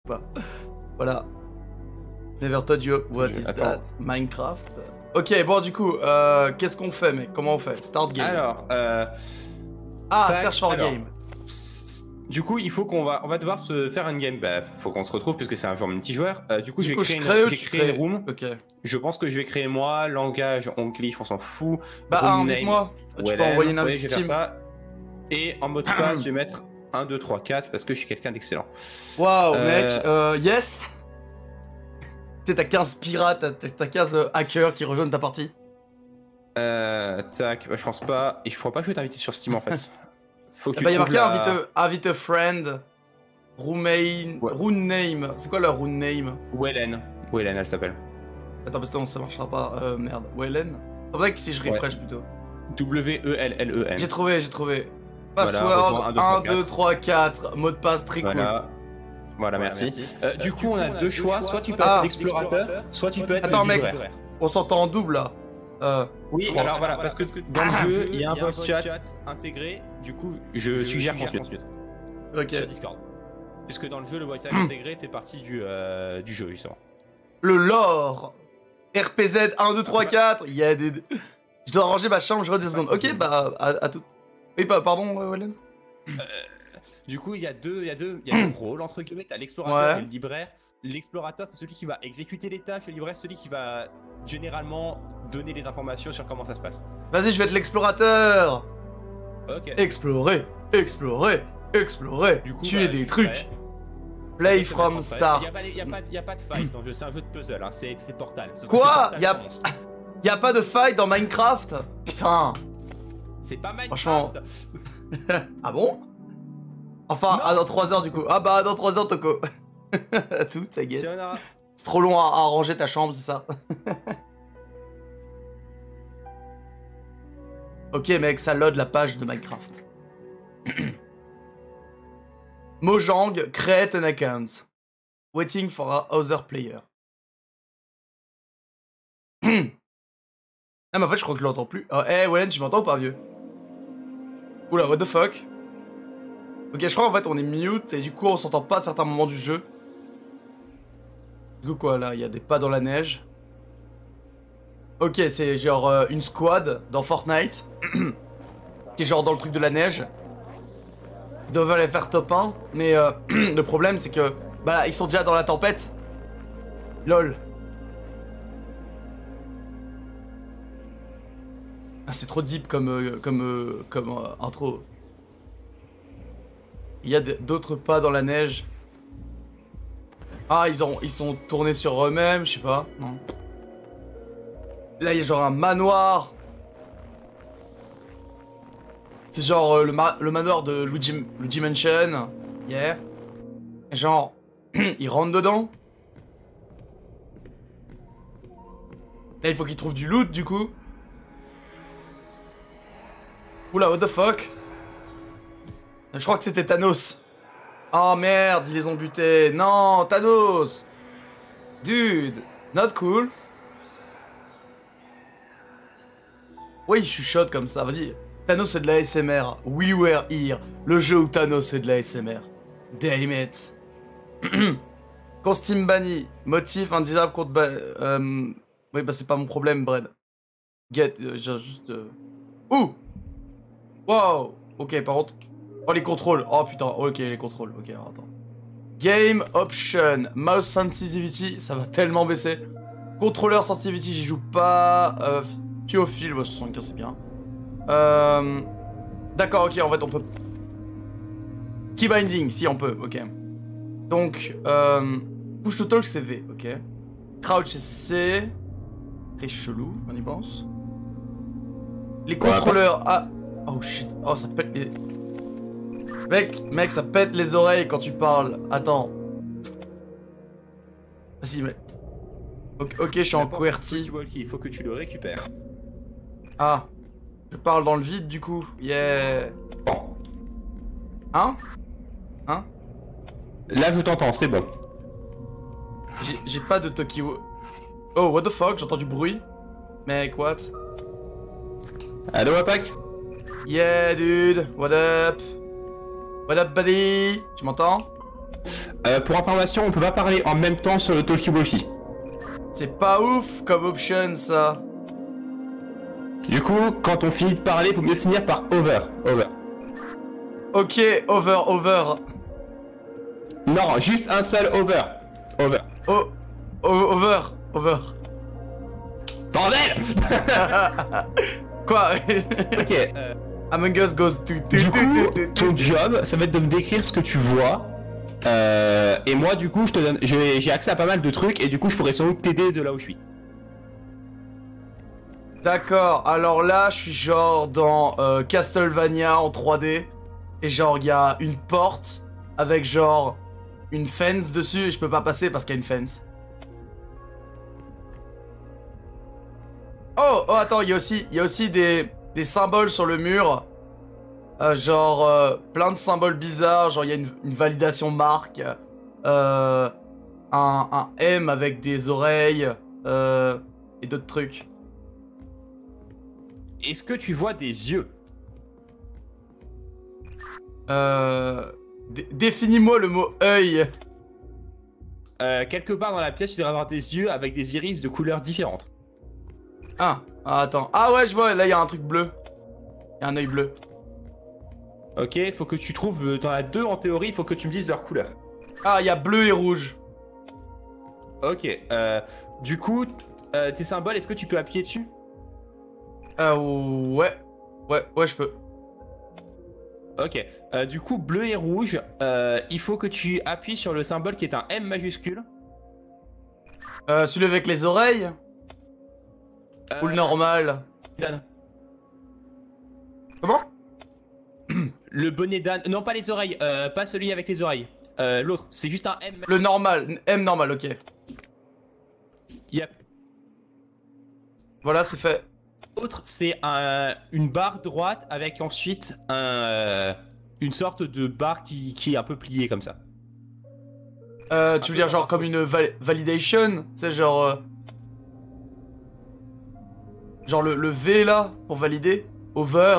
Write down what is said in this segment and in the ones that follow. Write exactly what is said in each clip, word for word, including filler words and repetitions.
pas. Voilà. Never told you what Je... is Attends. that? Minecraft. Ok, bon, du coup, euh, qu'est-ce qu'on fait, mec? Comment on fait? Start game. Alors, euh... Ah, tac, search for alors, game. Du coup, il faut qu'on va, on va devoir se faire une game. Bah, faut qu'on se retrouve puisque c'est un jeu multijoueur. Euh, du coup, Du je vais coup, créer, je crée une, ou j'ai tu créé crées? une room. Ok. Je pense que je vais créer moi, langage, on glitch, on s'en fout. Bah, Room invite-moi. name, Tu peux Wellen. envoyer une Ouais, invite je vais faire Steam. ça. Et en mot de passe, je vais mettre un, deux, trois, quatre parce que je suis quelqu'un d'excellent. Waouh, Euh, mec, euh, yes. Tu sais, t'as quinze pirates, t'as- t'as quinze euh, hackers qui rejoignent ta partie. Euh, tac, bah, je pense pas. Et je crois pas que je vais t'inviter sur Steam en fait. Faut que tu Bah, il y a trouves marqué la... invite, a- invite a friend. Roommate. Ouais. Rune name. C'est quoi leur rune name? Wellen. Wellen, elle s'appelle. Attends, parce que non, ça marchera pas. Euh, merde. Wellen. Faudrait que si je refresh plutôt. W E L L E N. J'ai trouvé, j'ai trouvé. Voilà, Password rejoins un, deux, trois, quatre. Mot de passe très Voilà. cool. Voilà, merci. Euh, du coup, on a deux choix. Soit tu peux Ah. être l'explorateur, soit tu peux être Attends, le mec. libraire. On s'entend en double là. Euh, Oui, Je crois. alors voilà, parce que dans le jeu, il y a un voice chat intégré. Du coup, je suggère qu'on se mute ok. sur Discord. Puisque dans le jeu, le voice chat intégré fait partie du, euh, du jeu, justement. Le lore. R P Z un, deux, trois, quatre. Yeah, dude. Je dois ranger ma chambre, je reste deux secondes. Ok, bah, à, à tout. Oui, bah, pardon, euh, Wellen. Du coup, il y a deux, il y a deux, il y a deux rôles entre guillemets. T'as l'explorateur Ouais. et le libraire. L'explorateur, c'est celui qui va exécuter les tâches. Le libraire, c'est celui qui va généralement donner les informations sur comment ça se passe. Vas-y, je vais être l'explorateur. Ok. Explorer, explorer, explorer. Du coup, tuer bah, des je trucs. ferai- Play Je vais from mettre en fight. start. Il y a pas, il y a pas, il y a pas de fight dans le jeu. C'est un jeu de puzzle. Hein. C'est, c'est Portal. Sauf que Quoi c'est Portal Y a- sans monstre. Y a pas de fight dans Minecraft? Putain. C'est pas Minecraft. Franchement. Ah bon? Enfin, Non. ah, dans trois heures du coup. Ah bah, dans trois heures, Toko. Tout, I guess. Si on a- C'est trop long à, à ranger ta chambre, c'est ça? Ok, mec, ça load la page de Minecraft. Mojang, create an account. Waiting for a other player. Ah, mais en fait, je crois que je l'entends plus. Oh, hey, Wallen, tu m'entends ou pas, vieux? Oula, what the fuck? Ok, je crois en fait, on est mute et du coup, on s'entend pas à certains moments du jeu. Du coup, quoi, là, il y a des pas dans la neige. Ok, c'est genre euh, une squad dans Fortnite. Qui est genre dans le truc de la neige. Ils doivent aller faire top un. Mais euh, le problème, c'est que bah ils sont déjà dans la tempête. Lol. Ah, c'est trop deep comme, euh, comme, euh, comme euh, intro. Il y a d'autres pas dans la neige. Ah, ils, ont, ils sont tournés sur eux-mêmes, je sais pas. Non. Là, il y a genre un manoir. C'est genre euh, le, ma le manoir de Luigi, Luigi Mansion. Yeah. Et genre, ils rentrent dedans. Là, il faut qu'ils trouvent du loot, du coup. Oula, what the fuck? Je crois que c'était Thanos. Oh merde, ils les ont butés. Non, Thanos. Dude, not cool. Oui, il chuchote comme ça, vas-y. Thanos c'est de la A S M R. We were here. Le jeu où Thanos c'est de la A S M R. Damn it. Quand Steam banni, motif indésirable contre... Ba euh... Oui, bah c'est pas mon problème, Brad. Get... Euh, j'ai juste... Euh... Ouh. Wow. Ok, par contre... Oh, les contrôles. Oh, putain. Ok, les contrôles. Ok, alors, attends. Game option. Mouse sensitivity. Ça va tellement baisser. Contrôleur sensitivity, j'y joue pas. Euh... Piophile, bah, soixante-quinze, c'est bien. Euh... D'accord, ok, en fait, on peut... Key binding, si, on peut, ok. Donc, euh... push to talk, c'est V, ok. Crouch, c'est C. Très chelou, on y pense. Les contrôleurs... Ah... Oh, shit. Oh, ça pète les... Mec, mec, ça pète les oreilles quand tu parles. Attends. Vas-y, mec. Ok, ok, je suis en QWERTY. Il faut que tu le récupères. Ah. Je parle dans le vide, du coup. Yeah. Bon. Hein? Hein? Là, je t'entends, c'est bon. J'ai pas de Tokyo. Oh, what the fuck? J'entends du bruit. Mec, what? Allo, Apak? Yeah, dude. What up? What up, buddy? Tu m'entends? Euh, pour information, on peut pas parler en même temps sur le talkie-walkie. C'est pas ouf comme option, ça. Du coup, quand on finit de parler, faut mieux finir par over. Over. Ok, over, over. Non, juste un seul over. Over. Oh, oh over, over. Bordel. Quoi? Ok. Euh, Among Us goes to... du coup, ton job, ça va être de me décrire ce que tu vois. Euh, et moi, du coup, je te donne, j'ai j'ai accès à pas mal de trucs et du coup, je pourrais sans doute t'aider de là où je suis. D'accord, alors là, je suis genre dans euh, Castlevania en trois D. Et genre, il y a une porte avec genre une fence dessus et je peux pas passer parce qu'il y a une fence. Oh, oh attends, il y a aussi, il y a aussi des, des symboles sur le mur. Euh, genre, euh, plein de symboles bizarres. Genre, il y a une, une validation marque. Euh, un, un M avec des oreilles. Euh, et d'autres trucs. Est-ce que tu vois des yeux? Euh... dé- Définis-moi le mot œil. euh, Quelque part dans la pièce, tu devrais avoir des yeux avec des iris de couleurs différentes. Ah, ah, attends. Ah ouais, je vois, là, il y a un truc bleu. Il y a un œil bleu. Ok, il faut que tu trouves... T'en as deux en théorie, il faut que tu me dises leur couleur. Ah, il y a bleu et rouge. Ok, euh, du coup, euh, tes symboles, est-ce que tu peux appuyer dessus? Euh, ouais. Ouais, ouais, je peux. Ok, euh, du coup, bleu et rouge, euh, il faut que tu appuies sur le symbole qui est un M majuscule. Euh, celui avec les oreilles? Euh, Ou le normal? Dan. Comment? Le bonnet d'âne, non pas les oreilles, euh, pas celui avec les oreilles. Euh, L'autre, c'est juste un M. Le normal. M normal, ok. Yep. Voilà, c'est fait. L'autre, c'est un, une barre droite avec ensuite un, euh, une sorte de barre qui, qui est un peu pliée comme ça. Euh, Un tu veux peu dire genre comme comme une val- validation? Tu sais, genre... euh, Genre le, le V, là, pour valider? Over.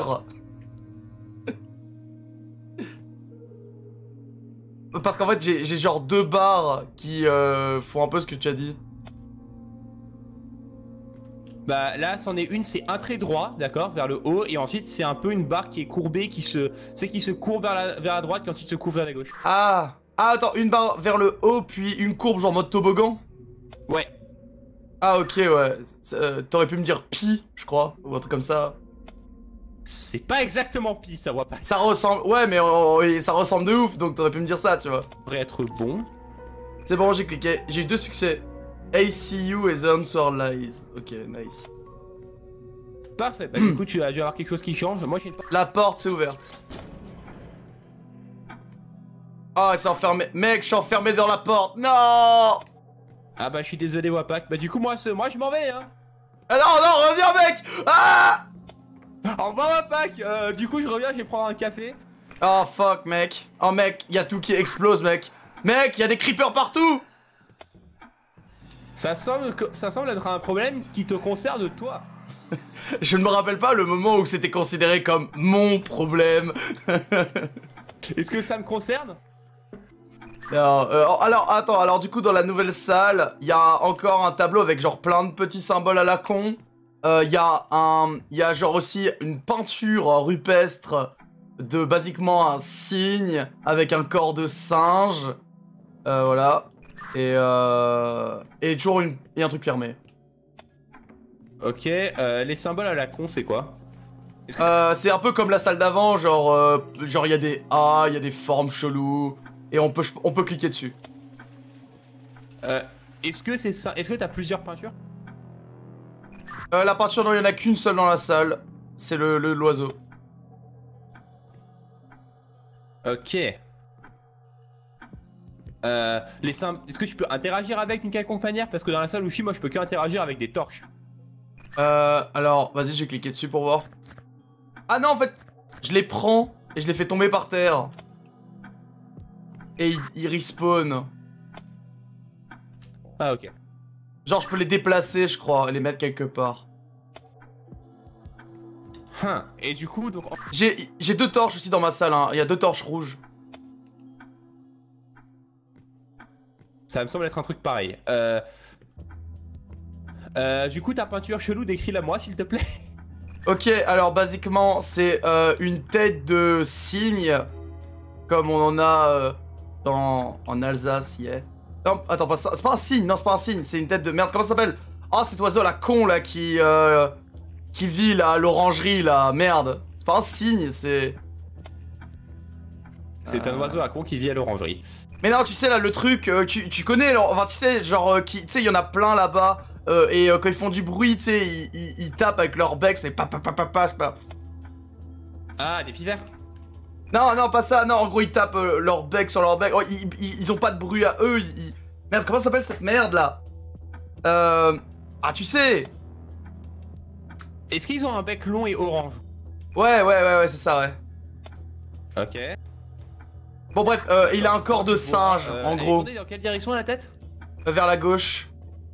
Parce qu'en fait, j'ai j'ai genre deux barres qui euh, font un peu ce que tu as dit. Bah là, c'en est une, c'est un trait droit, d'accord, vers le haut, et ensuite c'est un peu une barre qui est courbée, qui se, c'est qui se courbe vers la, vers la droite, qui ensuite se courbe vers la gauche. Ah. Ah, attends, une barre vers le haut, puis une courbe genre mode toboggan? Ouais. Ah, ok, ouais. Euh, T'aurais pu me dire pi, je crois, ou un truc comme ça. C'est pas exactement pi, ça voit pas. Ça ressemble... Ouais, mais oh, oui, ça ressemble de ouf, donc t'aurais pu me dire ça, tu vois. Ça devrait être bon. C'est bon, j'ai cliqué. J'ai eu deux succès. A C U et The Answer Lies. Ok, nice. Parfait, bah du coup tu as dû avoir quelque chose qui change. Moi j'ai une... La porte s'est ouverte. Ah, elle s'est enfermée. Mec, je suis enfermé dans la porte. Non. Ah bah je suis désolé Wapak, bah du coup moi, ce... moi je m'en vais hein. Ah non, non, reviens mec. Ah. Au revoir Wapak, euh, du coup je reviens, je vais prendre un café. Oh fuck mec. Oh mec, y a tout qui explose mec. Mec, y a des creepers partout. Ça semble, que... ça semble être un problème qui te concerne toi. Je ne me rappelle pas le moment où c'était considéré comme mon problème. Est-ce que ça me concerne? Non, euh, alors attends, alors du coup dans la nouvelle salle, il y a encore un tableau avec genre plein de petits symboles à la con. Il euh, y a un, il y a genre aussi une peinture rupestre de basiquement un cygne avec un corps de singe. Euh, voilà. Et euh, et toujours une, et un truc fermé. Ok, euh, les symboles à la con c'est quoi? Que... Euh, c'est un peu comme la salle d'avant, genre euh, genre il y a des A, il y a des formes cheloues. Et on peut, on peut cliquer dessus. Euh, est-ce que c'est ça? Est-ce que t'as plusieurs peintures? euh, La peinture, non, il n'y en a qu'une seule dans la salle. C'est le l'oiseau. Ok. Euh, les sym... Est-ce que tu peux interagir avec une quelconque manière? Parce que dans la salle où je suis, moi je peux que interagir avec des torches. Euh, alors, vas-y, j'ai cliqué dessus pour voir. Ah non, en fait, je les prends et je les fais tomber par terre. Et ils, ils respawn. Ah ok. Genre je peux les déplacer je crois et les mettre quelque part. Hein. Et du coup donc... J'ai j'ai deux torches aussi dans ma salle hein. Il y a deux torches rouges. Ça me semble être un truc pareil. Euh... Euh, du coup, ta peinture chelou, décris-la moi, s'il te plaît. Ok, alors basiquement, c'est euh, une tête de cygne, comme on en a euh, dans, en Alsace, yeah. Non, attends, pas ça, c'est pas un cygne, non, c'est pas un cygne, c'est une tête de merde, comment ça s'appelle? Ah, cet oiseau là, con là, qui, euh, qui vit là, à l'orangerie là, merde. C'est pas un cygne, c'est... C'est euh... un oiseau à con qui vit à l'orangerie. Mais non, tu sais là, le truc, euh, tu, tu connais, alors, enfin tu sais, genre, euh, qui, tu sais, il y en a plein là-bas. Euh, et euh, quand ils font du bruit, tu sais, ils, ils, ils tapent avec leur bec, c'est pa pa pa pa pa, je sais pas. Ah, des pivers. Non, non, pas ça, non, en gros, ils tapent euh, leur bec sur leur bec. Oh, ils, ils, ils ont pas de bruit à eux, ils... ils... Merde, comment s'appelle cette merde, là? Euh... Ah, tu sais. Est-ce qu'ils ont un bec long et orange? Ouais, ouais, ouais, ouais, c'est ça, ouais. Ok. Bon, bref, euh, il a un corps de singe, euh, en gros. Attendez, dans quelle direction la tête? euh, Vers la gauche.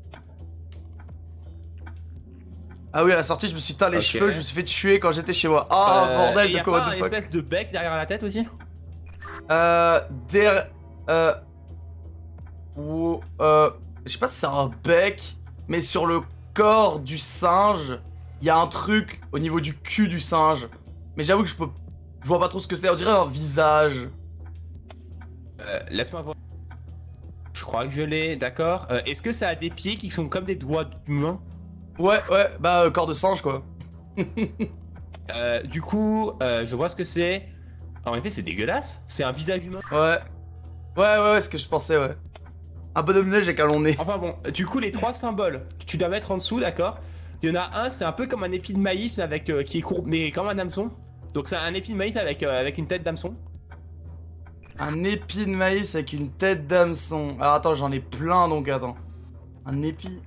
Ah oui, à la sortie, je me suis teint les okay. cheveux, je me suis fait tuer quand j'étais chez moi. Ah, oh, euh, bordel de quoi, what the fuck. Y a pas une espèce de bec derrière la tête aussi? Euh... Der... Euh... Ou... Euh... Je sais pas si c'est un bec, mais sur le corps du singe, il y a un truc au niveau du cul du singe. Mais j'avoue que je peux... Je vois pas trop ce que c'est, on dirait un visage. Euh, laisse-moi voir. Je crois que je l'ai, d'accord. Euh, Est-ce que ça a des pieds qui sont comme des doigts d'humain? Ouais, ouais, bah euh, corps de singe quoi. euh, du coup, euh, je vois ce que c'est. En effet, c'est dégueulasse. C'est un visage humain. Ouais. Ouais, ouais, ouais, ce que je pensais, ouais. Un bonhomme de neige avec un long nez. Enfin bon, du coup, les trois symboles que tu dois mettre en dessous, d'accord. Il y en a un, c'est un peu comme un épi de maïs avec euh, qui est courbe, mais comme un hameçon. Donc c'est un épi de maïs avec, euh, avec une tête d'hameçon. Un épi de maïs avec une tête d'hameçon. Alors attends, j'en ai plein donc attends. Un épi.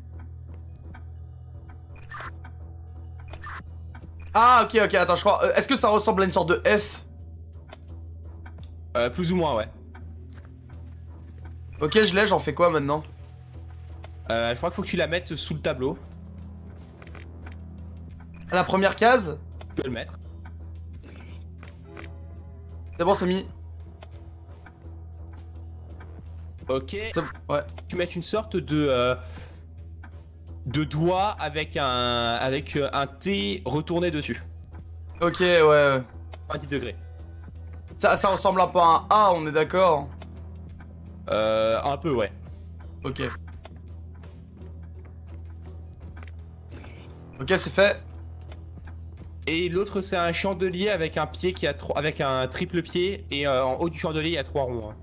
Ah ok ok attends je crois. Euh, Est-ce que ça ressemble à une sorte de F? Euh plus ou moins ouais. Ok je l'ai, j'en fais quoi maintenant? Euh je crois qu'il faut que tu la mettes sous le tableau. À la première case? Tu peux le mettre. C'est bon c'est mis. Ok. Ouais. Tu mets une sorte de... Euh... de doigt avec un avec un T retourné dessus. Ok ouais, ouais. À dix degrés. Ça, ça ressemble un peu à un A, on est d'accord? Euh un peu ouais. Ok. Ok c'est fait. Et l'autre c'est un chandelier avec un pied qui a trois avec un triple pied et euh, en haut du chandelier il y a trois ronds. Hein.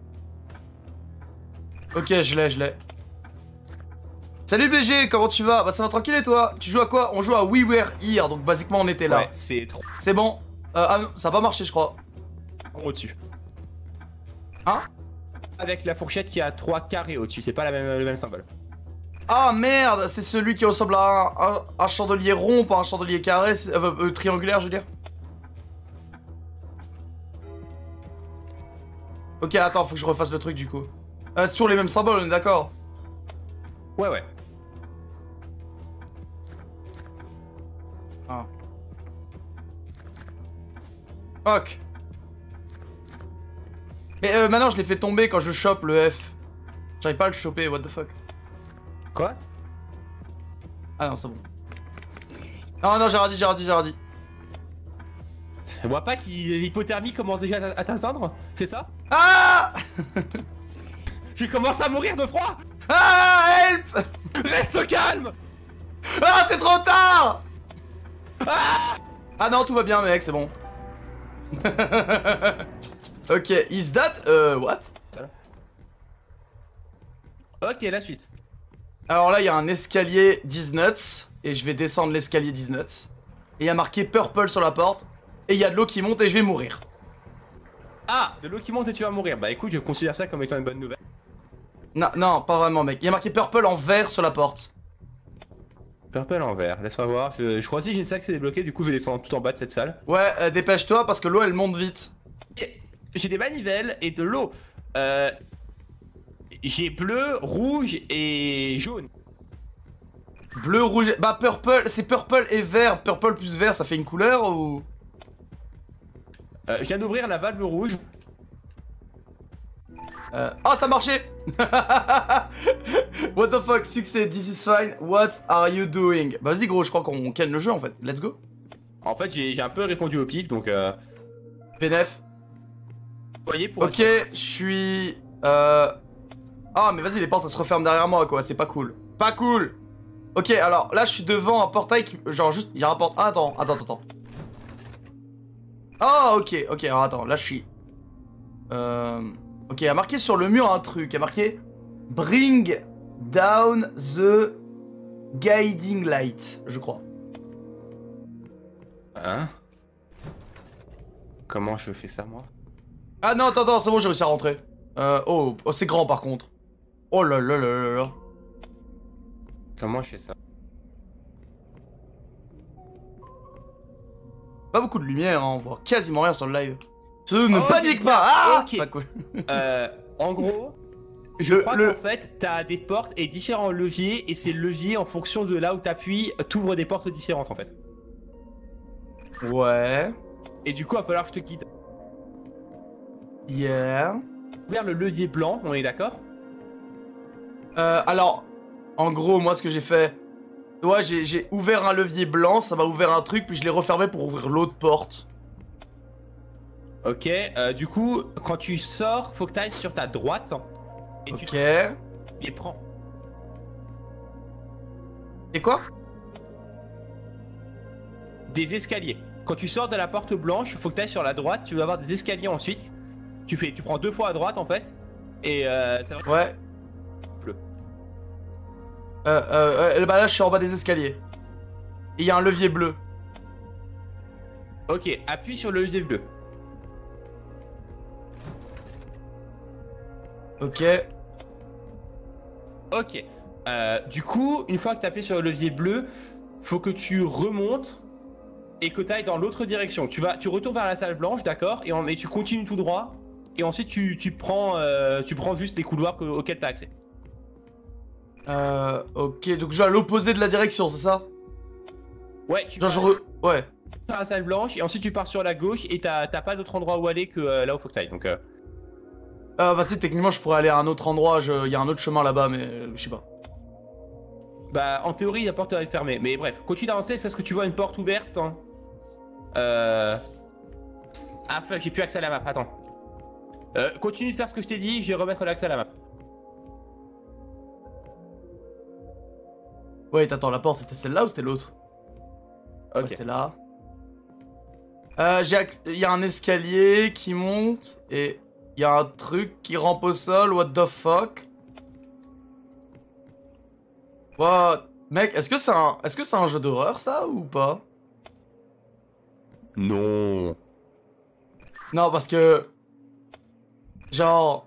Ok je l'ai, je l'ai. Salut B G, comment tu vas? Bah ça va tranquille et toi? Tu joues à quoi? On joue à We Were Here, donc basiquement on était là. Ouais, c'est trop. C'est bon. Euh, ah non, ça a pas marché je crois. Au-dessus. Hein? Avec la fourchette qui a trois carrés au-dessus, c'est pas la même, le même symbole. Ah merde, c'est celui qui ressemble à un, un, un chandelier rond, pas un chandelier carré, euh, euh, triangulaire je veux dire. Ok attends, faut que je refasse le truc du coup. Euh, c'est toujours les mêmes symboles, on est d'accord? Ouais ouais. Ah. Fuck. Mais euh, maintenant je l'ai fait tomber quand je chope le F. J'arrive pas à le choper, what the fuck. Quoi? Ah non, c'est bon. Non, non, j'ai radis, j'ai radis, j'ai radis. Je vois pas que l'hypothermie commence déjà à t'atteindre? C'est ça? Ah! Tu commences à mourir de froid! Ah, help! Reste calme! Ah, c'est trop tard! Ah! Ah non, tout va bien, mec, c'est bon. Ok, is that... Euh, what? Ok, la suite. Alors là, il y a un escalier dix nuts, et je vais descendre l'escalier dix nuts. Et il y a marqué purple sur la porte, et il y a de l'eau qui monte et je vais mourir. Ah, de l'eau qui monte et tu vas mourir. Bah écoute, je considère ça comme étant une bonne nouvelle. Non, non, pas vraiment, mec. Il y a marqué purple en vert sur la porte. Purple en vert, laisse-moi voir. Je, je crois aussi que j'ai une salle qui s'est débloquée, du coup je vais descendre tout en bas de cette salle. Ouais, euh, dépêche-toi parce que l'eau elle monte vite. J'ai des manivelles et de l'eau. Euh... J'ai bleu, rouge et jaune. Bleu, rouge... Bah purple, c'est purple et vert. Purple plus vert, ça fait une couleur ou... euh, Je viens d'ouvrir la valve rouge. Euh... Oh, ça marchait. What the fuck, succès, this is fine, what are you doing? Bah vas-y gros, je crois qu'on ken le jeu en fait, let's go. En fait, j'ai un peu répondu au pif, donc... Euh... P N F. Vous voyez, pour Ok, je suis... Euh... Ah, mais vas-y, les portes, elles se referment derrière moi, quoi, c'est pas cool. Pas cool. Ok, alors, là, je suis devant un portail qui... Genre, juste, il y a un portail... Ah, attends, attends, attends. Oh, ok, ok, alors attends, là, je suis... Euh... Ok, il y a marqué sur le mur un truc, il y a marqué... Bring down the guiding light, je crois. Hein? Comment je fais ça, moi? Ah non, attends, attends, c'est bon, j'ai réussi à rentrer. Euh, oh, oh c'est grand par contre. Oh là là là là là. Comment je fais ça? Pas beaucoup de lumière, hein, on voit quasiment rien sur le live. Ce ne Oh, panique pas. Ah, ok. pas cool. euh, en gros, je Le- crois le- qu'en fait, t'as des portes et différents leviers, et ces leviers, en fonction de là où t'appuies, t'ouvres des portes différentes, en fait. Ouais. Et du coup, il va falloir que je te guide. Yeah. Vers le levier blanc, on est d'accord? Euh, alors, en gros, moi, ce que j'ai fait... Ouais, j'ai j'ai ouvert un levier blanc, ça m'a ouvert un truc, puis je l'ai refermé pour ouvrir l'autre porte. Ok, euh, du coup, quand tu sors, faut que t'ailles sur ta droite. Et Ok. tu les prends. Et quoi? Des escaliers. Quand tu sors de la porte blanche, faut que t'ailles sur la droite, tu vas avoir des escaliers ensuite. Tu fais, tu prends deux fois à droite en fait. Et euh, ça va... Ouais. Bleu. Euh, euh, euh, bah là, je suis en bas des escaliers. Et il y a un levier bleu. Ok, appuie sur le levier bleu. Ok. Ok. Euh, du coup, une fois que t'as appuyé sur le levier bleu, faut que tu remontes et que t'ailles dans l'autre direction. Tu vas, tu retournes vers la salle blanche, d'accord, et, en- et tu continues tout droit. Et ensuite, tu, tu prends, euh, tu prends juste les couloirs que- auxquels t'as accès. Euh, ok, donc je vais à l'opposé de la direction, c'est ça? Ouais, tu Genre, vas je re... Ouais. dans la salle blanche et ensuite tu pars sur la gauche et t'as t'as pas d'autre endroit où aller que euh, là où faut que t'ailles. Donc, euh, Euh, vas-y, techniquement, je pourrais aller à un autre endroit, je- il y a un autre chemin là-bas, mais euh, je sais pas. bah, en théorie, la porte va être fermée. Mais bref, continue d'avancer. Est-ce que tu vois une porte ouverte hein Euh. Ah, fuck, j'ai plus accès à la map. Attends. Euh, continue de faire ce que je t'ai dit. Je vais remettre l'accès à la map. Ouais, attends, la porte, c'était celle-là ou c'était l'autre? Ok. Ouais, c'est là. Euh, j'ai acc- il y a un escalier qui monte et il y a un truc qui rampe au sol. What the fuck? What? Mec, est-ce que c'est un, est-ce que c'est un jeu d'horreur ça ou pas? Non. Non, parce que genre,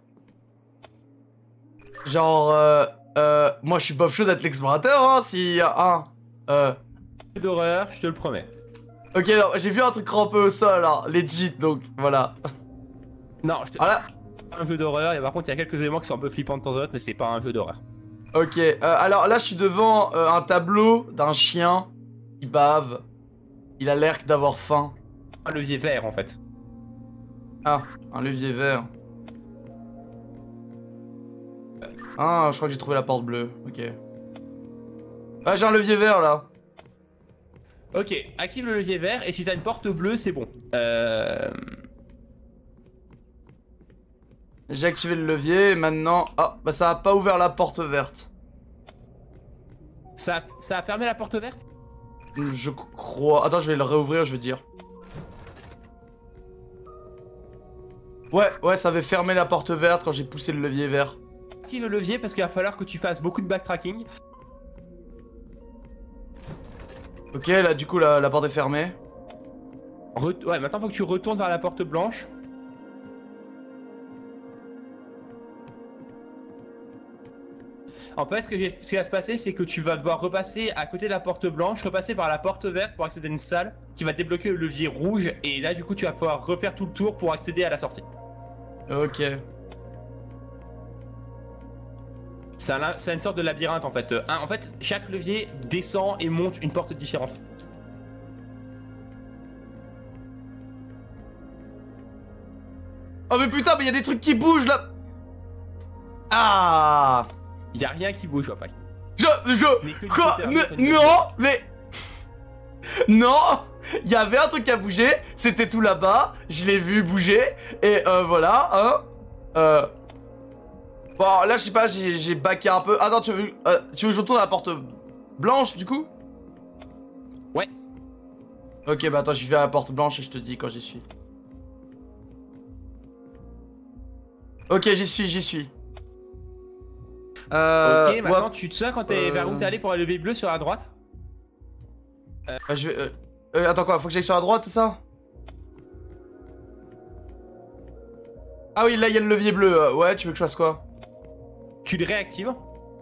genre, euh, euh, moi je suis pas chaud d'être l'explorateur, hein. S'il y a un, euh. Jeu d'horreur, je te le promets. Ok, alors j'ai vu un truc ramper au sol, là, legit, donc voilà. Non, je te. Voilà. Un jeu d'horreur. Et par contre, il y a quelques éléments qui sont un peu flippants de temps en temps, mais c'est pas un jeu d'horreur. Ok, euh, alors là je suis devant euh, un tableau d'un chien qui bave. Il a l'air d'avoir faim. Un levier vert en fait. Ah, un levier vert. Ah, je crois que j'ai trouvé la porte bleue. Ok. Ah, j'ai un levier vert là. Ok, active le levier vert et si t'as une porte bleue, c'est bon. Euh... J'ai activé le levier. Maintenant, ah, bah ça a pas ouvert la porte verte. Ça, ça a fermé la porte verte? Je crois. Attends, je vais le réouvrir, je veux dire. Ouais, ouais, ça avait fermé la porte verte quand j'ai poussé le levier vert. Active le levier parce qu'il va falloir que tu fasses beaucoup de backtracking. Ok, là du coup la, la porte est fermée. Re- ouais, maintenant faut que tu retournes vers la porte blanche. En fait, ce, que j'ai- ce qui va se passer, c'est que tu vas devoir repasser à côté de la porte blanche, repasser par la porte verte pour accéder à une salle qui va débloquer le levier rouge. Et là, du coup, tu vas pouvoir refaire tout le tour pour accéder à la sortie. Ok. C'est un- c'est une sorte de labyrinthe en fait. Euh, un- en fait, chaque levier descend et monte une porte différente. Oh mais putain, mais il y a des trucs qui bougent là. Ah. Y a rien qui bouge, pas. Je, Ce n'est je, que du quoi, côté ne- arbitre, non, mais, non, il y avait un truc à bouger, c'était tout là-bas, je l'ai vu bouger, et euh, voilà, hein, euh, bon, là, je sais pas, j'ai j'ai backé un peu, attends, tu veux, euh, tu veux que je retourne à la porte blanche, du coup? Ouais. Ok, bah attends, j'y vais à la porte blanche et je te dis quand j'y suis. Ok, j'y suis, j'y suis. Euh, ok, maintenant ouais, tu te souviens quand t'es euh, vers où t'es allé pour la levée bleue sur la droite? euh, je vais, euh, euh, attends quoi, faut que j'aille sur la droite, c'est ça? Ah oui, là, il y a le levier bleu, euh, ouais, tu veux que je fasse quoi? Tu le réactives.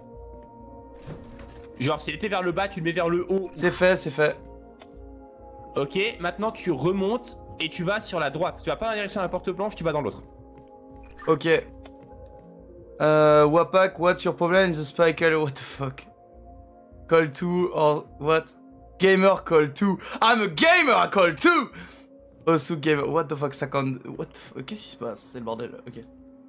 Genre, s'il était vers le bas, tu le mets vers le haut. C'est fait, c'est fait. Ok, maintenant tu remontes et tu vas sur la droite. Tu vas pas dans la direction de la porte blanche, tu vas dans l'autre. Ok. Euh, Wapak, what's your problem in the spiker? What the fuck? Call two or what? Gamer call two. I'm a gamer, I call two! Also gamer, what the fuck, cinquante... What the fuck, qu'est-ce qui se passe? C'est le bordel, ok.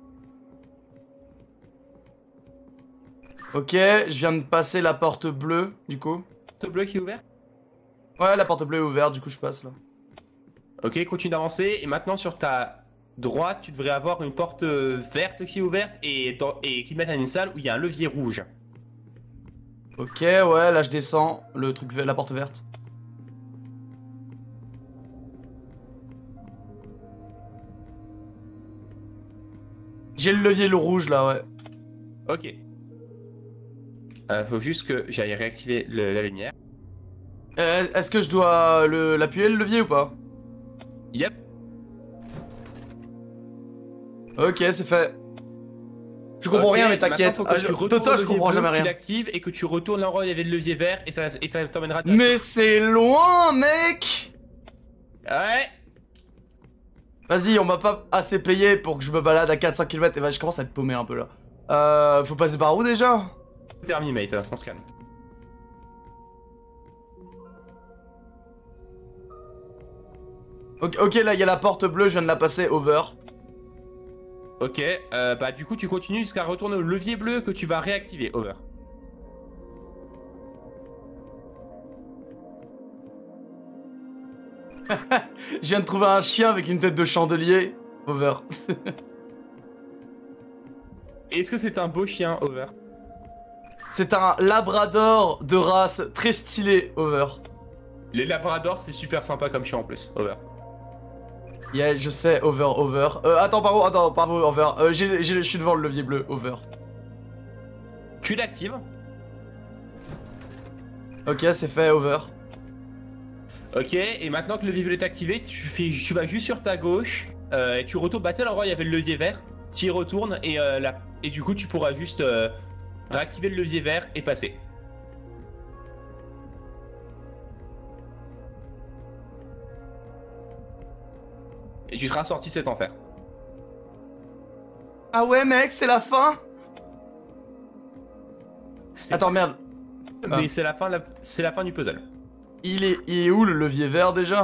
Ok, je viens de passer la porte bleue, du coup. Porte bleue qui est ouverte. Ouais, la porte bleue est ouverte, du coup je passe là. Ok, continue d'avancer. Et maintenant sur ta droite, tu devrais avoir une porte euh, verte qui est ouverte et, dans- et qui te met dans une salle où il y a un levier rouge. Ok, ouais, là je descends, le truc, la porte verte. J'ai le levier le rouge là, ouais. Ok. Euh, faut juste que j'aille réactiver le- la lumière. Euh, Est-ce que je dois le- l'appuyer le levier ou pas? Yep. Ok, c'est fait. Je comprends Ok, rien, mais maintenant, t'inquiète. faut que Ah, tu je- retournes Toto, au je levier comprends bleu, jamais Tu rien. l'actives et que tu retournes l'endroit où il y avait le levier vert et ça, et ça t'emmènera. Mais c'est loin, mec! Ouais. Vas-y, on m'a pas assez payé pour que je me balade à quatre cents kilomètres. Et bah, je commence à être paumé un peu là. Euh, faut passer par où déjà? Terminé, mate, on se calme. Ok, ok, là, il y a la porte bleue, je viens de la passer, over. Ok, euh, bah du coup tu continues jusqu'à retourner au levier bleu que tu vas réactiver, over. Je viens de trouver un chien avec une tête de chandelier, over. Est-ce que c'est un beau chien, over? C'est un labrador de race très stylé, over. Les labradors c'est super sympa comme chien en plus, over. Yeah, je sais, over, over. Euh, attends, pardon, attends, pardon, over. Euh, j'ai- j'ai- je suis devant le levier bleu, over. Tu l'actives. Ok, c'est fait, over. Ok, et maintenant que le levier bleu est activé, tu, fais, tu vas juste sur ta gauche euh, et tu retournes. Bah, tu sais, l'endroit où il y avait le levier vert, tu y retournes et, euh, la- et du coup, tu pourras juste euh, réactiver le levier vert et passer. Et tu seras sorti cet enfer. Ah ouais, mec, c'est la fin? C'est- Attends, merde. Mais Ah. c'est la, fin de la- c'est la fin du puzzle. Il est, il est où le levier vert déjà?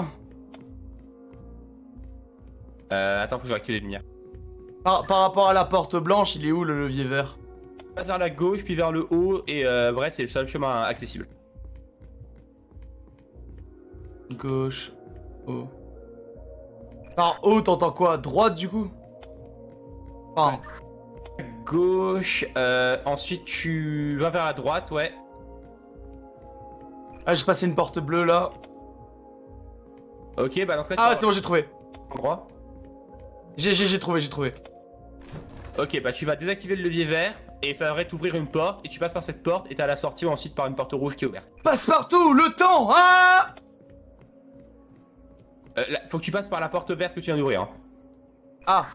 Euh, attends, faut que je réactive les lumières. Par, par rapport à la porte blanche, il est où le levier vert? Passe vers la gauche, puis vers le haut, et euh, bref, c'est le seul chemin accessible. Gauche, haut. Par haut, t'entends quoi? Droite du coup? Enfin, Gauche, euh, ensuite tu vas vers la droite, ouais. ah, j'ai passé une porte bleue là. Ok, bah dans ce cas, Ah, tu c'est bon, j'ai trouvé. vas au endroit. J'ai, j'ai, j'ai trouvé, j'ai trouvé. Ok, bah tu vas désactiver le levier vert, et ça devrait t'ouvrir une porte, et tu passes par cette porte, et t'as la sortie ensuite par une porte rouge qui est ouverte. Passe partout, le temps! Ah! Euh, là, faut que tu passes par la porte verte que tu viens d'ouvrir. Hein. Ah!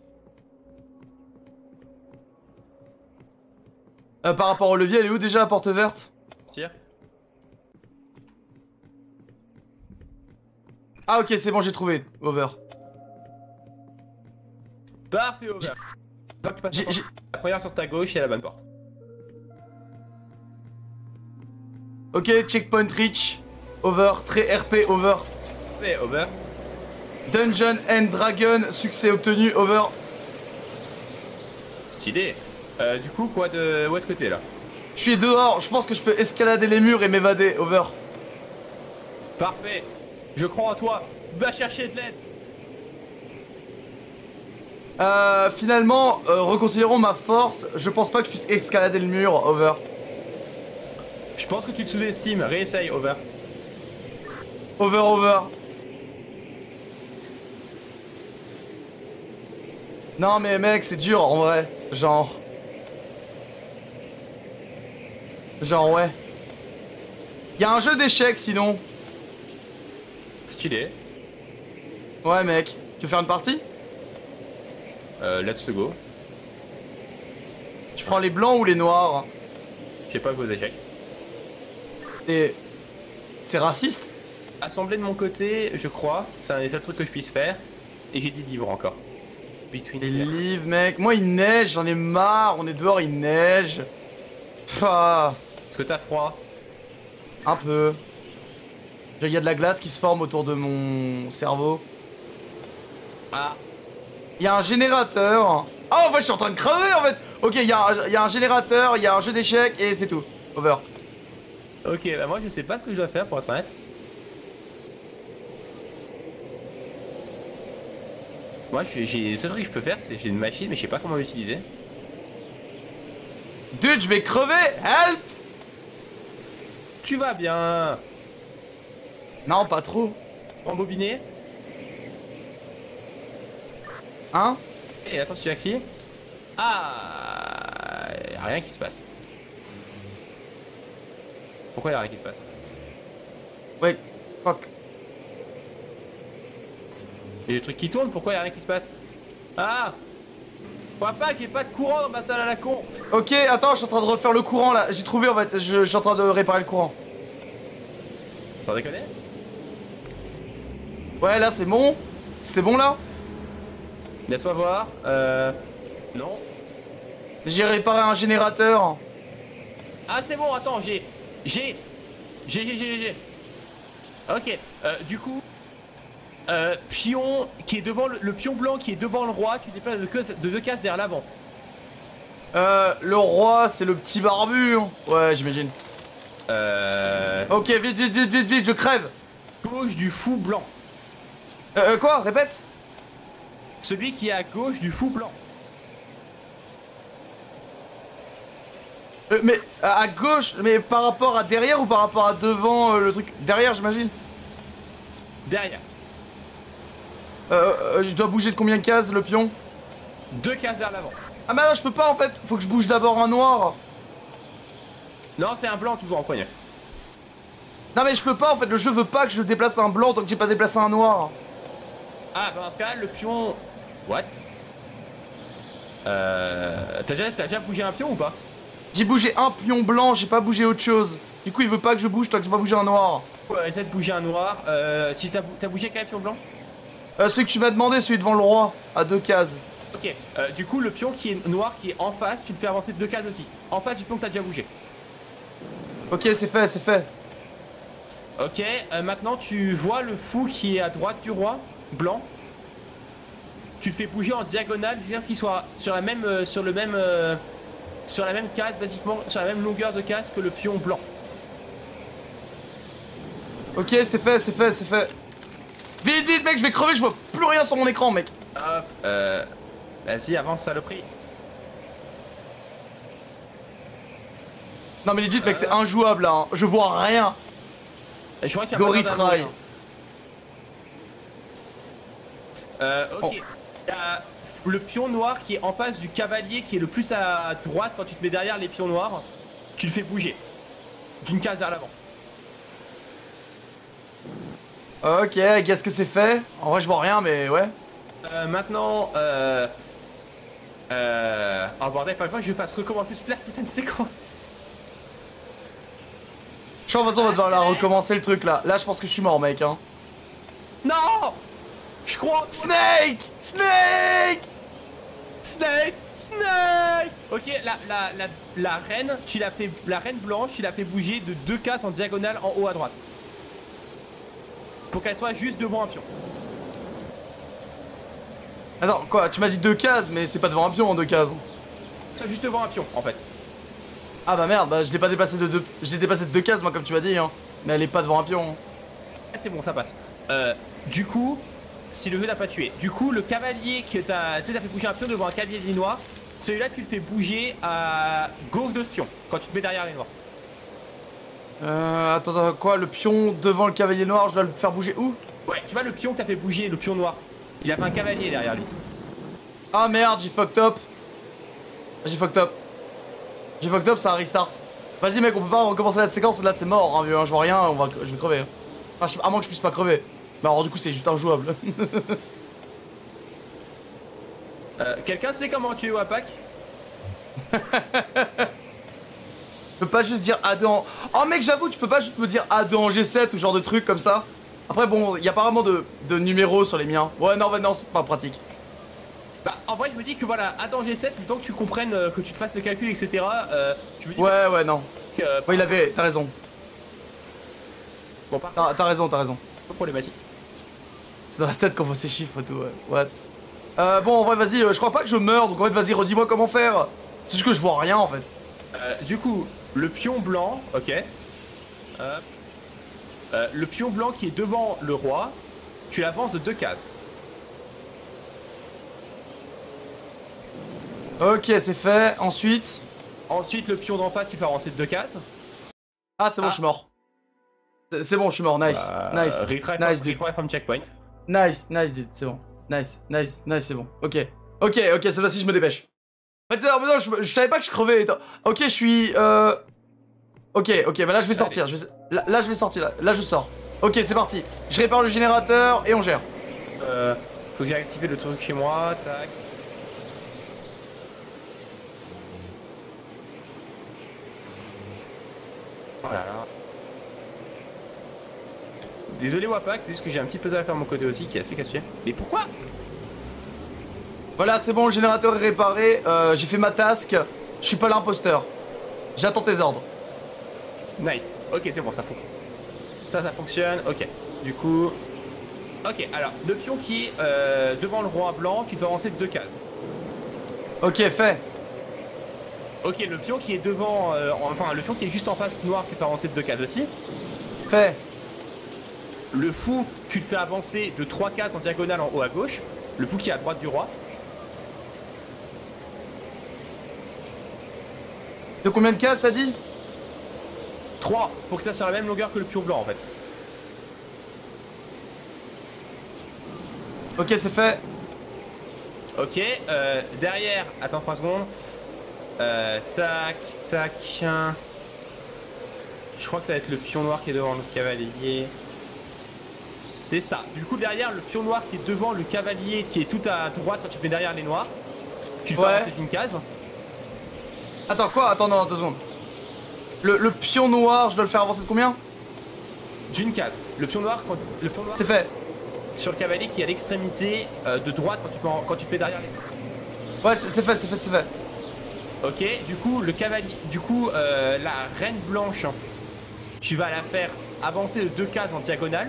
Euh, par rapport au levier, elle est où déjà la porte verte? Tire. Ah, ok, c'est bon, j'ai trouvé. Over. Parfait, over. Faut que tu passes J'ai- la porte- j'ai- la première sur ta gauche, et la bonne porte. Ok, checkpoint reach. Over, très R P, over. Parfait, over. Dungeon and Dragon, succès obtenu, over. Stylé. Euh, du coup, quoi de... Où est-ce que t'es là? Je suis dehors, je pense que je peux escalader les murs et m'évader, over. Parfait. Je crois en toi. Va chercher de l'aide. Euh, finalement, euh, reconsidérons ma force, je pense pas que je puisse escalader le mur, over. Je pense que tu te sous-estimes. Réessaye, over. Over, over. Non mais mec, c'est dur en vrai. Genre... Genre ouais. Y'a un jeu d'échecs sinon. Stylé. Ouais mec, tu veux faire une partie? Euh, let's go. Tu prends les blancs ou les noirs? Je sais pas vos échecs. Et... C'est raciste? Assembler de mon côté, je crois. C'est un des seuls trucs que je puisse faire. Et j'ai des livres encore. Between Les here. livres mec, moi il neige, j'en ai marre, on est dehors, il neige. Pfff. Est-ce que t'as froid? Un peu. Il y a de la glace qui se forme autour de mon cerveau. Ah. Il y a un générateur. Oh, en fait, je suis en train de crever en fait. Ok, il y, a un- il y a un générateur, il y a un jeu d'échecs et c'est tout. Over. Ok, bah moi je sais pas ce que je dois faire pour être honnête. Moi j'ai- j'ai. Le seul truc que je peux faire c'est j'ai une machine mais je sais pas comment l'utiliser. Dude, je vais crever. Help. Tu vas bien. Non, pas trop. Rembobiner. Hein? Et attends si j'active. Ah, y a rien qui se passe. Pourquoi y a rien qui se passe? Ouais. Fuck. Il y a des trucs qui tournent, pourquoi y a rien qui se passe? Ah! Papa, qu'il n'y ait pas de courant dans ma salle à la con! Ok, attends, je suis en train de refaire le courant là. J'ai trouvé en fait, je, je suis en train de réparer le courant. Sans déconner? Ouais, là c'est bon. C'est bon là? Laisse-moi voir. Euh. Non. J'ai réparé un générateur. Ah, c'est bon, attends, j'ai. J'ai. J'ai, j'ai, j'ai, j'ai. Ok, euh, du coup. Euh, pion qui est devant le, le pion blanc qui est devant le roi, tu déplaces de, que- de deux cases vers l'avant. Euh, le roi, c'est le petit barbu. hein. Ouais, j'imagine. Euh. Ok, vite, vite, vite, vite, vite, je crève. Gauche du fou blanc. Euh, euh, quoi? Répète? Celui qui est à gauche du fou blanc. Euh, mais à à gauche, mais par rapport à derrière ou par rapport à devant euh, le truc? Derrière, j'imagine. Derrière. Euh, euh, je dois bouger de combien de cases le pion? Deux cases vers l'avant. Ah, mais non, je peux pas en fait. Faut que je bouge d'abord un noir. Non, c'est un blanc toujours en premier. Non, mais je peux pas en fait. Le jeu veut pas que je déplace un blanc tant que j'ai pas déplacé un noir. Ah, bah dans ce cas, le pion. What? Euh. T'as déjà, t'as déjà bougé un pion ou pas? J'ai bougé un pion blanc, j'ai pas bougé autre chose. Du coup, il veut pas que je bouge tant que j'ai pas bougé un noir. Ouais, essaie de bouger un noir. Euh. Si t'as bou- t'as bougé quel pion blanc? Euh, celui que tu m'as demandé, celui devant le roi, à deux cases. Ok, euh, du coup, le pion qui est noir qui est en face, tu le fais avancer de deux cases aussi. En face du pion que t'as déjà bougé. Ok, c'est fait, c'est fait. Ok, euh, maintenant tu vois le fou qui est à droite du roi, blanc. Tu le fais bouger en diagonale jusqu'à ce qu'il soit sur la même, euh, sur le même, euh, sur la même case, basiquement, sur la même longueur de case que le pion blanc. Ok, c'est fait, c'est fait, c'est fait. Vite, vite, mec, je vais crever, je vois plus rien sur mon écran, mec. Hop, euh, vas-y, avance, saloperie. Non, mais legit, mec, c'est injouable là. Hein. Je vois rien. Je crois qu'il y a Go pas d'ordre à retry. mourir. Euh, ok. Oh. Il y a le pion noir qui est en face du cavalier qui est le plus à droite quand tu te mets derrière les pions noirs. Tu le fais bouger. D'une case vers l'avant. Ok, qu'est-ce que c'est fait? En vrai, je vois rien, mais ouais. Euh, maintenant, euh... Euh... Oh bordel, il faut que je fasse recommencer toute la putain de séquence. Je pense, de toute façon, on va devoir la recommencer le truc là. Là, je pense que je suis mort, mec. Hein. Non! Je crois... Snake! Snake! Snake! Snake! Ok, la, la, la, la reine, tu l'as fait... La reine blanche, tu l'as fait bouger de deux cases en diagonale en haut à droite. Pour qu'elle soit juste devant un pion. Attends, quoi? Tu m'as dit deux cases, mais c'est pas devant un pion en deux cases. soit juste devant un pion en fait. Ah bah merde, bah je l'ai pas dépassé de deux. Je l'ai dépassé de deux cases moi comme tu m'as dit hein. Mais elle est pas devant un pion. Ah, c'est bon, ça passe. Euh, du coup, si le jeu n'a pas tué, du coup le cavalier que t'as, tu sais, t'as fait bouger un pion devant un cavalier linois, celui-là tu le fais bouger à gauche de ce pion quand tu te mets derrière les noirs. Euh, attends, attends, quoi, le pion devant le cavalier noir, je dois le faire bouger où? Ouais, tu vois le pion que t'as fait bouger, le pion noir. Il a fait un cavalier derrière lui. Ah merde, j'ai fucked up. J'ai fucked up. J'ai fucked up, ça restart. Vas-y mec, on peut pas recommencer la séquence, là c'est mort, hein, vieux, hein, je vois rien, on va, je vais crever. Hein. Enfin, à moins que je puisse pas crever. Mais alors du coup c'est juste injouable. euh, Quelqu'un sait comment tuer Wapak? Tu peux pas juste dire A deux en... Oh mec, j'avoue, tu peux pas juste me dire A deux en G sept ou genre de trucs comme ça. Après bon, il y a pas vraiment de, de numéros sur les miens. Ouais non, bah, non, c'est pas pratique. Bah en vrai je me dis que voilà, A deux en G sept, le temps que tu comprennes, euh, que tu te fasses le calcul, et cetera. Euh, je me dis Ouais ouais non. que... Euh, Ouais il avait, t'as raison. Bon, par T'as raison, t'as raison. pas problématique. C'est dans la tête qu'on voit ces chiffres et tout, ouais. What? Euh, bon, en vrai, vas-y, euh, je crois pas que je meurs, donc en fait, vas-y, redis-moi comment faire. C'est juste que je vois rien, en fait. Euh, du coup, le pion blanc, ok. Euh, euh, le pion blanc qui est devant le roi, tu l'avances de deux cases. Ok, c'est fait. Ensuite... Ensuite, le pion d'en face, tu le fais avancer de deux cases. Ah, c'est bon, Ah. je suis mort. C'est bon, je suis mort, nice. Euh, Nice. Retry Nice, from, dude. retry from checkpoint. Nice, nice, dude, c'est bon. Nice, nice, nice, c'est bon. Ok. Ok, ok, cette fois-ci, je me dépêche. En fait, c'est- non, je, je savais pas que je crevais. Attends. Ok, je suis... Euh... Ok, ok, bah là, je vais sortir. Je vais... Là, là, je vais sortir, là. Là, je sors. Ok, c'est parti. Je répare le générateur et on gère. Euh, faut que j'ai activé le truc chez moi. Tac. Oh là là. Désolé Wapak, c'est juste que j'ai un petit puzzle à faire de mon côté aussi qui est assez casse-pied. Mais pourquoi? Voilà, c'est bon, le générateur est réparé. Euh, j'ai fait ma task. Je suis pas l'imposteur. J'attends tes ordres. Nice. Ok, c'est bon, ça fonctionne. Ça, ça fonctionne. Ok. Du coup... Ok, alors, le pion qui est euh, devant le roi blanc, tu te fais avancer de deux cases. Ok, fait. Ok, le pion qui est devant... euh, enfin, le pion qui est juste en face noir, tu te fais avancer de deux cases aussi. Fait. Le fou, tu le fais avancer de trois cases en diagonale en haut à gauche. Le fou qui est à droite du roi. De combien de cases t'as dit? trois, pour que ça soit la même longueur que le pion blanc en fait. Ok, c'est fait. Ok, euh, derrière, attends trois secondes. Euh, tac, tac. hein. Je crois que ça va être le pion noir qui est devant le cavalier. C'est ça. Du coup, derrière, le pion noir qui est devant le cavalier qui est tout à droite quand tu te mets derrière les noirs. Tu le fais Ouais. avancer d'une case. Attends, quoi? Attends, non, deux secondes. Le, le pion noir, je dois le faire avancer de combien? D'une case. Le pion noir, quand, le pion noir C'est fait. sur le cavalier qui est à l'extrémité euh, de droite quand tu, peux en- quand tu te mets derrière les. Ouais, c'est c'est fait, c'est fait, c'est fait. Ok, du coup, le cavalier, du coup, euh, la reine blanche, tu vas la faire avancer de deux cases en diagonale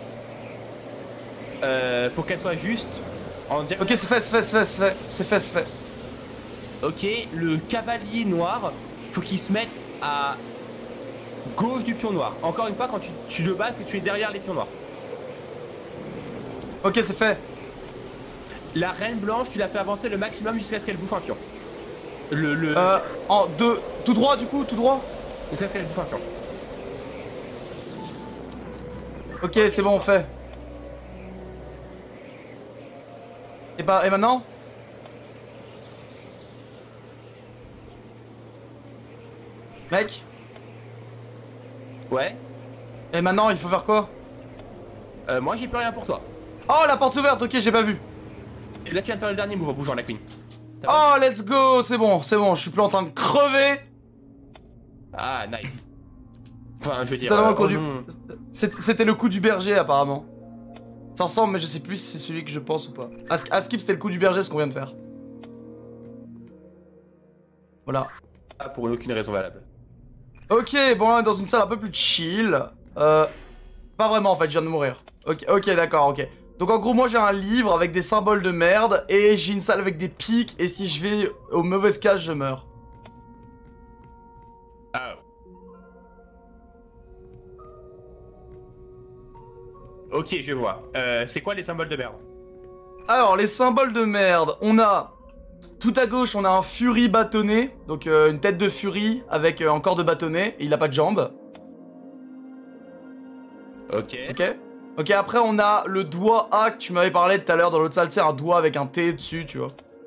euh, pour qu'elle soit juste en diagonale. Ok, c'est fait, c'est fait, c'est fait, c'est fait, c'est fait, c'est fait. Ok, le cavalier noir, faut qu'il se mette à gauche du pion noir. Encore une fois, quand tu, tu le bases, que tu es derrière les pions noirs. Ok, c'est fait. La reine blanche, tu la fais avancer le maximum jusqu'à ce qu'elle bouffe un pion. Le, le... Euh, en deux, tout droit du coup, tout droit. Jusqu'à ce qu'elle bouffe un pion. Ok, c'est bon, on fait. Et bah, et maintenant? Mec? Ouais. Et maintenant, il faut faire quoi? Euh, moi, j'ai plus rien pour toi. Oh, la porte ouverte, ok, j'ai pas vu. Et là, tu viens de faire le dernier move en bougeant la queen. Oh, let's go, c'est bon, c'est bon, je suis plus en train de crever. Ah, nice. Enfin, je veux dire. C'était vraiment le euh, coup oh du- non. C'était c'était le coup du berger, apparemment. Ça ressemble, mais je sais plus si c'est celui que je pense ou pas. À, à skip, c'était le coup du berger, ce qu'on vient de faire. Voilà. Ah, pour aucune raison valable. Ok, bon, là, on est dans une salle un peu plus chill. Euh. Pas vraiment, en fait, je viens de mourir. Ok, ok, d'accord, ok. Donc en gros, moi j'ai un livre avec des symboles de merde et j'ai une salle avec des pics et si je vais aux mauvaises cases, je meurs. Ah. Ok, je vois. Euh, c'est quoi les symboles de merde? Alors, les symboles de merde, on a... Tout à gauche, on a un Fury bâtonné, donc euh, une tête de Fury avec euh, un corps de bâtonnet, et il a pas de jambes. Ok. Ok. Ok, après on a le doigt A que tu m'avais parlé tout à l'heure dans l'autre salle, c'est un doigt avec un T dessus, tu vois.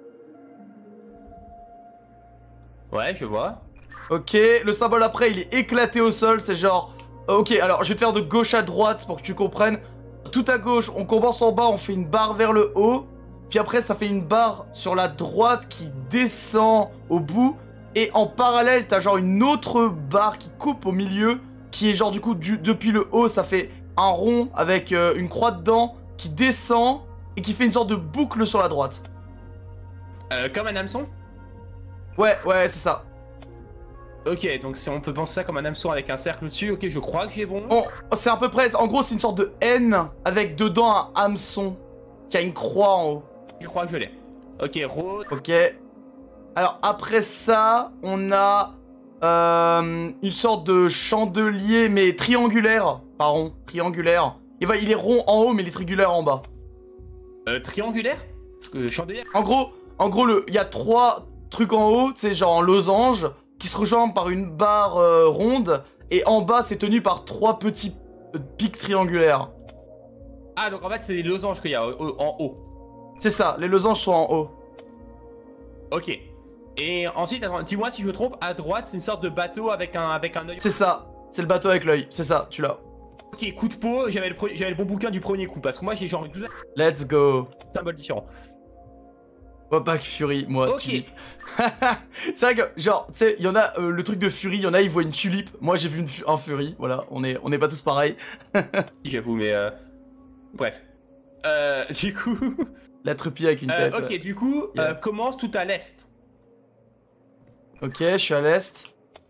Ouais, je vois. Ok, le symbole après, il est éclaté au sol, c'est genre... Ok, alors je vais te faire de gauche à droite pour que tu comprennes. Tout à gauche, on commence en bas, on fait une barre vers le haut. Puis après, ça fait une barre sur la droite qui descend au bout. Et en parallèle, t'as genre une autre barre qui coupe au milieu. Qui est genre du coup, du, depuis le haut, ça fait un rond avec euh, une croix dedans. Qui descend et qui fait une sorte de boucle sur la droite. Euh, comme un hameçon? Ouais, ouais, c'est ça. Ok, donc si on peut penser ça comme un hameçon avec un cercle au-dessus, ok, je crois que j'ai bon. Bon, c'est à peu près... En gros, c'est une sorte de N avec dedans un hameçon. Qui a une croix en haut. Je crois que je l'ai. Ok, rose. Ok. Alors après ça, on a euh, une sorte de chandelier, mais triangulaire. Pardon, triangulaire. Et voilà, il est rond en haut, mais il est triangulaire en bas. Euh, triangulaire? Parce que chandelier. En gros, en gros, le, il y a trois trucs en haut, tu sais, genre en losange, qui se rejoignent par une barre euh, ronde, et en bas, c'est tenu par trois petits euh, pics triangulaires. Ah, donc en fait, c'est les losanges qu'il y a euh, en haut. C'est ça, les losanges sont en haut. Ok. Et ensuite, attends, dis-moi si je me trompe, à droite, c'est une sorte de bateau avec un, avec un œil. C'est ça, c'est le bateau avec l'œil, c'est ça, tu l'as. Ok, coup de peau, j'avais le, pre- j'avais le bon bouquin du premier coup, parce que moi j'ai genre une douzaine Let's go. de symboles différents. Opaque Fury, moi, Ok. tulipe. C'est vrai que, genre, tu sais, il y en a, euh, le truc de Fury, il y en a, ils voient une tulipe. Moi, j'ai vu une fu- un Fury, voilà, on est, on est pas tous pareils. J'avoue, mais euh... Bref. Euh, du coup... L'être pied avec une euh, tête. ok, ouais. du coup, Yeah. euh, commence tout à l'est. Ok, je suis à l'est.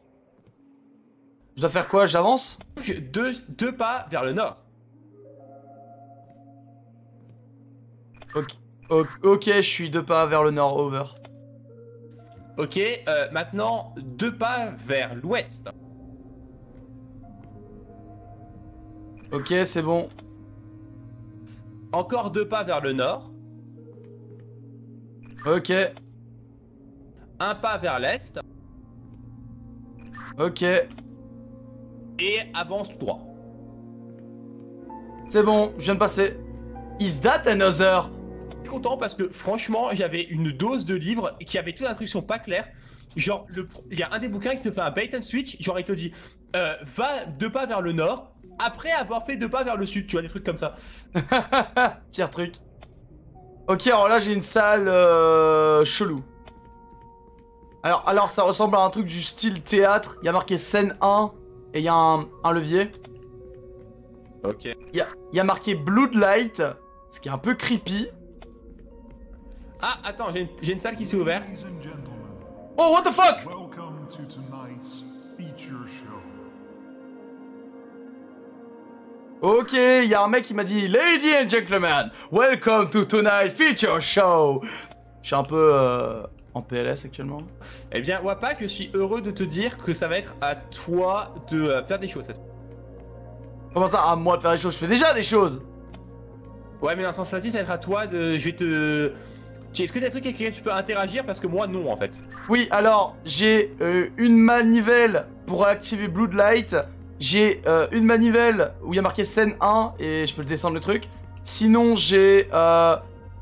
Je dois faire quoi? J'avance? Je- Deux, deux pas vers le nord. Ok, ok, ok, je suis deux pas vers le nord, over. Ok, euh, maintenant, deux pas vers l'ouest. Ok, c'est bon. Encore deux pas vers le nord. Ok, Un pas vers l'est. ok, Et avance tout droit. c'est bon, je viens de passer. Is that another? Je suis content parce que franchement, j'avais une dose de livres qui avait toute l'instruction pas claire. Genre, le- il y a un des bouquins qui te fait un bait and switch. Genre, il te dit euh, va deux pas vers le nord après avoir fait deux pas vers le sud. Tu vois, des trucs comme ça. Pire truc. Ok, alors là, j'ai une salle euh, chelou. Alors, alors, ça ressemble à un truc du style théâtre. Il y a marqué scène un et il y a un, un levier. Ok. Il y a, il y a marqué Bloodlight, ce qui est un peu creepy. Ah, attends, j'ai une, j'ai une salle qui s'est ouverte. Ladies and gentlemen, Oh, what the fuck? welcome to tonight's feature show. Ok, il y a un mec qui m'a dit Ladies and gentlemen, welcome to tonight's feature show. Je suis un peu euh, en P L S actuellement. Eh bien, Wapak, je suis heureux de te dire que ça va être à toi de euh, faire des choses. Comment ça, à moi de faire des choses? Je fais déjà des choses. Ouais, mais dans le sens là-ci, ça va être à toi de. Je vais te. Tu- Est-ce que t'as des trucs avec lesquels tu peux interagir? Parce que moi, non, en fait. Oui, alors, j'ai euh, une manivelle pour activer Bloodlight. J'ai euh, une manivelle où il y a marqué scène un et je peux le descendre le truc. Sinon, j'ai... Euh...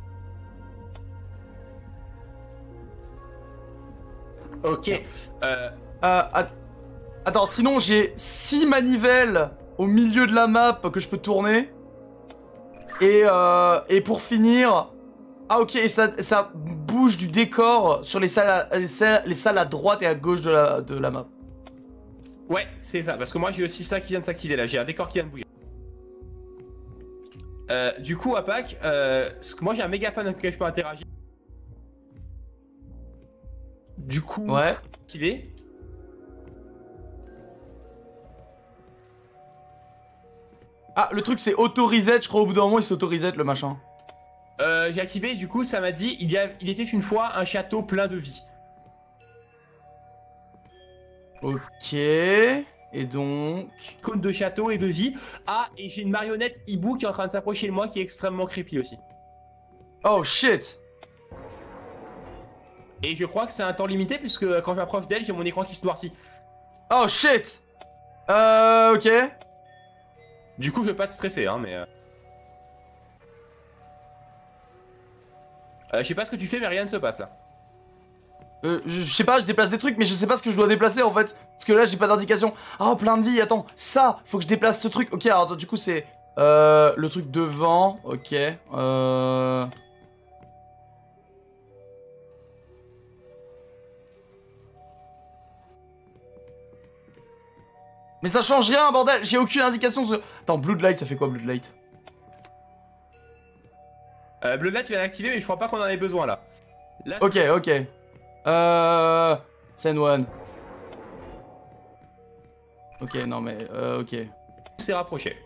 Ok. Euh, euh, att- Attends, sinon j'ai six manivelles au milieu de la map que je peux tourner. Et, euh, et pour finir... Ah ok, et ça, ça bouge du décor sur les salles, à, les, salles, les salles à droite et à gauche de la, de la map. Ouais, c'est ça. Parce que moi, j'ai aussi ça qui vient de s'activer là. J'ai un décor qui vient de bouger. Euh, du coup, Wapak, euh, ce que moi, j'ai un méga fan avec lequel je peux interagir. Du coup, Ouais. Ah, le truc c'est auto-reset, je crois au bout d'un moment il s'auto-reset le machin. Euh, j'ai activé, du coup, ça m'a dit il, y a, il était une fois un château plein de vie. Ok. Et donc... Cône de château et de vie. Ah, et j'ai une marionnette hibou qui est en train de s'approcher de moi qui est extrêmement creepy aussi. Oh shit. Et je crois que c'est un temps limité puisque quand je m'approche d'elle, j'ai mon écran qui se noircit. Oh shit. Euh, ok. Du coup, je vais pas te stresser, hein, mais... Euh... Euh, je sais pas ce que tu fais, mais rien ne se passe là. Euh, je je sais pas, je déplace des trucs, mais je sais pas ce que je dois déplacer en fait. Parce que là, j'ai pas d'indication. Oh, plein de vie, attends. Ça, faut que je déplace ce truc. Ok, alors attends, du coup, c'est... Euh, le truc devant. Ok. Euh... Mais ça change rien, bordel. J'ai aucune indication. De... Attends, Bloodlight, ça fait quoi, Bloodlight? Euh, Bleu là, tu viens d'activer, mais je crois pas qu'on en ait besoin là. Là, Ok, ok. Euh... Scène one. Ok, non mais... Euh, ok. c'est rapproché.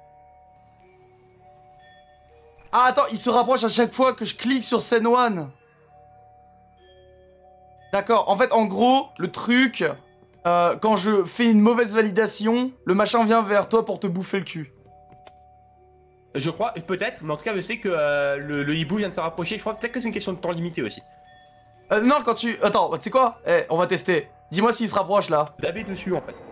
Ah, attends, il se rapproche à chaque fois que je clique sur scène one. D'accord, en fait, en gros, le truc... Euh, quand je fais une mauvaise validation, le machin vient vers toi pour te bouffer le cul. Je crois, peut-être, mais en tout cas, je sais que euh, le, le hibou vient de se rapprocher. Je crois peut-être que c'est une question de temps limité aussi. Euh, non, quand tu... Attends, tu sais quoi? Eh, on va tester. Dis-moi s'il se rapproche, là. Dabé dessus, en fait.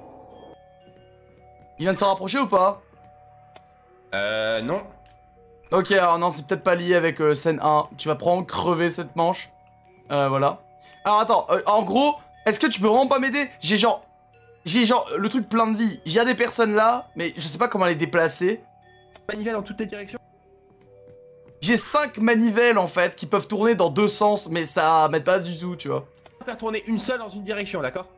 Il vient de se rapprocher ou pas? Euh, non. Ok, alors non, c'est peut-être pas lié avec euh, scène un. Tu vas prendre crever cette manche. Euh, voilà. Alors attends, euh, en gros, est-ce que tu peux vraiment pas m'aider? J'ai genre... J'ai genre le truc plein de vie. Il y a des personnes là, mais je sais pas comment les déplacer. Manivelle dans toutes les directions. J'ai cinq manivelles en fait qui peuvent tourner dans deux sens, mais ça m'aide pas du tout, tu vois. On va faire tourner une seule dans une direction, d'accord?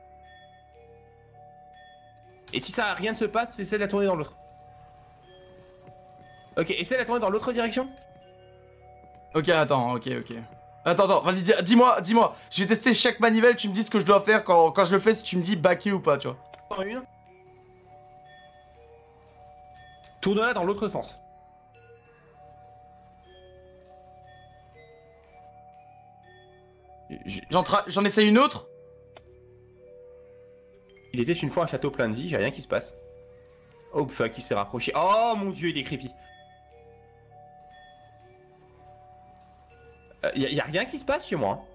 Et si ça rien ne se passe, essaie de la tourner dans l'autre. Ok, essaie de la tourner dans l'autre direction. Ok, attends, ok, ok. Attends, attends, vas-y, dis- dis-moi, dis-moi. Je vais tester chaque manivelle, tu me dis ce que je dois faire quand, quand je le fais, si tu me dis backer ou pas, tu vois. Dans une. Tourne-la dans l'autre sens. J'ai- J'en tra- j'en essaye une autre? Il était une fois un château plein de vie, j'ai rien qui se passe. Oh fuck, il s'est rapproché. Oh mon dieu, il est creepy. Euh, y, a- y a rien qui se passe chez moi. Hein.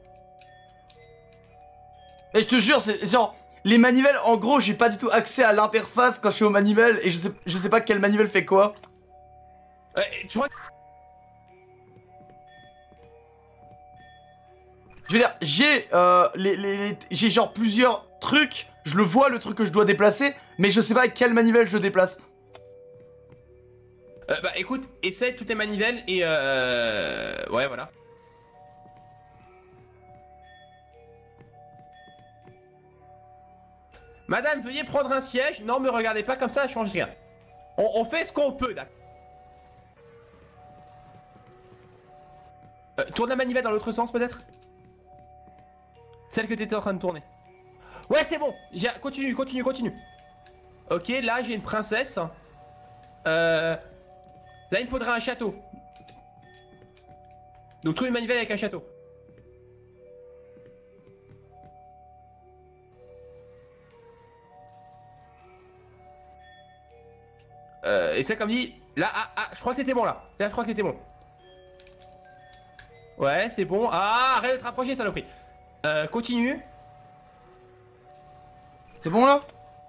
Mais je te jure, c'est genre... Les manivelles, en gros, j'ai pas du tout accès à l'interface quand je suis au manivelle, et je sais, je sais pas quelle manivelle fait quoi. Euh, tu vois. Je veux dire, j'ai euh, les, les, les- j'ai genre plusieurs trucs, je le vois le truc que je dois déplacer, mais je sais pas avec quelle manivelle je le déplace. Euh, bah écoute, essaie toutes les manivelles et euh... ouais, voilà. Madame, veuillez prendre un siège. Non, me regardez pas comme ça, ça change rien. On, on fait ce qu'on peut, d'accord. Euh, tourne la manivelle dans l'autre sens, peut-être. Celle que t'étais en train de tourner. Ouais, c'est bon. J'ai- Continue, continue, continue. Ok, là, j'ai une princesse. Euh... Là, il me faudra un château. Donc, trouve une manivelle avec un château. Euh, et ça, comme dit, là, ah, ah, je crois que t'étais bon là. Là, je crois que t'étais bon. Ouais, c'est bon. Ah, arrête de te rapprocher, saloperie. Euh, continue. C'est bon là?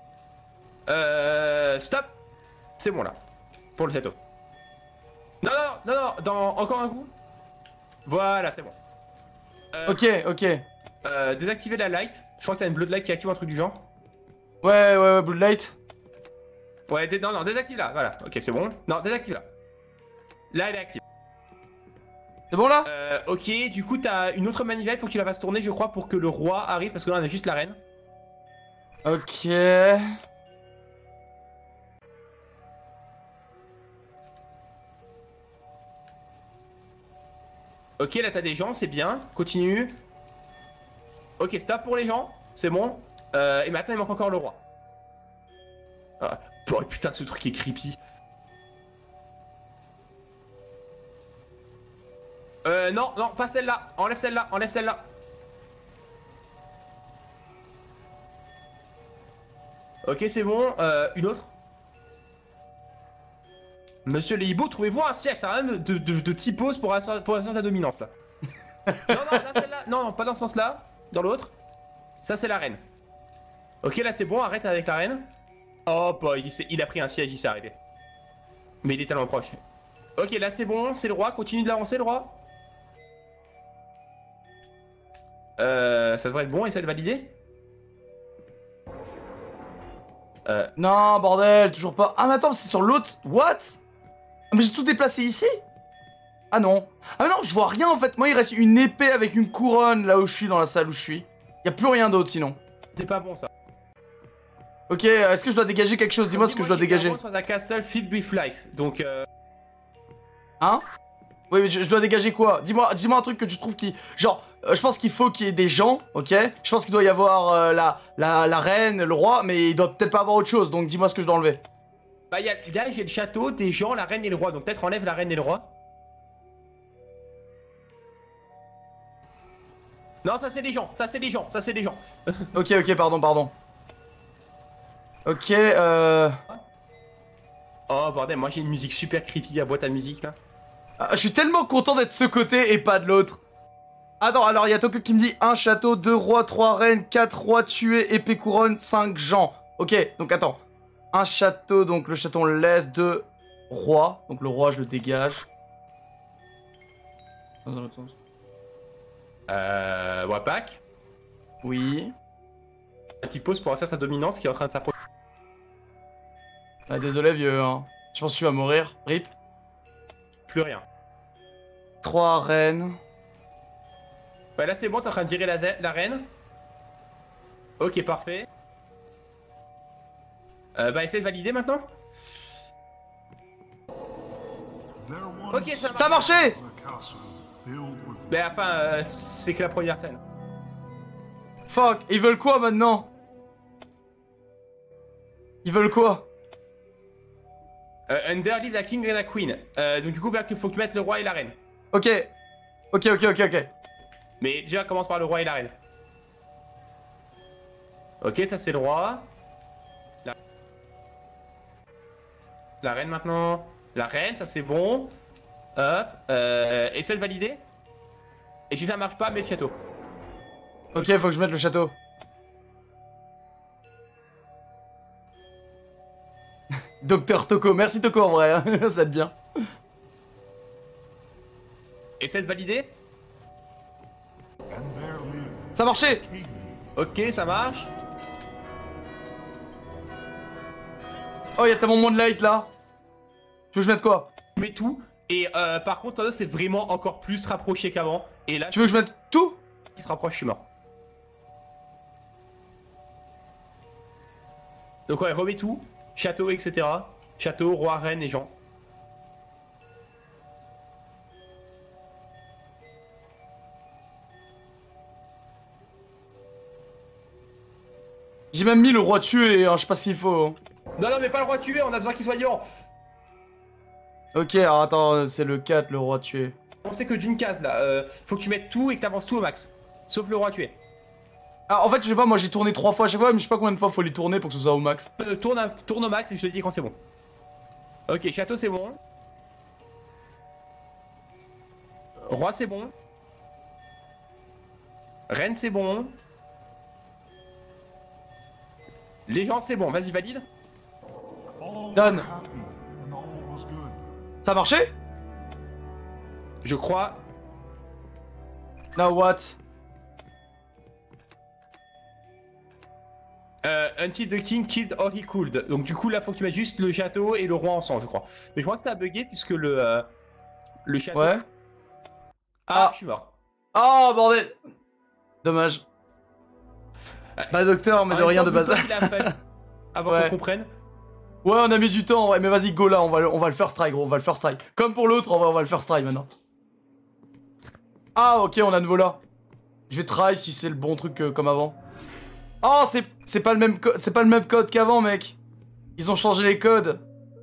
Euh, stop. C'est bon là. Pour le château. Non, non, non, non, dans encore un coup. Voilà, c'est bon. Euh, Ok, ok. Ouais, euh, désactiver la light. Je crois que t'as une bleu de light qui active un truc du genre. ouais, ouais, Blue Light. Ouais, dé- non, non, désactive là. Voilà, ok, c'est bon. Non, désactive là. Là, elle est active. C'est bon là? Euh, ok, du coup, t'as une autre manivelle. Faut que tu la fasses tourner, je crois, pour que le roi arrive. Parce que là, on a juste la reine. Ok. Ok, là, t'as des gens, c'est bien. Continue. Ok, stop pour les gens. C'est bon. Euh, et maintenant, il manque encore le roi. Ah. Oh putain, ce truc est creepy. Euh, non, non, pas celle-là. Enlève celle-là, enlève celle-là. Ok, c'est bon. Euh, une autre. Monsieur les hiboux, trouvez-vous un siège. Ça a rien de, de, de, de typose pour asseoir pour asseoir ta dominance, là. Non, non, là, celle-là. Non, non, pas dans ce sens-là. Dans l'autre. Ça, c'est la reine. Ok, là, c'est bon. Arrête avec la reine. Oh, bah, il, il a pris un siège, il s'est arrêté. Mais il est tellement proche. Ok, là, c'est bon. C'est le roi. Continue de l'avancer, le roi. Euh, ça devrait être bon. Essaie de valider. Euh... Non, bordel, toujours pas. Ah, mais attends, c'est sur l'autre. What? Ah, mais j'ai tout déplacé ici? Ah non. Ah, mais non, je vois rien en fait. Moi, il reste une épée avec une couronne là où je suis, dans la salle où je suis. Y a plus rien d'autre sinon. C'est pas bon ça. Ok, est-ce que je dois dégager quelque chose? Dis-moi ce que je dois dégager. Sur la castle filled with life. Donc, euh... Hein? Oui, mais je, je dois dégager quoi? Dis-moi dis un truc que tu trouves qui... Genre, euh, je pense qu'il faut qu'il y ait des gens, ok? Je pense qu'il doit y avoir euh, la, la, la reine, le roi, mais il doit peut-être pas avoir autre chose, donc dis-moi ce que je dois enlever. Bah, y a, là, j'ai le château, des gens, la reine et le roi, donc peut-être enlève la reine et le roi. Non, ça c'est des gens, ça c'est des gens, ça c'est des gens. Ok, ok, pardon, pardon. Ok, euh... Oh bordel, moi j'ai une musique super creepy à boîte à musique là. Ah, je suis tellement content d'être de ce côté et pas de l'autre. Attends, alors il y a Tokyo qui me dit un château, deux rois, trois reines, quatre rois tués, épée couronne, cinq gens. Ok, donc attends. Un château, donc le château on le laisse, deux rois. Donc le roi je le dégage. Euh... Wapak. Oui. Un petit pause pour assurer sa dominance qui est en train de s'approcher. Ah, désolé vieux, hein. Je pense que tu vas mourir. Rip. Plus rien. Trois reines. Ouais, là c'est bon, t'es en train de tirer la, la reine. Ok, parfait. Euh, bah, essaye de valider maintenant. Ok, ça marche. Ça a marché! Mais enfin, euh, c'est que la première scène. Fuck, ils veulent quoi maintenant? Ils veulent quoi? Euh, under live la king et la queen. Euh, donc du coup, il faut que tu mettes le roi et la reine. Ok. Ok, ok, ok, ok. Mais déjà, commence par le roi et la reine. Ok, ça c'est le roi. La... la reine maintenant. La reine, ça c'est bon. Hop. Euh, essaie de valider. Et si ça marche pas, mets le château. Ok, faut que je mette le château. Docteur Toko, merci Toko en vrai, hein. Ça va être bien. Essaie de valider. Ça a marché. Ok, ça marche. Oh, il y a tellement moins de light là. Tu veux que je mette quoi? Tu mets tout. Et euh, par contre, toi, c'est vraiment encore plus rapproché qu'avant. Et là, Tu veux que je mette tout? qui se rapproche, je suis mort. Donc ouais, remets tout. Château, et cetera. Château, roi, reine et gens. J'ai même mis le roi tué, hein, je sais pas s'il faut. Non, non, mais pas le roi tué, on a besoin qu'il soit vivant. Ok, alors attends, c'est le quatre, le roi tué. On sait que d'une case là. Euh, faut que tu mettes tout et que t'avances tout au max. Sauf le roi tué. Ah, en fait, je sais pas, moi j'ai tourné trois fois à chaque fois, mais je sais pas combien de fois faut les tourner pour que ce soit au max. Euh, tourne, à- tourne au max et je te dis quand c'est bon. Ok, château c'est bon. Roi c'est bon. Reine c'est bon. Les gens c'est bon, vas-y valide. Done. Ça a marché? Je crois. Now what? Euh, until the king killed or he cooled. Donc du coup là faut que tu mettes juste le château et le roi ensemble je crois. Mais je crois que ça a bugué puisque le euh, le château. Ouais. Ah, Ah. je suis mort. Oh bordel. Dommage. Pas docteur, mais de En même rien temps, de vu le base. temps qu'il a fallu avant Ouais. qu'on comprenne. Ouais, on a mis du temps, ouais, mais vas-y, go là, on va, le- on va le first strike, gros, on va le first strike. Comme pour l'autre, on va, on va le first strike maintenant. Ah, ok, on a nouveau là. Je vais try si c'est le bon truc euh, comme avant. Oh, c'est c'est pas le même co- c'est pas le même code qu'avant, mec. Ils ont changé les codes.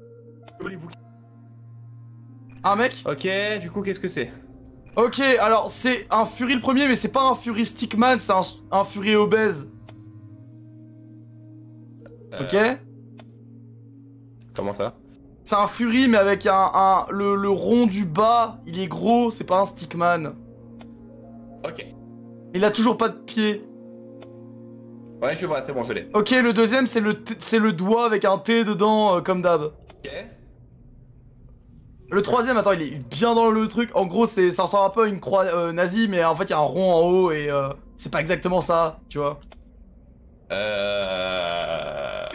Un mec? Ok, du coup, qu'est-ce que c'est? Ok, alors c'est un Fury le premier, mais c'est pas un Fury Stickman, c'est un, un Fury obèse. Euh, Ok? Comment ça? C'est un Fury, mais avec un, un le, le rond du bas, il est gros, c'est pas un Stickman. Ok. Il a toujours pas de pied. Ouais, je vois, c'est bon, je l'ai. Ok, le deuxième, c'est le, t- c'est le doigt avec un T dedans, euh, comme d'hab. Ok. Le troisième, attends, il est bien dans le truc. En gros, c'est, ça ressemble un peu à une croix euh, nazie, mais en fait, il y a un rond en haut et euh, c'est pas exactement ça, tu vois. Euh...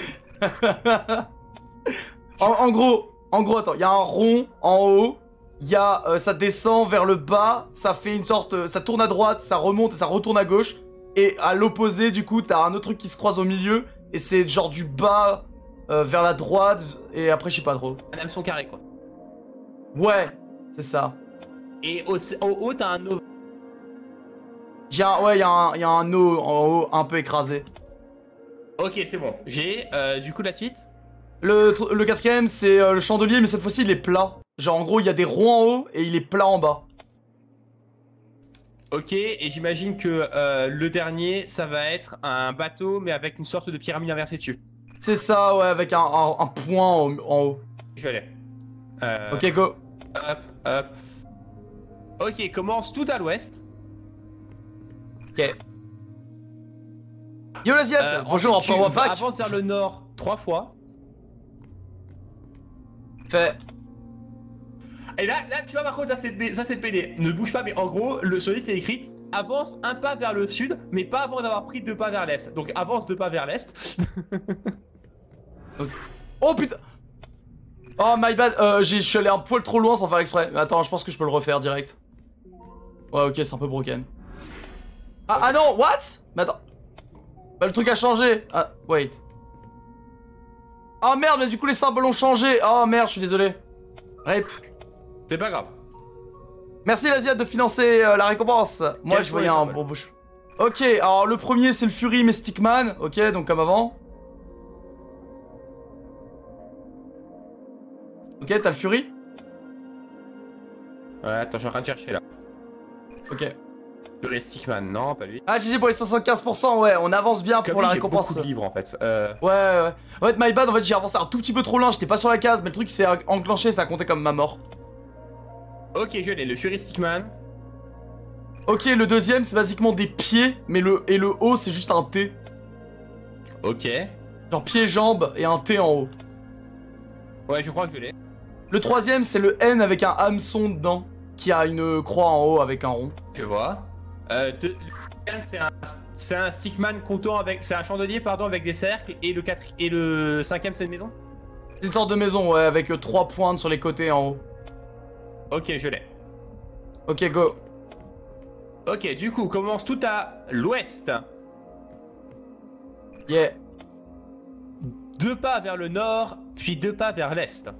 en, en gros, en gros, attends, il y a un rond en haut. Il y a, euh, ça descend vers le bas, ça fait une sorte, euh, ça tourne à droite, ça remonte et ça retourne à gauche. Et à l'opposé, du coup, t'as un autre truc qui se croise au milieu et c'est genre du bas euh, vers la droite et après, je sais pas trop. Un hameçon carré, quoi. Ouais, c'est ça. Et au, au haut, t'as un ovale. J'ai un, ouais, il y, a un- y a un O en haut un peu écrasé. Ok, c'est bon. J'ai, euh, du coup, la suite. Le, tr- le quatrième, c'est euh, le chandelier, mais cette fois-ci, il est plat. Genre, en gros, il y a des ronds en haut et il est plat en bas. Ok, et j'imagine que euh, le dernier, ça va être un bateau, mais avec une sorte de pyramide inversée dessus. C'est ça, ouais, avec un, un- un point en, en haut. Je vais aller. Euh, Ok, go. Hop, hop. Ok, commence tout à l'ouest. Ok. Yo, l'Asiat, Euh, bonjour, ensuite, Power tu Pack. avances vers le nord trois fois. Fait. Et là, là, tu vois, par contre, ça c'est ça, c'est pédé. Ne bouge pas, mais en gros, le sur c'est écrit avance un pas vers le sud, mais pas avant d'avoir pris deux pas vers l'est. Donc avance deux pas vers l'est. Oh putain. Oh my bad, euh, j'ai- je suis allé un poil trop loin sans faire exprès. Mais attends, je pense que je peux le refaire direct. Ouais, ok, c'est un peu broken. Ah, ah non, what? Mais attends. Bah, le truc a changé. Ah, wait. Oh merde, mais du coup les symboles ont changé. Oh merde, je suis désolé. Rip. C'est pas grave. Merci l'Asiat de financer euh, la récompense. Moi Quels je sont voyais les un symboles bon bouche. Ok, alors le premier c'est le Fury mais Stickman. Ok, donc comme avant. Ok, t'as le Fury? Ouais, attends, je suis en train de chercher là. Ok. Le Stickman, non, pas lui. Ah, G G pour les soixante-quinze pour cent, ouais, on avance bien Comme pour lui, la j'ai récompense. beaucoup de livres en fait. Euh... Ouais, ouais. En fait, my bad, en fait, j'ai avancé un tout petit peu trop loin, j'étais pas sur la case, mais le truc s'est enclenché, ça a compté comme ma mort. Ok, je l'ai, le Fury Stickman. Ok, le deuxième, c'est basiquement des pieds, mais le et le haut, c'est juste un T. Ok. Genre pied-jambe et un T en haut. Ouais, je crois que je l'ai. Le troisième, c'est le N avec un hameçon dedans, qui a une croix en haut avec un rond. Je vois. Euh, deux- le quatrième, c'est un, c'est un Stickman comptant avec. C'est un chandelier, pardon, avec des cercles. Et le, quatre, et le cinquième, c'est une maison. C'est une sorte de maison, ouais, avec euh, trois pointes sur les côtés en haut. Ok, je l'ai. Ok, go. Ok, du coup, commence tout à l'ouest. Yeah. Deux pas vers le nord, puis deux pas vers l'est.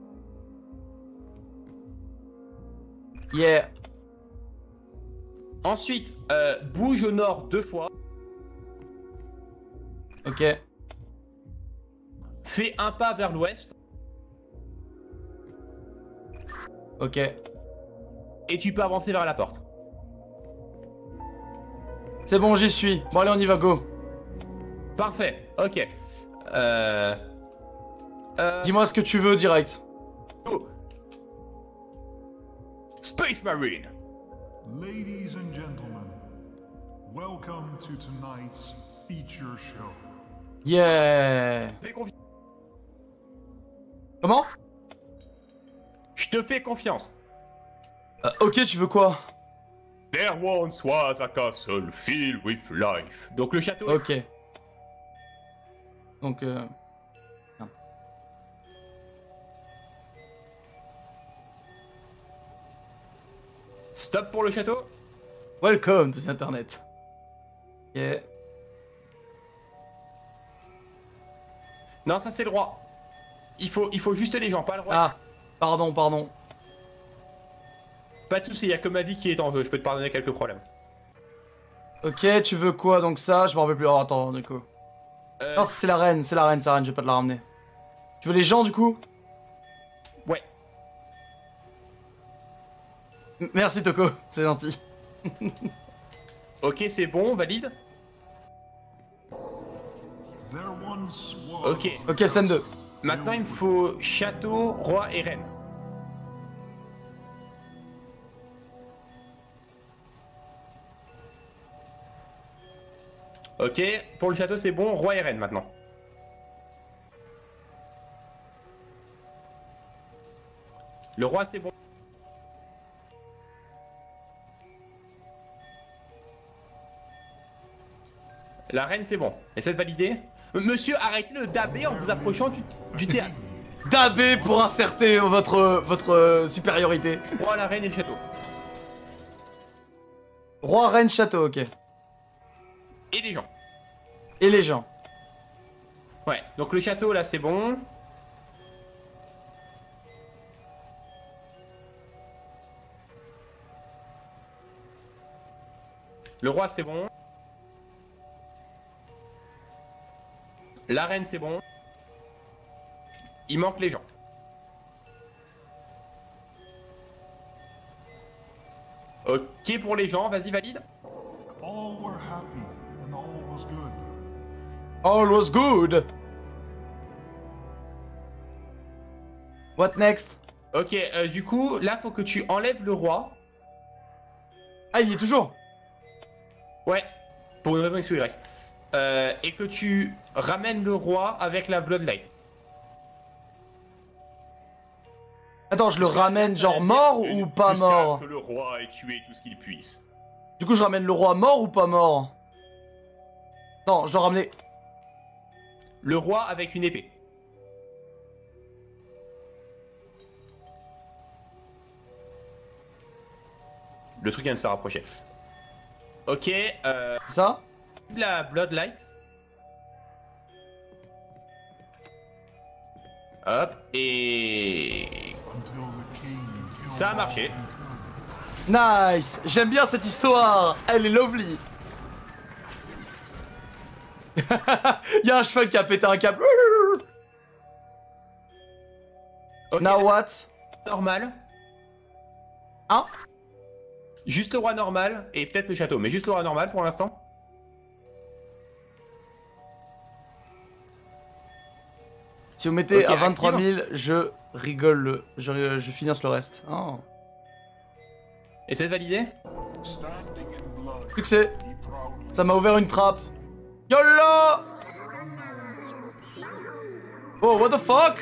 Yeah. Ensuite, euh, bouge au nord deux fois. Ok. Fais un pas vers l'ouest. Ok. Et tu peux avancer vers la porte. C'est bon, j'y suis. Bon, allez, on y va, go. Parfait, ok. Euh... euh... Dis-moi ce que tu veux direct. Oh. Space Marine. Ladies and gentlemen, welcome to tonight's feature show. Yeah. Fais confiance. Comment? Je te fais confiance. Euh, ok, tu veux quoi? There once was a castle filled with life. Donc le château. Ok. Donc, euh... non. Stop pour le château. Welcome to the internet. Ok. Non, ça c'est le roi. Il faut, il faut juste les gens, pas le roi. Ah, pardon, pardon. Pas de soucis, il y a que ma vie qui est en jeu. Je peux te pardonner quelques problèmes. Ok, tu veux quoi donc ça? Je me rappelle plus. Oh, attends, du coup. Euh, Non, c'est la reine, c'est la reine, c'est la reine, je vais pas te la ramener. Tu veux les gens du coup? Ouais. M- Merci Toko, c'est gentil. Ok, c'est bon, valide. There once was Ok. Ok, scène deux. Maintenant, il me faut château, roi et reine. Ok, pour le château, c'est bon, roi et reine maintenant. Le roi, c'est bon. La reine, c'est bon. Essaie de valider. Monsieur, arrêtez de daber en vous approchant du, du théâtre. Dabé pour inserter votre, votre euh, supériorité. Roi, la reine et le château. Roi, reine, château, ok. Et les gens. Et les gens. Ouais, donc le château, là, c'est bon. Le roi, c'est bon. La reine, c'est bon. Il manque les gens. Ok pour les gens, vas-y, valide. all were happy and all was good. All was good. What next? Ok, euh, du coup, là, faut que tu enlèves le roi. Ah, il y est toujours. Ouais, pour une raison X ou Y. Euh, et que tu ramènes le roi avec la Bloodlight. Attends, je le ramène genre mort ou pas mort? Que le roi ait tué tout ce qu'il puisse. Du coup, je ramène le roi mort ou pas mort? Non, je dois ramener... Le roi avec une épée. Le truc vient de se rapprocher. Ok, euh, Ça? la Bloodlight. Hop, et... Until the king killed Ça a all marché. who could. Nice. J'aime bien cette histoire. Elle est lovely. Il y a un cheval qui a pété un câble. Ok, Now what? normal. Hein? Juste le roi normal et peut-être le château, mais juste le roi normal pour l'instant. Si vous mettez Ok, à vingt-trois active. mille, je rigole, le- je, je finance le reste. Oh. Essaie de valider. Standing in blood, Succès. he proudly Ça m'a ouvert une trappe. YOLO! Oh, what the fuck?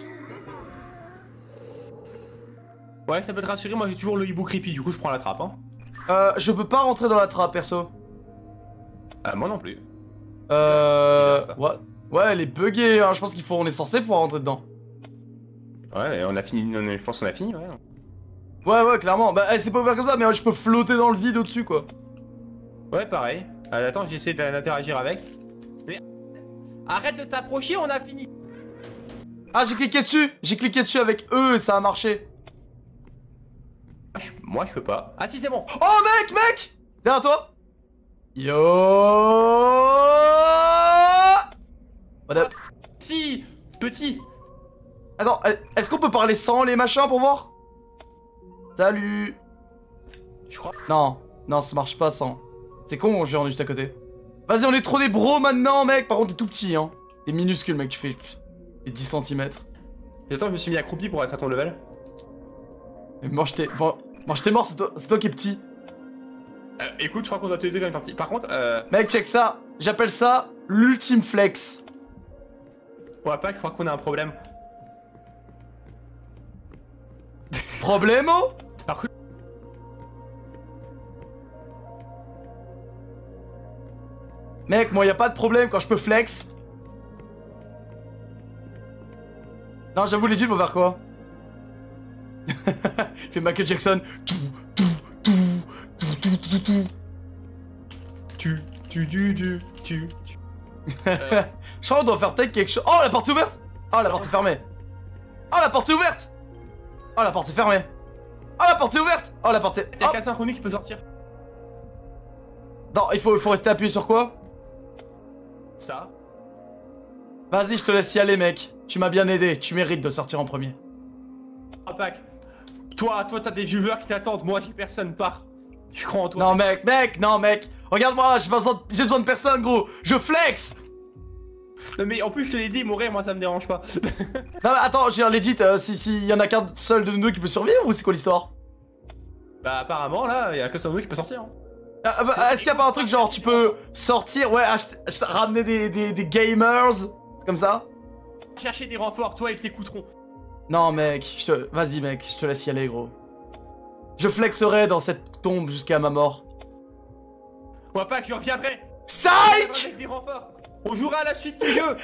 Ouais, ça peut te rassurer, moi j'ai toujours le hibou creepy, du coup je prends la trappe. Hein. Euh, je peux pas rentrer dans la trappe, perso. Euh, moi non plus. Euh... Bizarre, ça. What? Ouais, elle est buggée, hein. Je pense qu'il faut... On est censé pouvoir rentrer dedans. Ouais, on a fini, on est- je pense qu'on a fini, ouais. Ouais, ouais, clairement. Bah, elle s'est pas ouverte comme ça, mais ouais, je peux flotter dans le vide au-dessus, quoi. Ouais, pareil. Euh, attends, j'essaie d'interagir avec. Mais... Arrête de t'approcher, on a fini. Ah, j'ai cliqué dessus. J'ai cliqué dessus avec eux et ça a marché. Moi je, moi, je peux pas. Ah si, c'est bon. Oh, mec, mec! Derrière toi. Yo! What up? Si, petit. Attends, est-ce qu'on peut parler sans les machins pour voir? Salut! Je crois. Non, non, ça marche pas sans. C'est con, je vais en juste à côté. Vas-y, on est trop des bros maintenant, mec! Par contre, t'es tout petit, hein. T'es minuscule, mec, tu fais, tu fais dix centimètres. Attends, je me suis mis accroupi pour être à ton level. Mais mange tes... Bon, mange tes morts, c'est toi, c'est toi qui es petit. Euh, écoute, je crois qu'on doit te les deux quand même partie. Par contre, euh, Mec, check ça. J'appelle ça l'ultime flex. on va pas, je crois qu'on a un problème. Problemo? Par contre, Mec, moi, y a pas de problème quand je peux flex. Non, j'avoue, legit, faut faire quoi? Il fait Michael Jackson. Tout, tout, tout, tout, tout, tout, tout. tu, tu, tu, tu, tu, tu. Je crois qu'on doit faire peut-être quelque chose. Oh, la porte est ouverte! Oh, la porte est fermée. Oh, la porte est ouverte! Oh, la porte est fermée. Oh, la porte est ouverte! Oh, la porte est... Il y a Oh. qu'un synchronique qui peut sortir. Non, il faut, il faut rester appuyé sur quoi? Ça. Vas-y, je te laisse y aller, mec. Tu m'as bien aidé, tu mérites de sortir en premier. Wapak, toi, toi, t'as des viewers qui t'attendent. Moi, j'ai personne, part. Je crois en toi. Non, mec, mec, non, mec. Regarde-moi, j'ai pas besoin de... j'ai besoin de personne, gros. Je flex. Non, mais en plus, je te l'ai dit, mourir, moi, ça me dérange pas. Non, mais attends, j'ai un legit, euh, si, si y en a qu'un seul de nous deux qui peut survivre ou c'est quoi l'histoire? Bah, apparemment, là, y a que son qui peut sortir. Hein. Ah, bah, est-ce qu'il y a pas un truc genre tu peux sortir, ouais, acheter, acheter- ramener des, des, des gamers, comme ça? Chercher des renforts, toi, ils t'écouteront. Non, mec, je te... vas-y, mec, je te laisse y aller, gros. Je flexerai dans cette tombe jusqu'à ma mort. Wapak, je reviendrai. Psych! Avec des renforts. On jouera à la suite du jeu.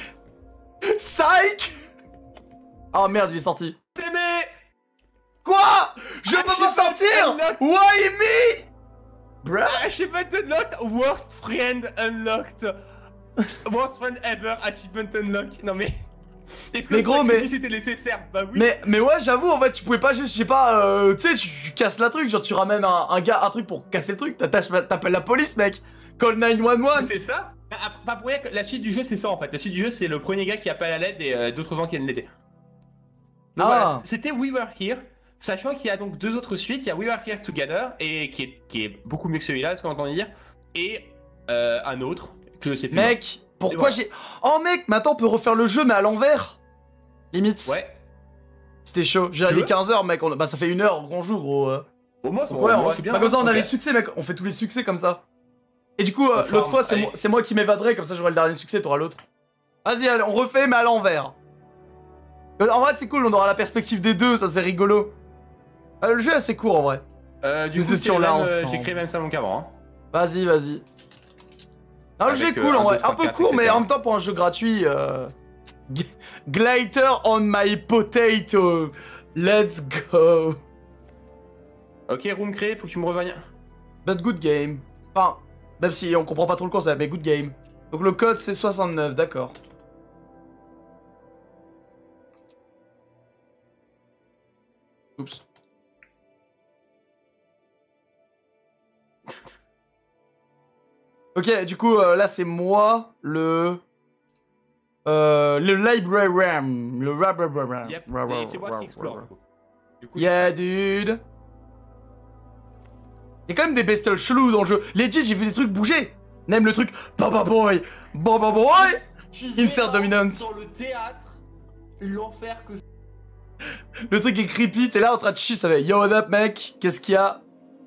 Psych! Oh merde, il est sorti. T'aimais. Quoi? Je peux pas Achievement sortir! unlocked. Why me? Bruh? Achievement unlocked, worst friend unlocked. Worst friend ever, achievement unlocked. Non mais... Est-ce que Mais le gros, mais- sacrifice était nécessaire? Bah oui. Mais, mais ouais, j'avoue, en fait, tu pouvais pas juste, je sais pas, euh, tu sais, tu, tu casses la truc, genre tu ramènes un, un gars, un truc pour casser le truc, t'attaches- t'appelles la police, mec. Call neuf un un. C'est ça. Bah, Pas pour rien que la suite du jeu c'est ça en fait. La suite du jeu c'est le premier gars qui appelle à l'aide et euh, d'autres gens qui viennent l'aider. Donc Ah. voilà, c'était We Were Here. Sachant qu'il y a donc deux autres suites, il y a We Were Here Together et qui est, qui est beaucoup mieux que celui-là, ce qu'on entend dire, et euh, un autre que je sais plus. Mec, pourquoi voilà. j'ai... Oh mec, maintenant on peut refaire le jeu, mais à l'envers. Limite. Ouais. C'était chaud. J'ai Tu allé veux quinze heures, mec. On... Bah ça fait une heure qu'on joue, gros. euh. Au moins, Donc ouais, en vrai. c'est bien. Bah comme ça on a Ok. les succès, mec. On fait tous les succès comme ça. Et du coup, euh, Enfin, l'autre fois, c'est allez. moi, c'est moi qui m'évaderai, comme ça j'aurai le dernier succès, t'auras l'autre. Vas-y, allez, on refait, mais à l'envers. Euh, En vrai, c'est cool, on aura la perspective des deux, ça c'est rigolo. Euh, le jeu est assez court en vrai. Euh, du Nous coup, étions c'est là même, euh, ensemble. j'ai créé même ça mon qu'avant. Hein. Vas-y, vas-y. Non, le Avec, jeu est euh, cool un, en vrai. deux, trois, Un peu quatre, court, mais et cetera. en même temps pour un jeu gratuit. Euh... G- Glitter on my potato. Let's go. Ok, room créé, faut que tu me rejoignes. But good game. Enfin, même si on comprend pas trop le concept, mais good game. Donc le code c'est soixante-neuf, d'accord. Oups. Ok, du coup, euh, là c'est moi, le... Euh, le librarian. Le librarian. Yep, Ra- ra- et c'est moi ra- qui explore. ra- du coup. Du coup, Yeah, dude. Il y a quand même des bestioles chelous dans le jeu. Legit, j'ai vu des trucs bouger. Même le truc Baba Boy, Baba Boy. tu Insert verras dominance. Dans le théâtre, l'enfer que c'est. Le truc est creepy. T'es là en train de chier, ça fait Yo, what up, mec? Qu'est-ce qu'il y a?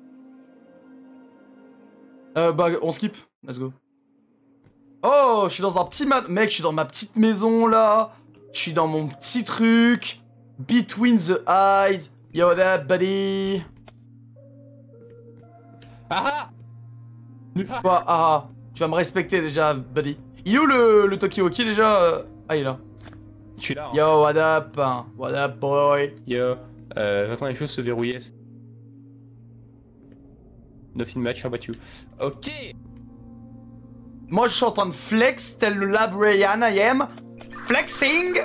Euh, bah, on skip. Let's go. Oh, je suis dans un petit man... Mec, je suis dans ma petite maison, là. Je suis dans mon petit truc. Between the eyes. Yo, what up, buddy? Ah Quoi? Ah, tu vas me respecter déjà, buddy. Il est où le, le Tokioki déjà? euh Ah, il est là. Je suis là. Hein. Yo, what up? hein. What up, boy? Yo. Euh, j'attends les choses se verrouiller. Nothing match, how about you? Ok. Moi, je suis en train de flex, tel le Librarian I am. Flexing!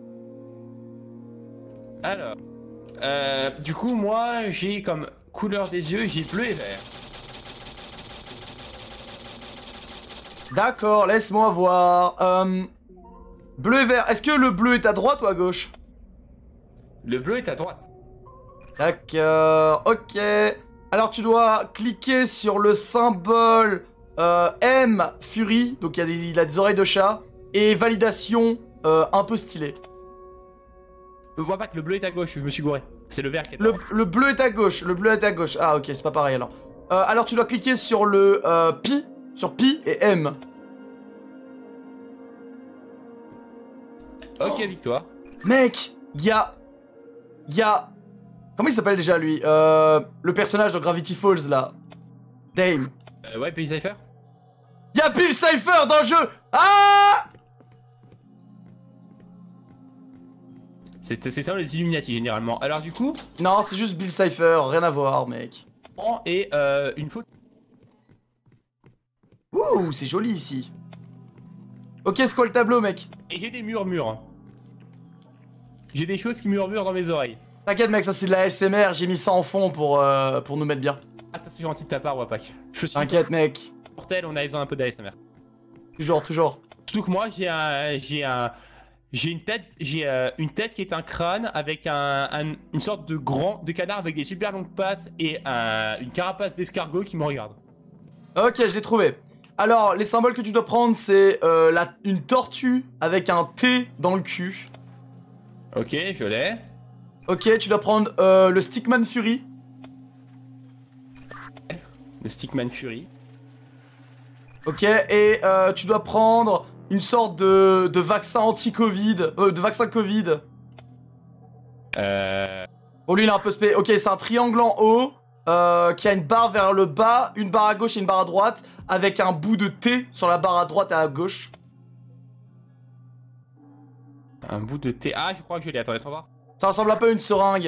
Alors. Euh, du coup, moi, j'ai comme couleur des yeux, j'ai bleu et vert. D'accord, laisse-moi voir. Euh, bleu et vert. Est-ce que le bleu est à droite ou à gauche? Le bleu est à droite. D'accord, ok. Alors, tu dois cliquer sur le symbole euh, M Fury. Donc, il y a des, il a des oreilles de chat. Et validation euh, un peu stylée. Je vois pas que le bleu est à gauche, je me suis gouré. C'est le vert qui est à Le, droite. le bleu est à gauche, le bleu est à gauche. Ah ok, c'est pas pareil alors. Euh, alors tu dois cliquer sur le euh, Pi, sur Pi et M. Ok, victoire. Mec, il y a... Il y a... Comment il s'appelle déjà lui euh, Le personnage de Gravity Falls là. Dame. Euh, ouais, Billy Cypher. Il y a Bill Cipher dans le jeu. Ah C'est c'est ça les Illuminati généralement. Alors du coup, Non, c'est juste Bill Cipher, rien à voir mec. et euh, une photo. Ouh, c'est joli ici. Ok, c'est quoi le tableau mec? Et j'ai des murmures. J'ai des choses qui murmurent dans mes oreilles. T'inquiète mec, ça c'est de la S M R, j'ai mis ça en fond pour, euh, pour nous mettre bien. Ah, ça c'est gentil de ta part, Wapak. Je suis T'inquiète mec. mortel, on a besoin un peu d'A S M R. Toujours, toujours. Surtout que moi j'ai un. J'ai un. J'ai une tête, j'ai euh, une tête qui est un crâne avec un, un- une sorte de grand, de canard avec des super longues pattes et un- une carapace d'escargot qui me regarde. Ok, je l'ai trouvé. Alors, les symboles que tu dois prendre, c'est euh, la- une tortue avec un T dans le cul. Ok, je l'ai. Ok, tu dois prendre euh, le Stickman Fury. Le Stickman Fury. Ok, et euh, tu dois prendre une sorte de, de vaccin anti-Covid. Euh, de vaccin Covid. Euh... Bon, lui, il est un peu spé... Ok, c'est un triangle en haut, euh, qui a une barre vers le bas, une barre à gauche et une barre à droite, avec un bout de T sur la barre à droite et à gauche. Un bout de thé. Ah, je crois que je l'ai. Attendez, sans voir. Ça ressemble un peu à une seringue.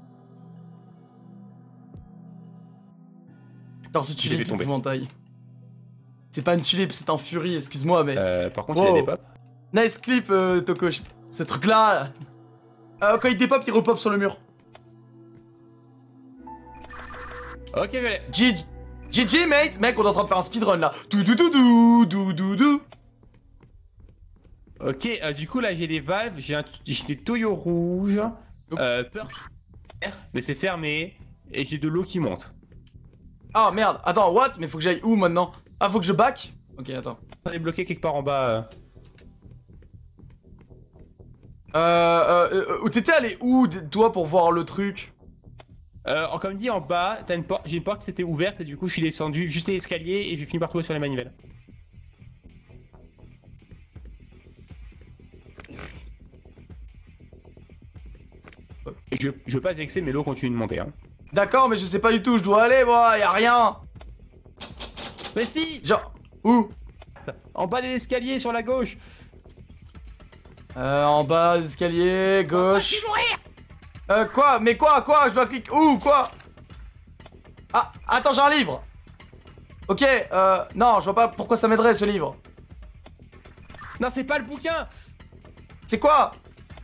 Tortue Je l'ai tulipe, fait tomber. épouvantail. C'est pas une tulipe, c'est un fury, excuse-moi, mais... Euh, par contre, Wow. il y a des pop. Nice clip, euh, Toko. je- Ce truc-là, là. Euh, quand il dépop, il repop sur le mur. Ok, je l'ai. G G, G G, mate. Mec, on est en train de faire un speedrun, là. Dou dou dou dou dou dou dou. Ok, euh, du coup, là, j'ai des valves. J'ai un... j'ai des tuyaux rouges. Euh, peur. Mais c'est fermé. Et j'ai de l'eau qui monte. Ah, merde. Attends, what? Mais faut que j'aille où, maintenant? Ah, faut que je back? Ok, attends. On est bloqué quelque part en bas. euh. Euh, euh, euh, t'étais allé où, d- toi, pour voir le truc? Euh, comme dit, en bas, t'as une porte. J'ai une porte qui s'était ouverte et du coup, je suis descendu juste les escaliers et j'ai fini par trouver sur les manivelles. Et je, je veux pas vexer, mais l'eau continue de monter. Hein. D'accord, mais je sais pas du tout où je dois aller, moi. Y'a rien. Mais si! Genre, où? En bas des escaliers sur la gauche! Euh, en bas des escaliers, gauche. Euh, quoi? Mais quoi? Quoi? Je dois cliquer où? Quoi? Ah, attends, j'ai un livre. Ok, euh, non, je vois pas pourquoi ça m'aiderait, ce livre. Non, c'est pas le bouquin! C'est quoi?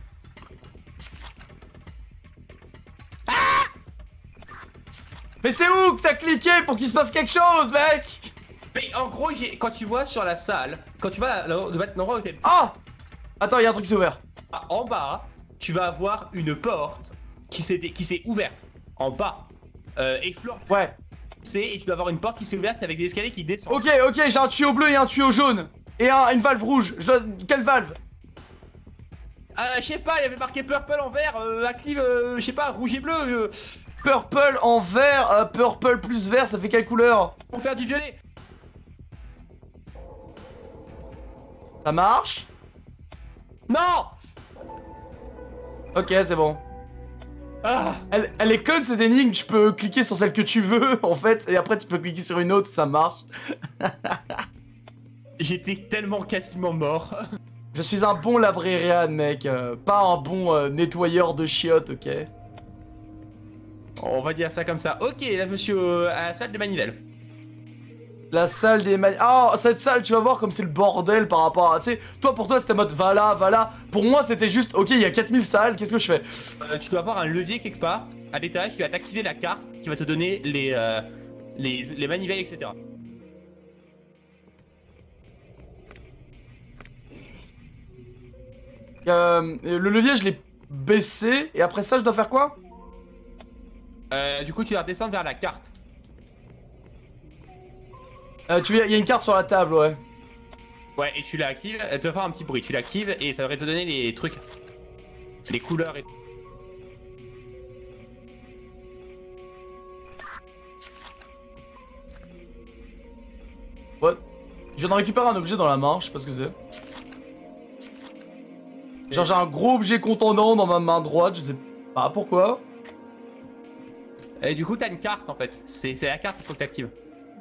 Mais c'est où que t'as cliqué pour qu'il se passe quelque chose, mec? Mais en gros, j'ai- quand tu vois sur la salle, quand tu vois l'endroit où t'es Ah! Attends, il y a un truc qui s'est ouvert. en bas, tu vas avoir une porte qui s'est qui s'est ouverte. En bas. Euh, explore Ouais. C et tu dois avoir une porte qui s'est ouverte avec des escaliers qui descendent. Ok, ok, j'ai un tuyau bleu et un tuyau jaune. Et un, une valve rouge. Je dois... Quelle valve? Ah, je sais pas, il y avait marqué purple en vert, euh, active, euh, je sais pas, rouge et bleu, euh, Purple en vert. euh, purple plus vert, ça fait quelle couleur? pour faire du violet. Ça marche? Non! Ok, c'est bon. Ah! Elle, elle est conne cette énigme, tu peux cliquer sur celle que tu veux en fait, et après tu peux cliquer sur une autre, ça marche. J'étais tellement quasiment mort. Je suis un bon librarian, mec, euh, pas un bon euh, nettoyeur de chiottes, ok? On va dire ça comme ça. Ok, là je suis au- à la salle des manivelles. La salle des mani... Ah, cette salle, tu vas voir comme c'est le bordel par rapport à... Tu sais, toi pour toi c'était mode va là, va là. Pour moi c'était juste, ok, il y a quatre mille salles, qu'est-ce que je fais? Euh, tu dois avoir un levier quelque part à l'étage qui va t'activer la carte qui va te donner les, euh, les, les manivelles, et cetera. Euh, le levier je l'ai baissé, et après ça je dois faire quoi? Euh, du coup, tu vas descendre vers la carte. euh, Tu veux, il y a une carte sur la table, ouais. Ouais, et tu l'actives, elle te va faire un petit bruit. Tu l'actives et ça devrait te donner les trucs, les couleurs et. What? Je viens de récupérer un objet dans la main, je sais pas ce que c'est. Genre j'ai un gros objet contondant dans ma main droite, je sais pas pourquoi. Et du coup, t'as une carte en fait. C'est c'est la carte qu'il faut que t'actives.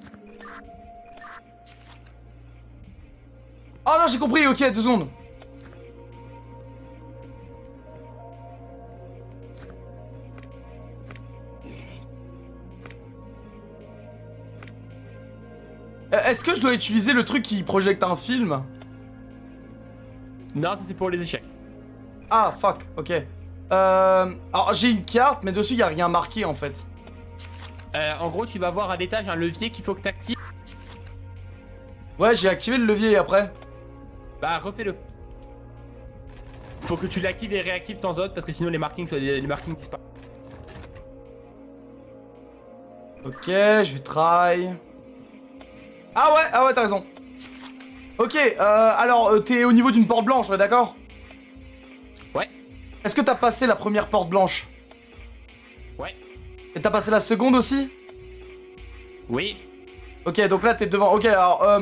Ah non, j'ai compris, ok, deux secondes. Euh, Est-ce que je dois utiliser le truc qui projette un film? Non, ça c'est pour les échecs. Ah, fuck, ok. Euh... Alors j'ai une carte, mais dessus y a rien marqué en fait. Euh, en gros, tu vas voir à l'étage un levier qu'il faut que t'actives. Ouais, j'ai activé le levier et après. Bah, refais-le. Faut que tu l'actives et réactives de temps en temps parce que sinon les markings, les, les markings disparaissent. Ok, je vais try. Ah ouais, ah ouais, t'as raison. Ok, euh, alors euh, t'es au niveau d'une porte blanche, ouais, d'accord? Ouais. Est-ce que t'as passé la première porte blanche? Ouais. Et t'as passé la seconde aussi? Oui. Ok, donc là t'es devant. Ok, alors euh,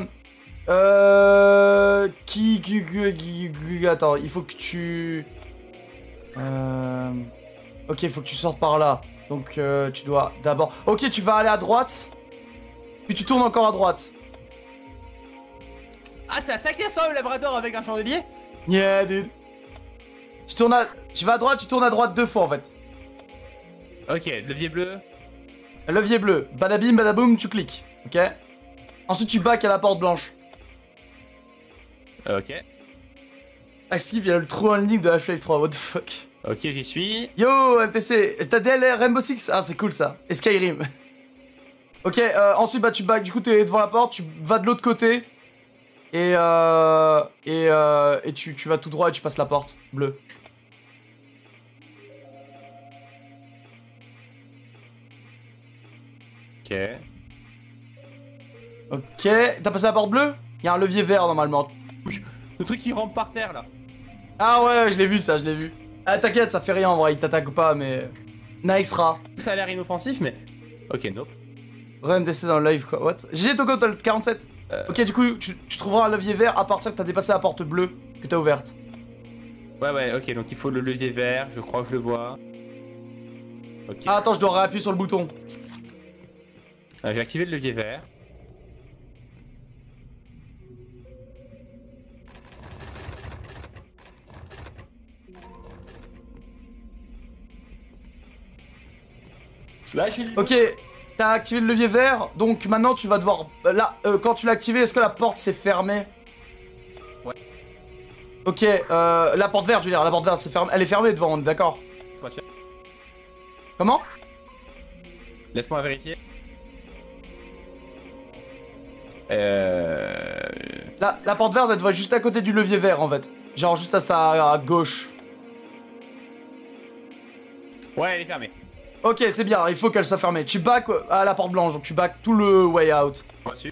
euh, qui, qui, qui, qui, qui- attends, il faut que tu. Euh, ok, il faut que tu sortes par là. Donc euh, tu dois d'abord. Ok, tu vas aller à droite. Puis tu tournes encore à droite. Ah, c'est à ça qu'il y a ça, le labrador avec un chandelier? Yeah, dude. Tu tournes à... Tu vas à droite, tu tournes à droite deux fois en fait. Ok, levier bleu. Levier bleu. Badabim, badaboum, tu cliques. Ok. Ensuite tu back à la porte blanche. Ok. Ah, Steve, il y a le trou en ligne de Half-Life trois, what the fuck. Ok, j'y suis. Yo, M T C, t'as D L R Rainbow Six? Ah, c'est cool ça. Et Skyrim. Ok, euh, ensuite, bah, tu back. Du coup, t'es devant la porte, tu vas de l'autre côté. Et, euh, et, euh, et tu, tu vas tout droit et tu passes la porte bleue. Ok. Ok, t'as passé la porte bleue? Il y a un levier vert normalement. Le truc qui rampe par terre là. Ah ouais, je l'ai vu ça, je l'ai vu. Ah t'inquiète, ça fait rien en vrai, il t'attaque pas mais... Nice Ra. Ça a l'air inoffensif, mais. Ok, nope. Re M D C dans le live quoi, what? G G Toko, t'as le quarante-sept. Euh... Ok, du coup, tu, tu trouveras un levier vert à partir que t'as dépassé la porte bleue que t'as ouverte. Ouais, ouais, ok, donc il faut le levier vert, je crois que je le vois. Ok. Ah attends, je dois réappuyer sur le bouton. Euh, J'ai activé le levier vert. Là, j'ai Ok, t'as activé le levier vert, donc maintenant tu vas devoir... euh, Là, euh, quand tu l'as activé, est-ce que la porte s'est fermée? Ouais. Ok, euh, la porte verte, je veux dire, la porte verte, c'est fermée. Elle est fermée devant, on est d'accord? Comment? Laisse-moi vérifier. Euh... La, la porte verte, elle doit être juste à côté du levier vert, en fait. Genre juste à sa à gauche. Ouais, elle est fermée. Ok, c'est bien, il faut qu'elle soit fermée. Tu back à la porte blanche, donc tu back tout le way out. Reçu.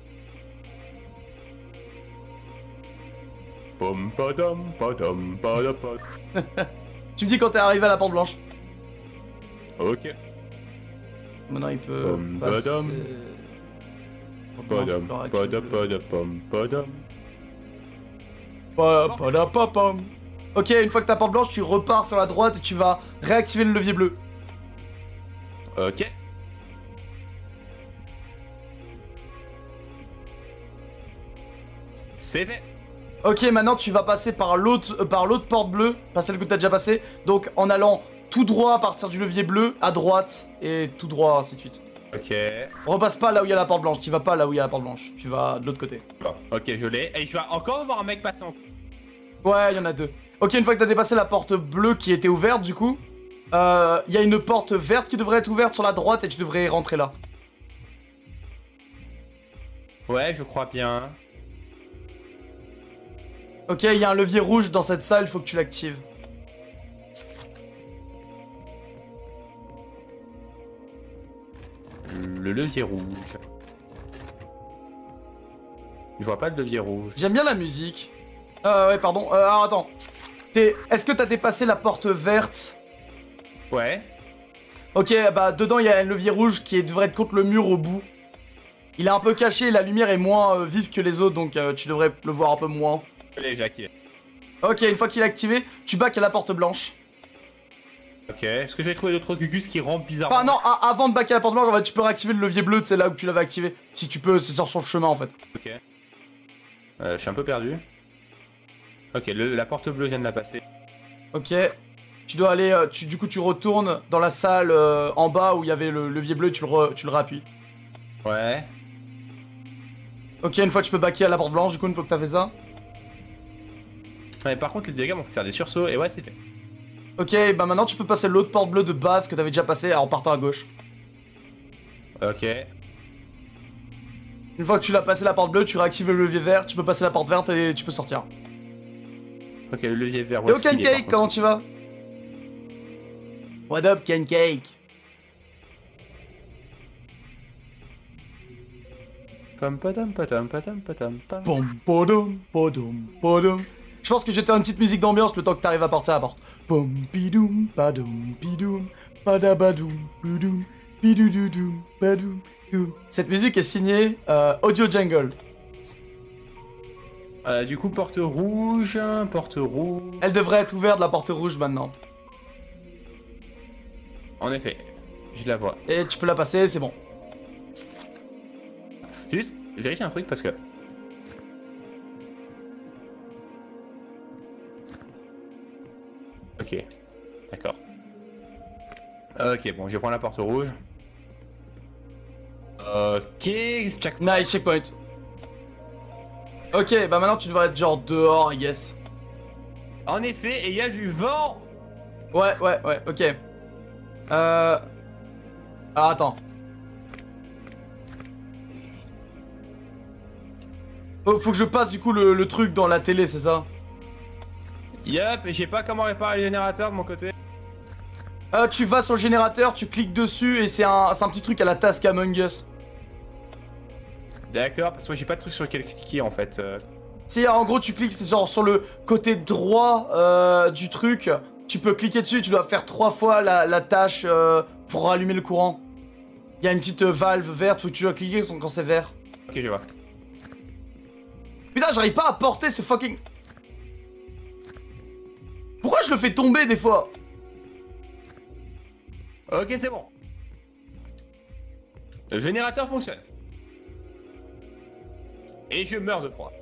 Pom padam padam padapad. Tu me dis quand t'es arrivé à la porte blanche. Ok. Maintenant il peut Pom passer... padam. Padam padapam padam. Pa pada pa pam. Ok, une fois que t'as porte blanche, tu repars sur la droite et tu vas réactiver le levier bleu. Ok. C'est fait. Ok, maintenant tu vas passer par l'autre euh, par l'autre porte bleue, pas celle que t'as déjà passée. Donc en allant tout droit à partir du levier bleu, à droite, et tout droit, ainsi de suite. Ok. Repasse pas là où il y a la porte blanche, tu vas pas là où il y a la porte blanche, tu vas de l'autre côté. Bon, ok, je l'ai. Et je vais encore voir un mec passer en... Ouais, il y en a deux. Ok, une fois que t'as dépassé la porte bleue qui était ouverte, du coup, euh, il y a une porte verte qui devrait être ouverte sur la droite et tu devrais rentrer là. Ouais, je crois bien. Ok, il y a un levier rouge dans cette salle, il faut que tu l'actives. Le levier rouge. Je vois pas de levier rouge. J'aime bien la musique. Euh, ouais, pardon. Euh, alors attends. Est-ce que t'as dépassé la porte verte? Ouais. Ok, bah dedans il y a un levier rouge qui devrait être contre le mur au bout. Il est un peu caché, la lumière est moins euh, vive que les autres, donc euh, tu devrais le voir un peu moins. Je l'ai, j'ai activé. Ok, une fois qu'il est activé, tu back à la porte blanche. Ok. Est-ce que j'ai trouvé d'autres cucus qui rampent bizarrement? Enfin non, a- avant de backer à la porte blanche, en fait, tu peux réactiver le levier bleu, c'est là où tu l'avais activé. Si tu peux, c'est sur son chemin en fait. Ok. Euh, je suis un peu perdu. Ok, le- la porte bleue, je viens de la passer. Ok. Tu dois aller, euh, tu, du coup tu retournes dans la salle euh, en bas où il y avait le levier bleu, tu le, re- tu le réappuies. Ouais. Ok, une fois tu peux backer à la porte blanche, du coup une fois que t'as fait ça. Ouais, par contre, les diagrammes on peut faire des sursauts, et ouais, c'est fait. Ok, bah maintenant tu peux passer l'autre porte bleue de base que t'avais déjà passé en partant à gauche. Ok. Une fois que tu l'as passé la porte bleue, tu réactives le levier vert, tu peux passer la porte verte et tu peux sortir. Ok, le levier vert. où Yo est-ce qu'il est, par Cancake, contre comment tu vas? What up Cancake? Pam patam patam patam patam pam. Pom podom podom podom. Je pense que je vais te faire une petite musique d'ambiance le temps que t'arrives à porter à la porte. Pom pidoum padom pidoum padabadoum poudoum pidoudoudou padoum doum. Cette musique est signée euh, Audio Jungle. Euh, du coup, porte rouge, porte rouge. Elle devrait être ouverte la porte rouge maintenant. En effet, je la vois. Et tu peux la passer, c'est bon. Juste, vérifie un truc parce que. Ok, d'accord. Ok, bon, je prends la porte rouge. Ok, check. Nice, checkpoint. Ok, bah maintenant tu devrais être genre dehors, I guess. En effet, et il y a du vent. Ouais, ouais, ouais, ok. Euh... Alors attends. Faut, faut que je passe du coup le, le truc dans la télé, c'est ça? Yup, et je sais pas comment réparer le générateur de mon côté. Euh, tu vas sur le générateur, tu cliques dessus et c'est un, c'est un petit truc à la Task Among Us. D'accord, parce que moi j'ai pas de truc sur lequel cliquer en fait. euh. Si en gros tu cliques, c'est genre sur le côté droit euh, du truc, tu peux cliquer dessus, tu dois faire trois fois la, la tâche euh, pour rallumer le courant. Il y a une petite euh, valve verte où tu dois cliquer quand c'est vert. Ok, je vois. Putain, j'arrive pas à porter ce fucking... Pourquoi je le fais tomber des fois? Ok, c'est bon. Le générateur fonctionne. Et je meurs de froid.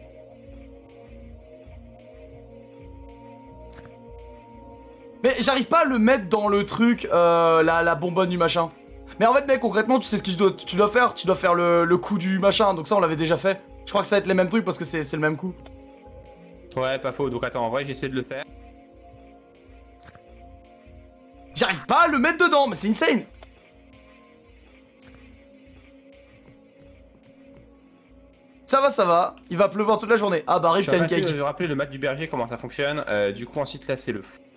Mais j'arrive pas à le mettre dans le truc, euh, la, la bonbonne du machin. Mais en fait, mec, concrètement, tu sais ce que tu dois, tu dois faire. Tu dois faire le, le coup du machin. Donc ça, on l'avait déjà fait. Je crois que ça va être les mêmes trucs parce que c'est le même coup. Ouais, pas faux. Donc attends, en vrai, j'essaie de le faire. J'arrive pas à le mettre dedans, mais c'est insane. Ça va, ça va. Il va pleuvoir toute la journée. Ah bah, Je arrive, suis en train Pancake. de rappeler le mat du berger, comment ça fonctionne. Euh, du coup, ensuite, là, c'est le fou.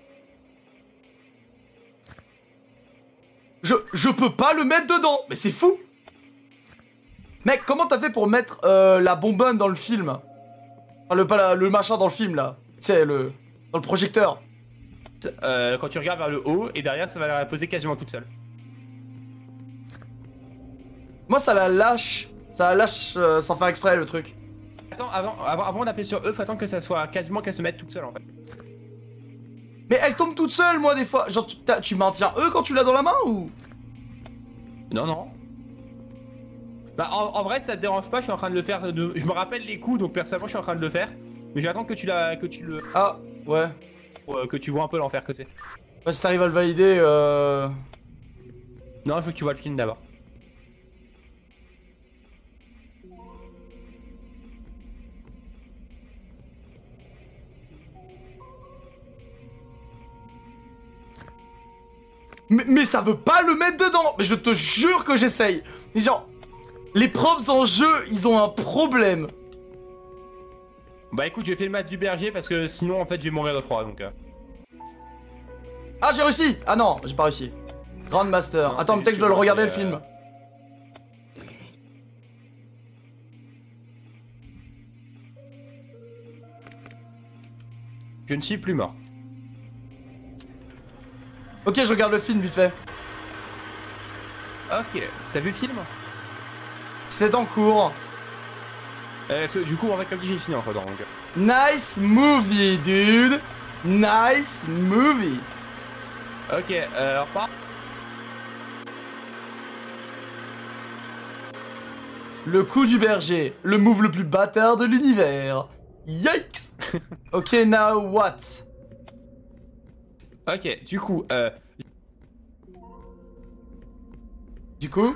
Je, je peux pas le mettre dedans. Mais c'est fou. Mec, comment t'as fait pour mettre euh, la bonbonne dans le film? Enfin, le, pas la- le machin dans le film, là. Tu sais, le... Dans le projecteur. Euh, quand tu regardes vers le haut, et derrière, ça va la poser quasiment toute seule. Moi, ça la lâche. Ça la lâche euh, sans faire exprès, le truc. Attends, avant, avant, avant d'appuyer sur E, faut attendre que ça soit quasiment qu'elle se mette toute seule, en fait. Mais elle tombe toute seule, moi, des fois. Genre, tu, t'as- tu maintiens E quand tu l'as dans la main, ou... Non, non. Bah, en, en vrai, ça te dérange pas, je suis en train de le faire. De... Je me rappelle les coups, donc personnellement, je suis en train de le faire. Mais j'attends que tu la, que tu le, Ah, ouais. euh, que tu vois un peu l'enfer que c'est. Ouais, si t'arrives à le valider, euh... Non, je veux que tu vois le film d'abord. Mais, mais ça veut pas le mettre dedans. Mais je te jure que j'essaye. Mais genre, les props en jeu, ils ont un problème. Bah écoute, j'ai fait le mat du berger parce que sinon, en fait, je vais mourir de froid, donc... Euh... Ah, j'ai réussi. Ah non, j'ai pas réussi. Grandmaster. Non, Attends, c'est peut-être que je dois le juste regarder que, le film. Je ne suis plus mort. Ok, je regarde le film vite fait. Ok, t'as vu le film? C'est en cours. euh, parce que, Du coup, en fait, comme dit, j'ai fini entre temps, donc... Nice movie, dude. Nice movie. Ok, euh, alors pas... Le coup du berger, le move le plus bâtard de l'univers. Yikes. Ok, now what? Ok, du coup, euh... Du coup?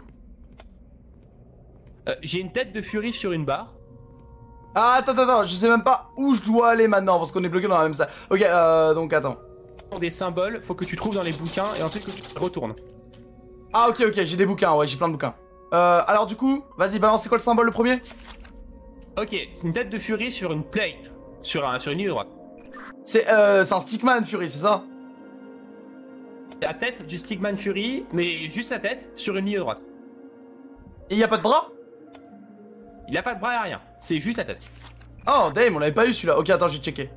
euh, j'ai une tête de furie sur une barre. Ah, attends, attends, attends, je sais même pas où je dois aller maintenant parce qu'on est bloqué dans la même salle. Ok, euh, donc attends. Des symboles, faut que tu trouves dans les bouquins et ensuite que tu te retournes. Ah, ok, ok, j'ai des bouquins, ouais, j'ai plein de bouquins. Euh, alors du coup, vas-y, balance, c'est quoi le symbole le premier? Ok, c'est une tête de furie sur une plate, sur, un, sur une ligne droite. C'est euh, c'est un Stickman Fury, c'est ça? La tête du Stickman Fury, mais juste sa tête, sur une ligne droite. Et y a pas de bras? Il a pas de bras et rien, c'est juste la tête. Oh, damn, on l'avait pas eu celui-là. Ok, attends, j'ai checké.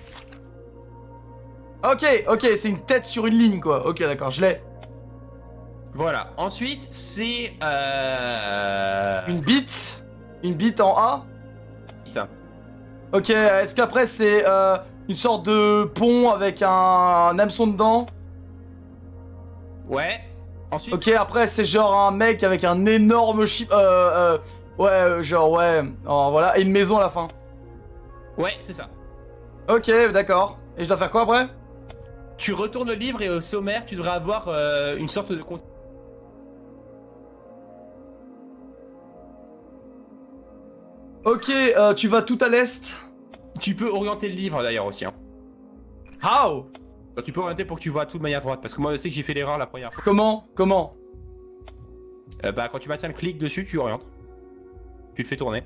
Ok, ok, c'est une tête sur une ligne, quoi. Ok, d'accord, je l'ai. Voilà, ensuite, c'est... Euh... Une bite. Une bite en A. Putain. Ok, est-ce qu'après c'est euh, une sorte de pont avec un, un hameçon dedans? Ouais, ensuite... Ok, après c'est genre un mec avec un énorme chip... Euh, euh, ouais, euh, genre ouais, oh, voilà, et une maison à la fin. Ouais, c'est ça. Ok, d'accord. Et je dois faire quoi après? Tu retournes le livre et au sommaire, tu devrais avoir euh, une sorte de... Ok, euh, tu vas tout à l'est. Tu peux orienter le livre d'ailleurs aussi. Hein. How? Tu peux orienter pour que tu vois tout de manière droite. Parce que moi je sais que j'ai fait l'erreur la première fois. Comment? Comment? Euh, bah quand tu maintiens le clic dessus, tu orientes. Tu te fais tourner.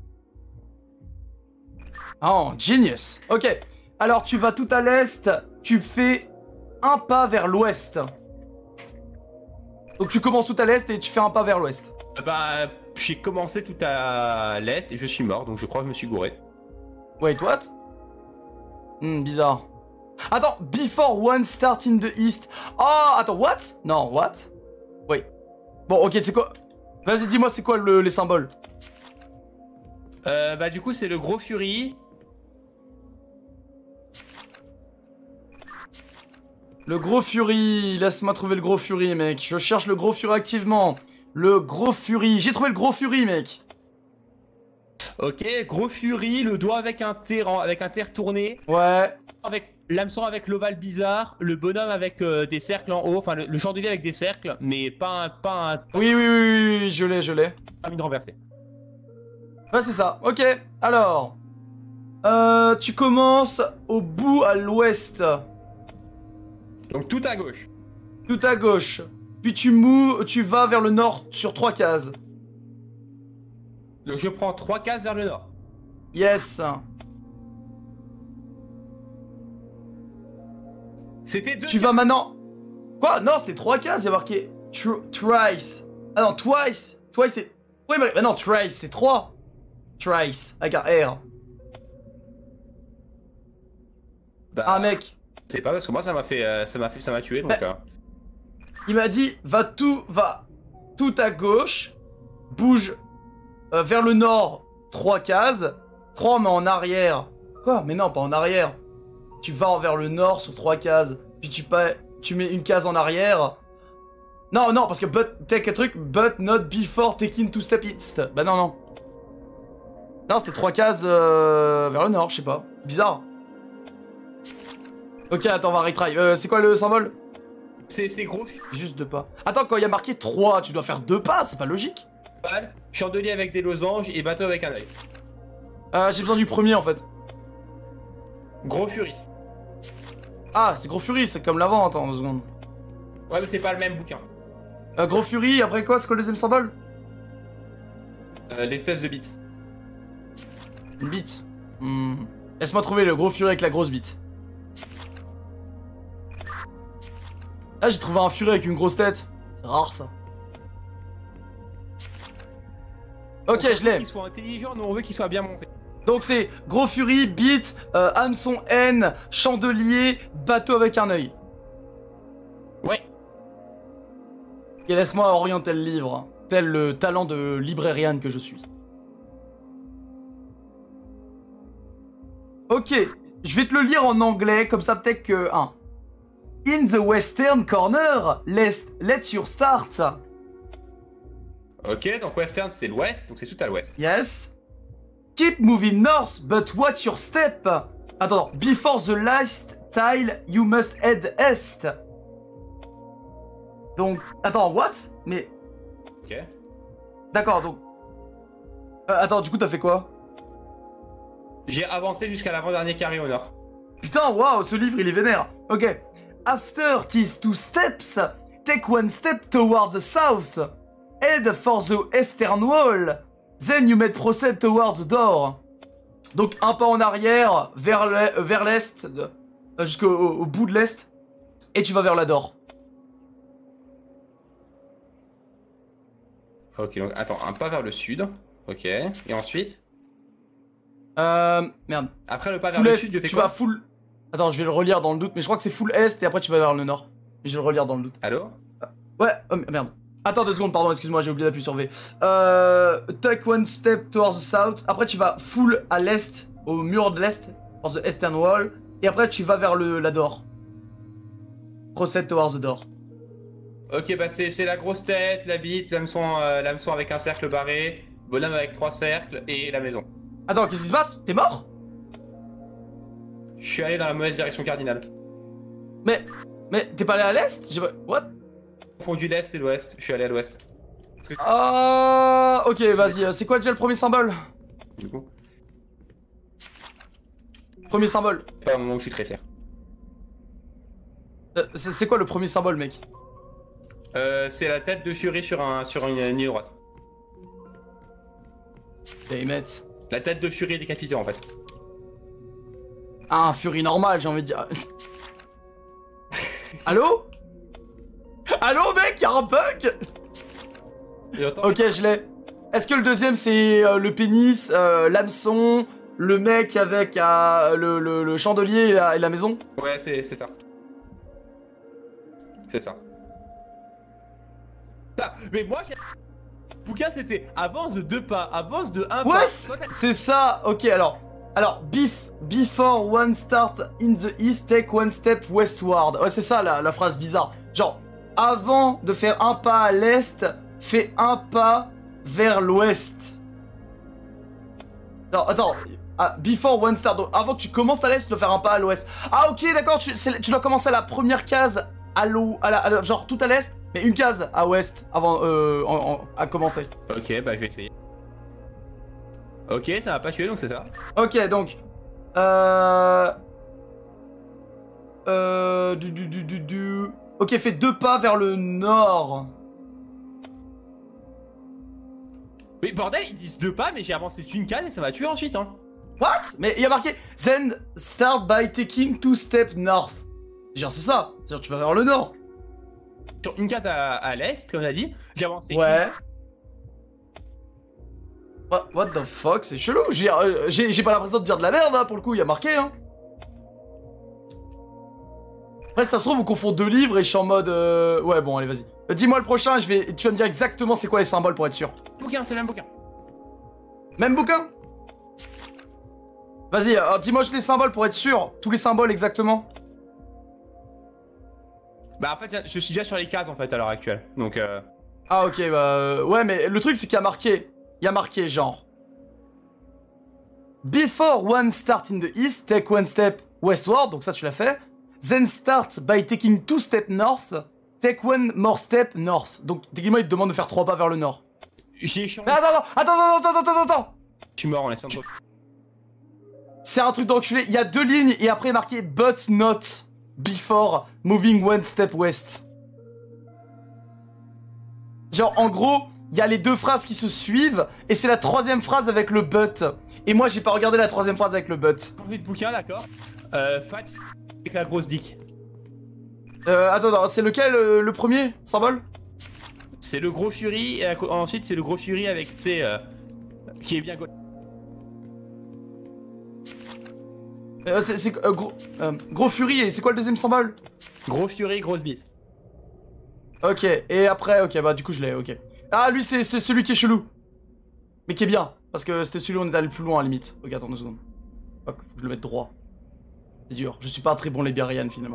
Oh, genius. Ok, alors tu vas tout à l'est, tu fais un pas vers l'ouest. Donc tu commences tout à l'est et tu fais un pas vers l'ouest. Euh, bah j'ai commencé tout à l'est et je suis mort, donc je crois que je me suis gouré. Wait, what? Hmm, bizarre. Attends, before one start in the east. Oh, attends, what? Non, what? Oui. Bon, ok, c'est quoi? Vas-y, dis-moi, c'est quoi le, les symboles? Euh, bah du coup, c'est le gros Fury. Le gros Fury, laisse-moi trouver le gros Fury, mec. Je cherche le gros Fury activement. Le gros Fury, j'ai trouvé le gros Fury, mec. Ok, gros Fury, le doigt avec un terre, avec un terre tourné. Ouais. Avec l'hameçon avec l'ovale bizarre, le bonhomme avec euh, des cercles en haut, enfin le, le chandelier avec des cercles, mais pas un, pas un. Oui, oui, oui, oui, oui, je l'ai, je l'ai. Pas mis de renverser. Ouais, c'est ça. Ok, alors. Euh, tu commences au bout à l'ouest. Donc tout à gauche. Tout à gauche. Puis tu mou, tu vas vers le nord sur trois cases. Donc je prends trois cases vers le nord. Yes. C'était deux. Tu vas maintenant... Quoi? Non, c'était trois cases, il y a marqué... Tr Thrice. Ah non, twice. Twice, c'est... Oui, mais... mais non, thrice, c'est trois. Thrice, avec un R. Bah, Ah, mec. c'est pas parce que moi ça m'a fait, euh, ça m'a fait, ça m'a tué donc. Bah, euh... Il m'a dit, va tout... Va tout à gauche. Bouge euh, vers le nord, trois cases. trois, mais en arrière. Quoi? Mais non, pas en arrière. Tu vas vers le nord sur trois cases. Puis tu, pas, tu mets une case en arrière. Non, non, parce que but, take a truc, but not before taking two step east. Bah non, non. Non, c'était trois cases euh, vers le nord, je sais pas. Bizarre. Ok, attends, on va retry. Euh, c'est quoi le symbole? C'est gros. Juste deux pas. Attends, quand il y a marqué trois, tu dois faire deux pas, c'est pas logique. Chandelier avec des losanges et bateau avec un œil. Euh, j'ai besoin du premier en fait. Gros Fury. Ah, c'est Gros Fury, c'est comme l'avant, attends, deux secondes. Ouais, mais c'est pas le même bouquin. Euh, Gros Fury, après quoi, c'est quoi le deuxième symbole? Euh, L'espèce de bite. Une bite. Hmm. Laisse-moi trouver le Gros Fury avec la grosse bite. Là, j'ai trouvé un Fury avec une grosse tête. C'est rare ça. Ok, je l'ai. Qu'il soit intelligent, nous on veut qu'il soit bien monté. Donc c'est Gros Fury, bite, euh, hameçon N, chandelier, bateau avec un œil. Ouais. Et laisse-moi orienter le livre, tel le talent de librarian que je suis. Ok, je vais te le lire en anglais, comme ça peut-être que... un. In the western corner, let's, let your start. Ok, donc western c'est l'ouest, donc c'est tout à l'ouest. Yes. Keep moving north, but watch your step. Attends, before the last tile, you must head east. Donc, attends, what? Mais... Ok. D'accord, donc... Euh, attends, du coup, t'as fait quoi? J'ai avancé jusqu'à l'avant-dernier carré au nord. Putain, waouh, ce livre, il est vénère. Ok. After these two steps, take one step towards the south. Head for the eastern wall. Then you may proceed towards the door. Donc un pas en arrière, vers l'e- euh, vers l'est, euh, jusqu'au au- au bout de l'est, et tu vas vers la Dor. Ok, donc attends, un pas vers le sud. Ok, et ensuite Euh... Merde. après le pas vers Full le est, sud, je fais tu quoi? vas full... Attends, je vais le relire dans le doute, mais je crois que c'est full est, et après tu vas vers le nord. Mais je vais le relire dans le doute. Allô? Ouais, oh merde. Attends deux secondes, pardon, excuse-moi, j'ai oublié d'appuyer sur V. Euh... Take one step towards the south, après tu vas full à l'est, au mur de l'est, towards the eastern wall, et après tu vas vers le, la Dor. Proceed towards the Door. Ok, bah c'est c'est la grosse tête, la bite, l'hameçon euh, l'hameçon avec un cercle barré, bonhomme avec trois cercles et la maison. Attends, qu'est-ce qui se passe? T'es mort? Je suis allé dans la mauvaise direction cardinale. Mais... Mais t'es pas allé à l'est? J'ai pas... What? J'ai confondu l'est et l'ouest, je suis allé à l'ouest. Parce que Ah... Ok, vas-y, euh, c'est quoi déjà le premier symbole? du coup, Premier symbole. c'est pas un moment où je suis très fier. Euh, c'est c'est quoi le premier symbole, mec? Euh, c'est la tête de Fury sur, un, sur une, une ligne droite. Damn it. La tête de Fury est décapitée en fait. Ah, un Fury normal, j'ai envie de dire. Allô? Allô, mec, y'a un bug? Et attends, Ok, je l'ai. Est-ce que le deuxième, c'est euh, le pénis, euh, l'hameçon, le mec avec euh, le, le- le chandelier et la, et la maison? Ouais, c'est c'est ça. C'est ça. Ah, mais moi, j'ai... Le bouquin c'était avance de deux pas, avance de un Ouais, pas. c'est- Toi, t'as- c'est ça. Ok, alors. Alors, bef- before one start in the east, take one step westward. Ouais, c'est ça la, la phrase bizarre. Genre, avant de faire un pas à l'est, fais un pas vers l'ouest. Non, attends. Ah, before one start. Donc, avant que tu commences à l'est, tu dois faire un pas à l'ouest. Ah, ok, d'accord. Tu, c'est- tu dois commencer à la première case à l'eau, à la, à la- genre tout à l'est, mais une case à ouest avant euh, en- en- à commencer. Ok, bah je vais essayer. Ok, ça m'a pas tué donc c'est ça. Ok, donc. Euh. Euh. Du, du, du, du, du. Ok, fais deux pas vers le nord. Mais bordel, ils disent deux pas, mais j'ai avancé d'une case et ça m'a tué ensuite, hein. What? Mais il y a marqué Then start by taking two steps north. Genre, c'est ça. Genre, tu vas vers le nord. Sur une case à, à l'est, comme on a dit, j'ai avancé. Ouais. What, what the fuck? C'est chelou. J'ai euh, j'ai- j'ai pas l'impression de dire de la merde, hein, pour le coup. Il y a marqué, hein. Après, ça se trouve, on confond deux livres et je suis en mode. euh, Ouais, bon, allez, vas-y. Euh, Dis-moi le prochain, je vais... tu vas me dire exactement c'est quoi les symboles pour être sûr. Bouquin, c'est le même bouquin. Même bouquin? Vas-y, euh, dis-moi juste les symboles pour être sûr. Tous les symboles exactement. Bah en fait, je suis déjà sur les cases en fait à l'heure actuelle. Donc euh... Ah, ok, bah. euh, Ouais, mais le truc, c'est qu'il y a marqué. Il y a marqué genre. Before one start in the east, take one step westward. Donc ça, tu l'as fait. Then start by taking two steps north. Take one more step north. Donc techniquement, il te demande de faire trois pas vers le nord. j'ai échangé. Mais attends, attends, attends, attends, attends, attends, attends. Je suis mort en essayant de. C'est un truc d'enculé. Il y a deux lignes et après marqué but not before moving one step west. Genre, en gros, il y a les deux phrases qui se suivent et c'est la troisième phrase avec le but. Et moi, j'ai pas regardé la troisième phrase avec le but. Changé de bouquin, d'accord. Euh, Fat avec la grosse dick. Euh, attends, attends, c'est lequel euh, le premier symbole? C'est le gros Fury et à co- ensuite c'est le gros Fury avec, tu sais, euh, qui est bien go- euh, C'est c'est, euh, gros, euh, gros Fury et c'est quoi le deuxième symbole? Gros Fury, grosse bite. Ok, et après, ok, bah du coup je l'ai, ok. Ah, lui c'est c'est celui qui est chelou. Mais qui est bien, parce que c'était celui où on est allé le plus loin à la limite. Ok, attends deux secondes. Fuck, faut que je le mette droit. C'est dur, je suis pas un très bon Libérian finalement.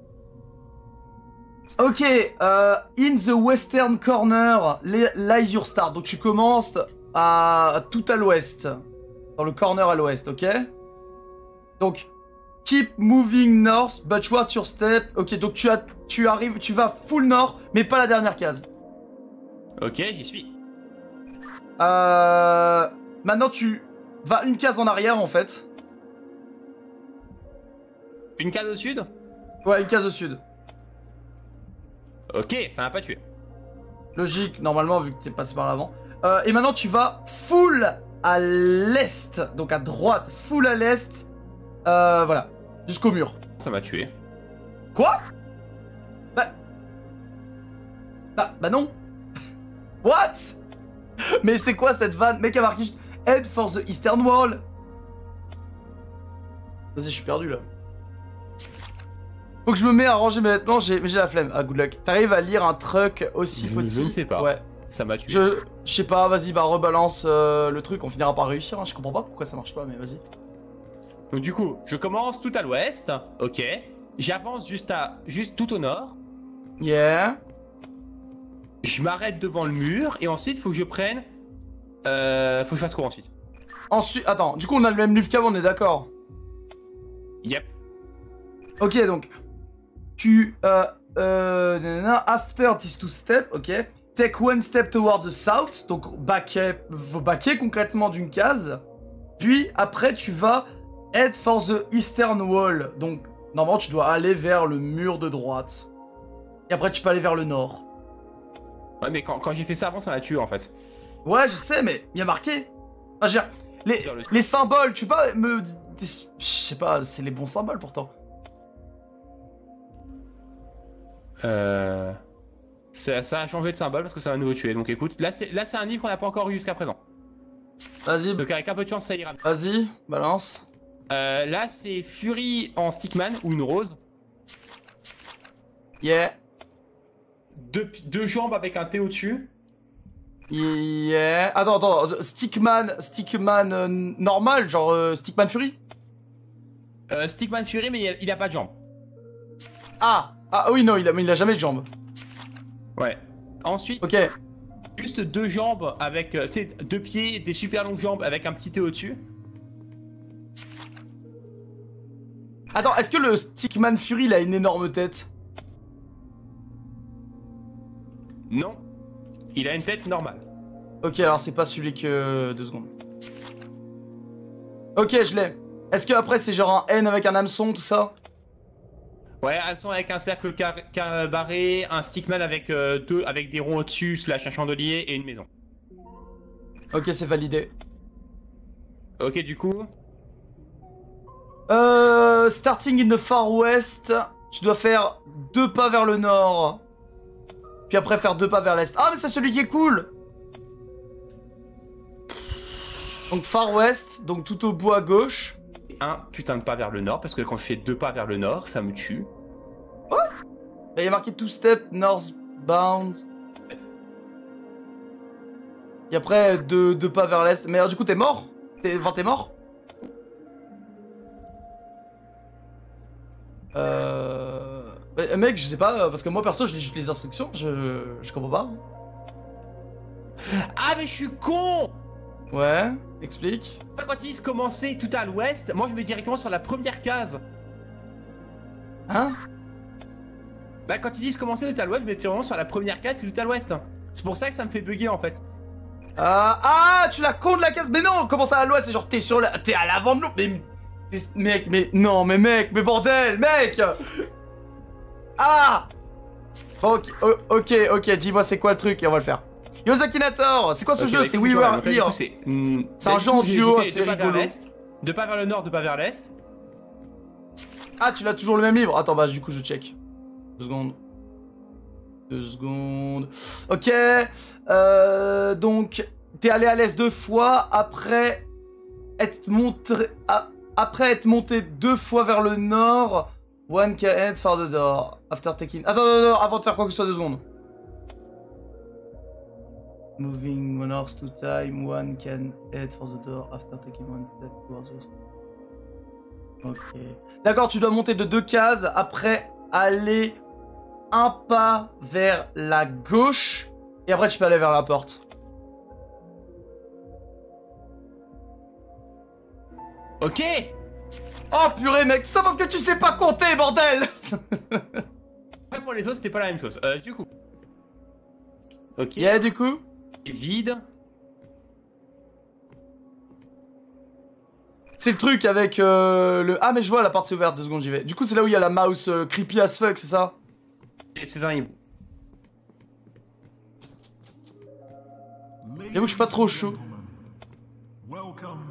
Ok, euh, in the western corner, li- lies your start. Donc tu commences à tout à l'ouest. Dans le corner à l'ouest, ok? Donc, keep moving north, but watch your step. Ok, donc tu, as, tu arrives, tu vas full nord, mais pas la dernière case. Ok, j'y suis. Euh, maintenant tu vas une case en arrière en fait. Une case au sud. Ouais, une case au sud. Ok, ça m'a pas tué. Logique, normalement, vu que t'es passé par l'avant. Euh, et maintenant, tu vas full à l'est, donc à droite, full à l'est, euh, voilà, jusqu'au mur. Ça m'a tué. Quoi? Bah... Bah, bah non. What? Mais c'est quoi cette vanne? Mec a marqué juste Head for the Eastern Wall. Vas-y, je suis perdu là. Faut que je me mette à ranger mes vêtements, j'ai la flemme. Ah, good luck. T'arrives à lire un truc aussi Je, petit? je ne sais pas. Ouais. Ça m'a tué. Je, je sais pas, vas-y, bah rebalance euh, le truc, on finira par réussir. Hein. Je comprends pas pourquoi ça marche pas, mais vas-y. Donc du coup, je commence tout à l'ouest, ok. J'avance juste à, juste tout au nord. Yeah. Je m'arrête devant le mur et ensuite faut que je prenne, euh, faut que je fasse quoi ensuite? Ensuite, attends, du coup on a le même livre qu'avant, on est d'accord? Yep. Ok, donc tu euh, euh, nanana, after these two steps, ok. Take one step towards the south, donc backer, faut backer concrètement d'une case. Puis après tu vas head for the eastern wall, donc normalement tu dois aller vers le mur de droite. Et après tu peux aller vers le nord. Ouais, mais quand, quand j'ai fait ça avant, ça m'a tué en fait. Ouais, je sais, mais il y a marqué. Enfin, je veux dire, les, les symboles, tu peux pas me... Je sais pas, c'est les bons symboles pourtant. Euh... Ça, ça a changé de symbole parce que ça va nous tuer. Donc écoute, là c'est là c'est un livre qu'on n'a pas encore eu jusqu'à présent. Vas-y. Donc avec un peu de chance, ça ira. Vas-y, balance. Euh, là c'est Fury en stickman ou une rose. Yeah. Deux, deux jambes avec un T au-dessus. Yeah. Attends, attends, Stickman, Stickman euh, normal, genre euh, Stickman Fury? Euh, Stickman Fury, mais il a, il a pas de jambes. Ah. Ah oui, non, il a, mais il a jamais de jambes. Ouais. Ensuite, Ok. juste deux jambes avec, euh, tu sais, deux pieds, des super longues jambes avec un petit T au-dessus. Attends, est-ce que le Stickman Fury, il a une énorme tête? Non. Il a une tête normale. Ok, alors c'est pas celui que... Deux secondes. Ok, je l'ai. Est-ce que après c'est genre un N avec un hameçon, tout ça? Ouais, elles sont avec un cercle car car barré, un stickman avec euh, deux, avec des ronds au-dessus, slash un chandelier et une maison. Ok, c'est validé. Ok, du coup. Euh... Starting in the far west, tu dois faire deux pas vers le nord. Puis après faire deux pas vers l'est. Ah mais c'est celui qui est cool. Donc far west, donc tout au bout à gauche. Un putain de pas vers le nord, parce que quand je fais deux pas vers le nord, ça me tue. Oh, il y a marqué two step northbound. Et après deux, deux pas vers l'est. Mais alors, du coup t'es mort? T'es enfin, t'es mort? Euh... Mais, mec, je sais pas, parce que moi perso je lis juste les instructions, je, je comprends pas. Ah mais je suis con! Ouais, explique. Quand ils disent commencer tout à l'ouest, moi je mets directement sur la première case. Hein? Bah quand ils disent commencer tout à l'ouest, je mets directement sur la première case qui est tout à l'ouest. C'est pour ça que ça me fait bugger en fait. Ah, ah, tu la con de la case. Mais non, comment ça à l'ouest? C'est genre t'es sur la... T'es à l'avant de l'eau. Mais... Mec, mais... Non, mais mec, mais bordel, mec. Ah. Ok, ok, ok, dis-moi c'est quoi le truc et on va le faire. Yosakinator, c'est quoi ce okay, jeu? bah, C'est We Were Here. C'est mm, un jeu en duo, c'est rigolo. Deux pas vers le nord, deux pas vers l'est. Ah, tu l'as toujours le même livre? Attends, bah du coup je check. Deux secondes. Deux secondes. Ok. Euh, donc, t'es allé à l'est deux fois, après être monté... Après être monté deux fois vers le nord, one can head for the door. After taking... Attends, attends, attends, avant de faire quoi que ce soit, deux secondes. Moving one horse to time, one can head for the door after taking one step towards the step. Ok. D'accord, tu dois monter de deux cases, après aller un pas vers la gauche, et après tu peux aller vers la porte. Ok. Oh purée mec, ça parce que tu sais pas compter, bordel. Après pour les autres, c'était pas la même chose. Euh, du coup. Ok. Yeah, du coup. Vide. C'est le truc avec euh, le... Ah mais je vois la partie ouverte, deux secondes j'y vais. Du coup c'est là où il y a la mouse euh, creepy as fuck, c'est ça? C'est un hibou. J'avoue que je suis pas trop chaud.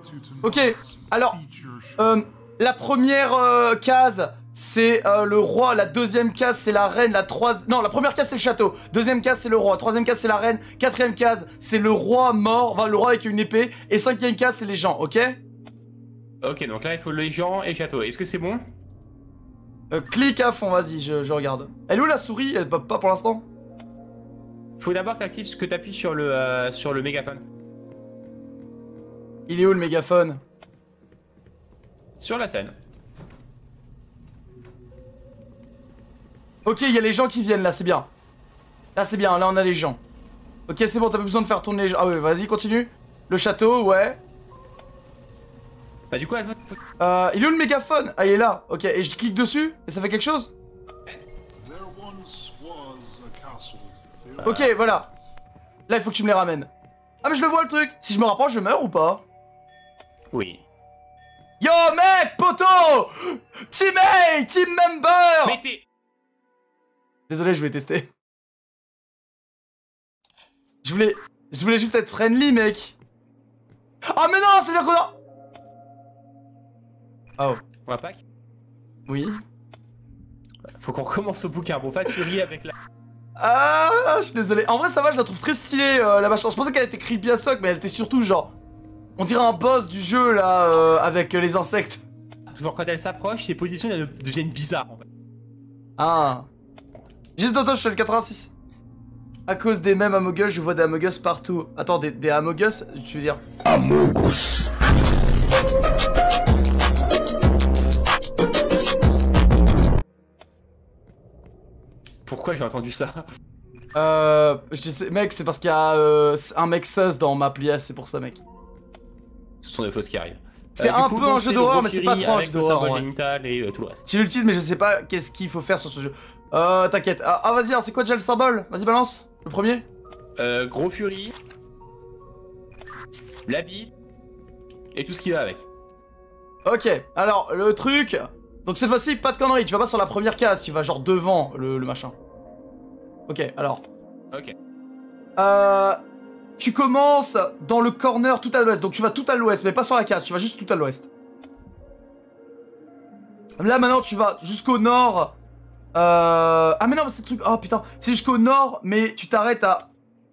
you to Ok, not alors, teach your sh- Euh, la première euh, case, c'est euh, le roi. La deuxième case, c'est la reine. La troisième... Non, la première case, c'est le château. Deuxième case, c'est le roi. Troisième case, c'est la reine. Quatrième case, c'est le roi mort. Enfin, le roi avec une épée. Et cinquième case, c'est les gens, ok? Ok, donc là il faut les gens et château. Est-ce que c'est bon? euh, Clique à fond, vas-y, je, je regarde. Elle est où la souris? Elle pop pas pour l'instant? Faut d'abord que t'actives ce que t'appuies sur le euh, sur le mégaphone. Il est où le mégaphone? Sur la scène. Ok, il y a les gens qui viennent là, c'est bien. Là, c'est bien, là on a les gens. Ok, c'est bon, t'as pas besoin de faire tourner les gens. Ah ouais, vas-y, continue. Le château, ouais. Bah du coup, elle faut... Euh, il est où le mégaphone? Ah, il est là. Ok, et je clique dessus et ça fait quelque chose? There once was a castle filled Ok, voilà. Là, il faut que tu me les ramènes. Ah, mais je le vois le truc. Si je me rapproche, je meurs ou pas? Oui. Yo, mec, poto! Teammate! Team member! Mais t'es... Désolé, je voulais tester. Je voulais... Je voulais juste être friendly, mec. Ah, mais non, c'est bien qu'on a... Oh. On va pas... Oui. Faut qu'on recommence au bouquin. Bon, Fat Fury avec la... Ah, je suis désolé. En vrai, ça va, je la trouve très stylée, euh, la machin. Je pensais qu'elle était creepy as fuck, mais elle était surtout genre... On dirait un boss du jeu, là, euh, avec euh, les insectes. Toujours quand elle s'approche, ses positions elles deviennent bizarres en fait. Ah. Juste d'autres, je suis le quatre-vingt-six. À cause des mêmes Among Us, je vois des Among Us partout. Attends, des, des Among Us, tu veux dire? Pourquoi j'ai entendu ça? Euh... Je sais, mec, c'est parce qu'il y a euh, un mec sus dans ma pliasse, c'est pour ça, mec. Ce sont des choses qui arrivent. C'est Euh, du un coup, peu donc, un jeu c'est le d'horreur, gros mais c'est Fury pas trop un avec jeu le d'horreur, symbole en vrai. génital et euh, tout le reste. J'ai l'ultime, mais je sais pas qu'est-ce qu'il faut faire sur ce jeu. Euh, t'inquiète. Ah, ah, vas-y, alors c'est quoi déjà le symbole? Vas-y, balance. Le premier. Euh, gros Fury, la bite et tout ce qui va avec. Ok, alors, le truc... Donc cette fois-ci, pas de conneries, tu vas pas sur la première case, tu vas genre devant le, le machin. Ok, alors... Ok. Euh... Tu commences dans le corner tout à l'ouest, donc tu vas tout à l'ouest, mais pas sur la case, tu vas juste tout à l'ouest. Là maintenant tu vas jusqu'au nord. Euh... Ah mais non, mais c'est le truc... Oh putain, c'est jusqu'au nord, mais tu t'arrêtes à...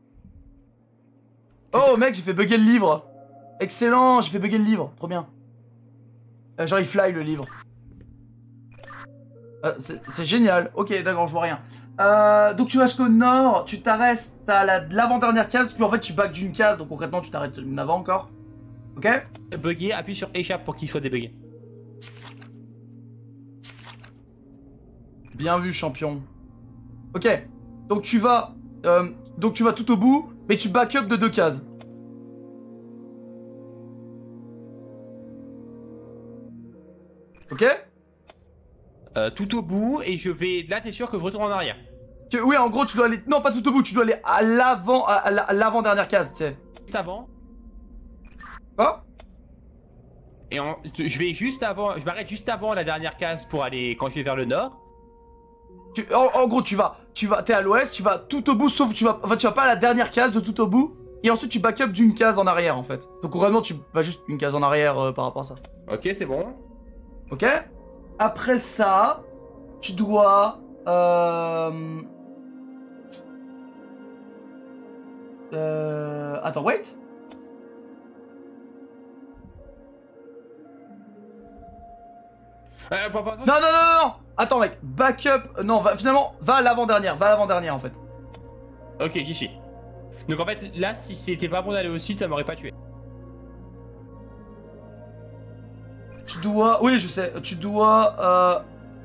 Oh mec, j'ai fait bugger le livre. Excellent, j'ai fait bugger le livre, trop bien. Euh, genre il fly le livre. Euh, c'est génial, ok d'accord, je vois rien. Euh, donc tu vas jusqu'au nord, tu t'arrêtes à l'avant-dernière case, puis en fait tu back d'une case, donc concrètement tu t'arrêtes une avant encore. Ok? Bugger, appuie sur échappe pour qu'il soit débugué. Bien vu champion. Ok, donc tu vas, euh, donc tu vas tout au bout, mais tu back up de deux cases. Ok? Euh, tout au bout et je vais... Là t'es sûr que je retourne en arrière? Que, oui, en gros tu dois aller, non pas tout au bout, tu dois aller à l'avant, à, à l'avant-dernière case, tu sais. Juste avant. Quoi? Et en- je vais juste avant... Je m'arrête juste avant la dernière case pour aller... Quand je vais vers le nord. Tu, en, en gros, tu vas, tu vas, t'es à l'ouest, tu vas tout au bout, sauf tu vas, enfin, tu vas pas à la dernière case de tout au bout, et ensuite tu back up d'une case en arrière en fait. Donc vraiment, tu vas juste une case en arrière euh, par rapport à ça. Ok, c'est bon. Ok? Après ça, tu dois, euh, euh, attends, wait. Euh, pour- pour- Non, non, non, non, non. Attends, mec, back up. Non, va, finalement, va à l'avant-dernière, va à l'avant-dernière en fait. Ok, j'y suis. Donc en fait, là, si c'était pas bon d'aller au sud, ça m'aurait pas tué. Tu dois, oui, je sais, tu dois, euh...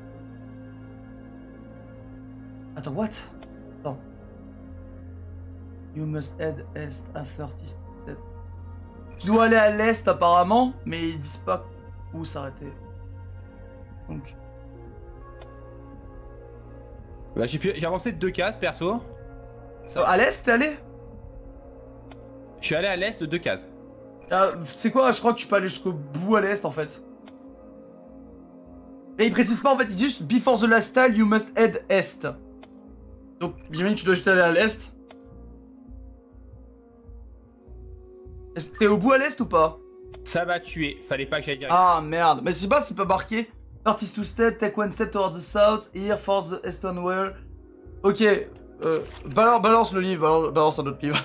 Attends, what? Attends. You must head east after this. Tu dois aller à l'est apparemment, mais ils disent pas où s'arrêter. Donc... Bah, j'ai pu... j'ai avancé de deux cases, perso. Euh, à l'est, t'es allé? Je suis allé à l'est de deux cases. Euh, tu sais quoi, je crois que tu peux aller jusqu'au bout à l'est en fait. Mais il précise pas en fait, il dit juste before the last tile you must head est. Donc j'imagine que tu dois juste aller à l'est. Est-ce que t'es au bout à l'est ou pas? Ça m'a tué, fallait pas que j'aille direct. Ah merde, mais je sais pas si c'est pas marqué. Artist two step, take one step towards the south, here for the eastern world. Ok, euh, balance, balance le livre, balance, balance un autre livre.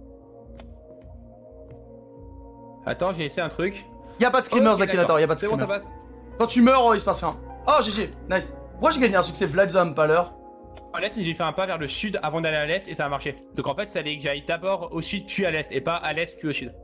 Attends, j'ai essayé un truc. Y'a pas de screamers, Ok, Akinator, y'a pas de C'est bon, screamers. ça passe. Quand tu meurs, oh, il se passe rien. Oh, G G, nice. Moi j'ai gagné un succès Vlad the Impaler. À l'est, mais j'ai fait un pas vers le sud avant d'aller à l'est et ça a marché. Donc en fait, ça allait que j'aille d'abord au sud puis à l'est et pas à l'est puis au sud.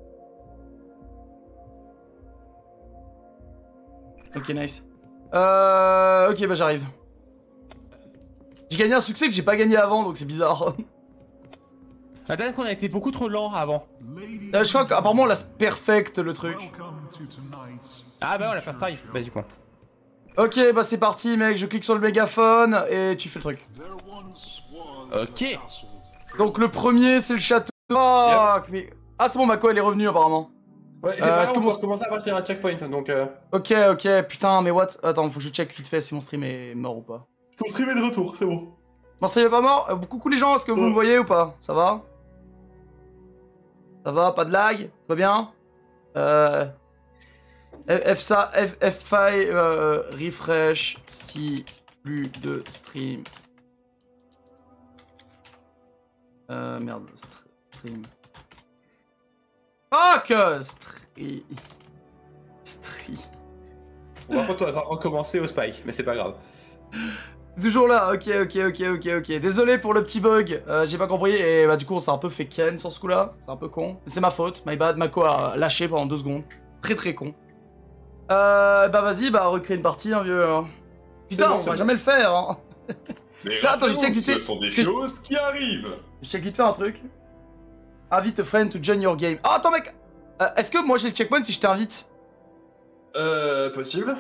Ok, nice. Euh... Ok, bah j'arrive. J'ai gagné un succès que j'ai pas gagné avant, donc c'est bizarre. La date qu'on a été beaucoup trop lent avant. Ladies Euh, je crois and qu'apparemment on l'a gentlemen, perfect le truc. welcome to tonight's Ah bah on l'a fait feature try. show. Vas-y quoi. Ok, bah c'est parti mec, je clique sur le mégaphone et tu fais le truc. There once was Ok. a castle. Donc le premier c'est le château. Fuck, mais... Ah c'est bon, Mako elle est revenue apparemment. Ouais, c'est pas grave, on peut commencer à partir à checkpoint donc. Euh... Ok, ok, putain, mais what? Attends, faut que je check vite fait si mon stream est mort ou pas. Ton stream est de retour, c'est bon. Mon stream est pas mort? Euh, Coucou les gens, est-ce que vous Oh. me voyez ou pas? Ça va? Ça va, pas de lag? Tout va bien? Euh... F ça, F, F5, euh, refresh, si plus de stream. Euh, merde, str- stream. Fuck! Stream. Stream. Par contre, on va devoir recommencer au spike, mais c'est pas grave. T'es toujours là, ok, ok, ok, ok, ok. Désolé pour le petit bug, euh, j'ai pas compris. Et bah, du coup, on s'est un peu fait ken sur ce coup-là. C'est un peu con. C'est ma faute, my bad. Mako a lâché pendant deux secondes. Très très con. Euh, bah, vas-y, bah, recréer une partie, hein, vieux. hein. Putain, bon, on c'est va bon. jamais le faire, hein. Mais Tiens, attends, je check vite fait. ce sont des Parce que- choses qui arrivent. Je check vite fait un truc. Invite a friend to join your game. Oh, attends, mec. Euh, Est-ce que moi j'ai le checkpoint si je t'invite? Euh, possible.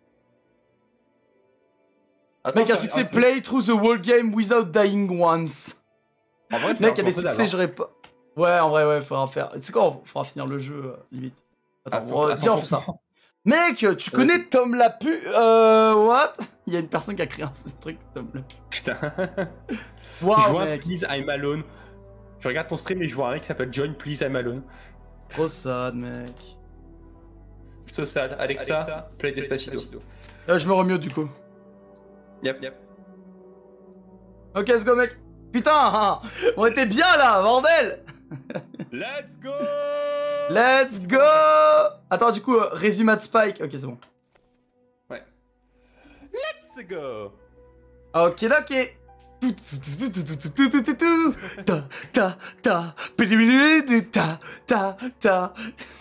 Attends, Mec, un ça- succès attends. play through the whole game without dying once. En vrai, c'est Mec, il y a des un peu succès, faisable, j'aurais pas. Ouais, en vrai, ouais, faudra faire. C'est quoi? Faudra finir le jeu, euh, limite. hein. À Attends, cent- on- à tiens, on fait cent ça. pour cent. Mec, tu connais Tom Lapu? Euh, what? Il y a une personne qui a créé un ce truc, Tom Lapu. Putain. je Waouh, vois un mec. Please I'm Alone. Je regarde ton stream et je vois un mec qui s'appelle Join Please I'm Alone. Trop sad, mec. So sad. Alexa, play Despacito. Euh, je me remute du coup. Yep, yep. Ok, let's go, mec. Putain, hein, on était bien là, bordel. Let's go. Let's go. Attends, du coup, euh, résumé de Spike. Ok, c'est bon. Let's go. Ok, ok. Tout, tout, tout, tout, tout, tout, tout, tout, tout, tout. Ta, ta, ta. Pidibidi, ta, ta, ta.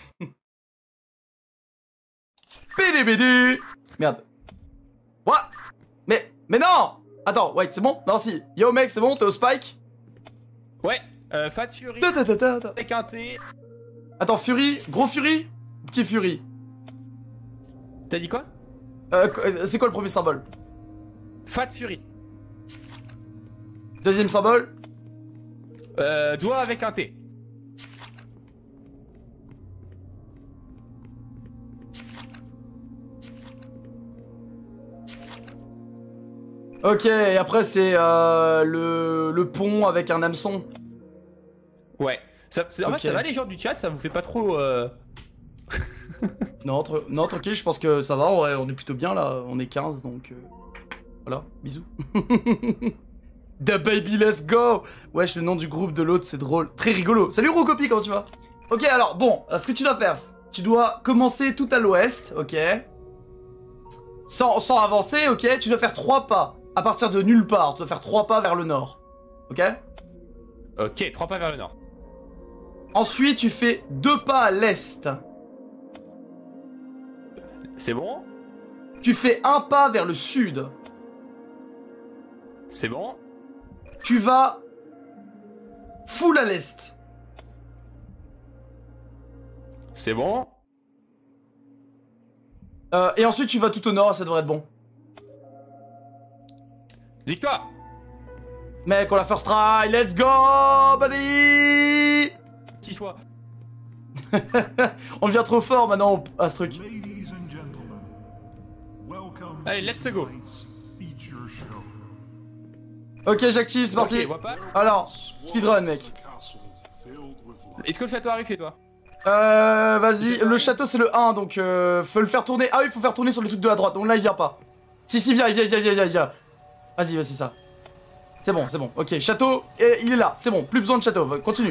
Pidibidi. Merde. What? Mais, mais non. Attends, wait, c'est bon? Non, si. Yo, mec, c'est bon? T'es au Spike? Ouais, euh, Fat Fury Ta, ta, ta, ta, ta. avec un T. Attends, Fury? Gros Fury? Petit Fury? T'as dit quoi? Euh, qu- euh, c'est quoi le premier symbole? Fat Fury. Deuxième symbole? Euh, doigt avec un T. Ok, et après c'est euh, le, le pont avec un hameçon. Ouais. Ça, c'est- en Ok. fait, ça va les gens du chat, ça vous fait pas trop. Euh... Non, tra- non, tranquille, je pense que ça va, ouais, on est plutôt bien là, on est quinze donc... euh, Voilà, bisous. The baby, let's go. Wesh, le nom du groupe de l'autre, c'est drôle. Très rigolo. Salut Rocopi, comment tu vas? Ok, alors, bon, euh, ce que tu dois faire, c'est- tu dois commencer tout à l'ouest, ok? Sans, sans avancer, ok? Tu dois faire trois pas. À partir de nulle part, tu dois faire trois pas vers le nord. Ok? Ok, trois pas vers le nord. Ensuite, tu fais deux pas à l'est. C'est bon? Tu fais un pas vers le sud. C'est bon? Tu vas full à l'est. C'est bon? Euh, et ensuite, tu vas tout au nord, ça devrait être bon. Victoire! Mec, on la first try, let's go, buddy. Six fois. On devient trop fort maintenant à ce truc. Ladies and gentlemen, welcome Allez, to let's go. tonight's feature show. Ok, j'active, c'est parti. Ok, vois pas. Alors, speedrun, mec. A castle filled with light. Est-ce que le château arrive chez toi? Euh, vas-y, le château c'est le un, donc euh, faut le faire tourner. Ah oui, il faut faire tourner sur le truc de la droite, donc là il vient pas. Si, si, viens, viens, viens, viens, viens, viens. Vas-y, vas-y, ça. C'est bon, c'est bon. Ok, château, et il est là, c'est bon, plus besoin de château, continue.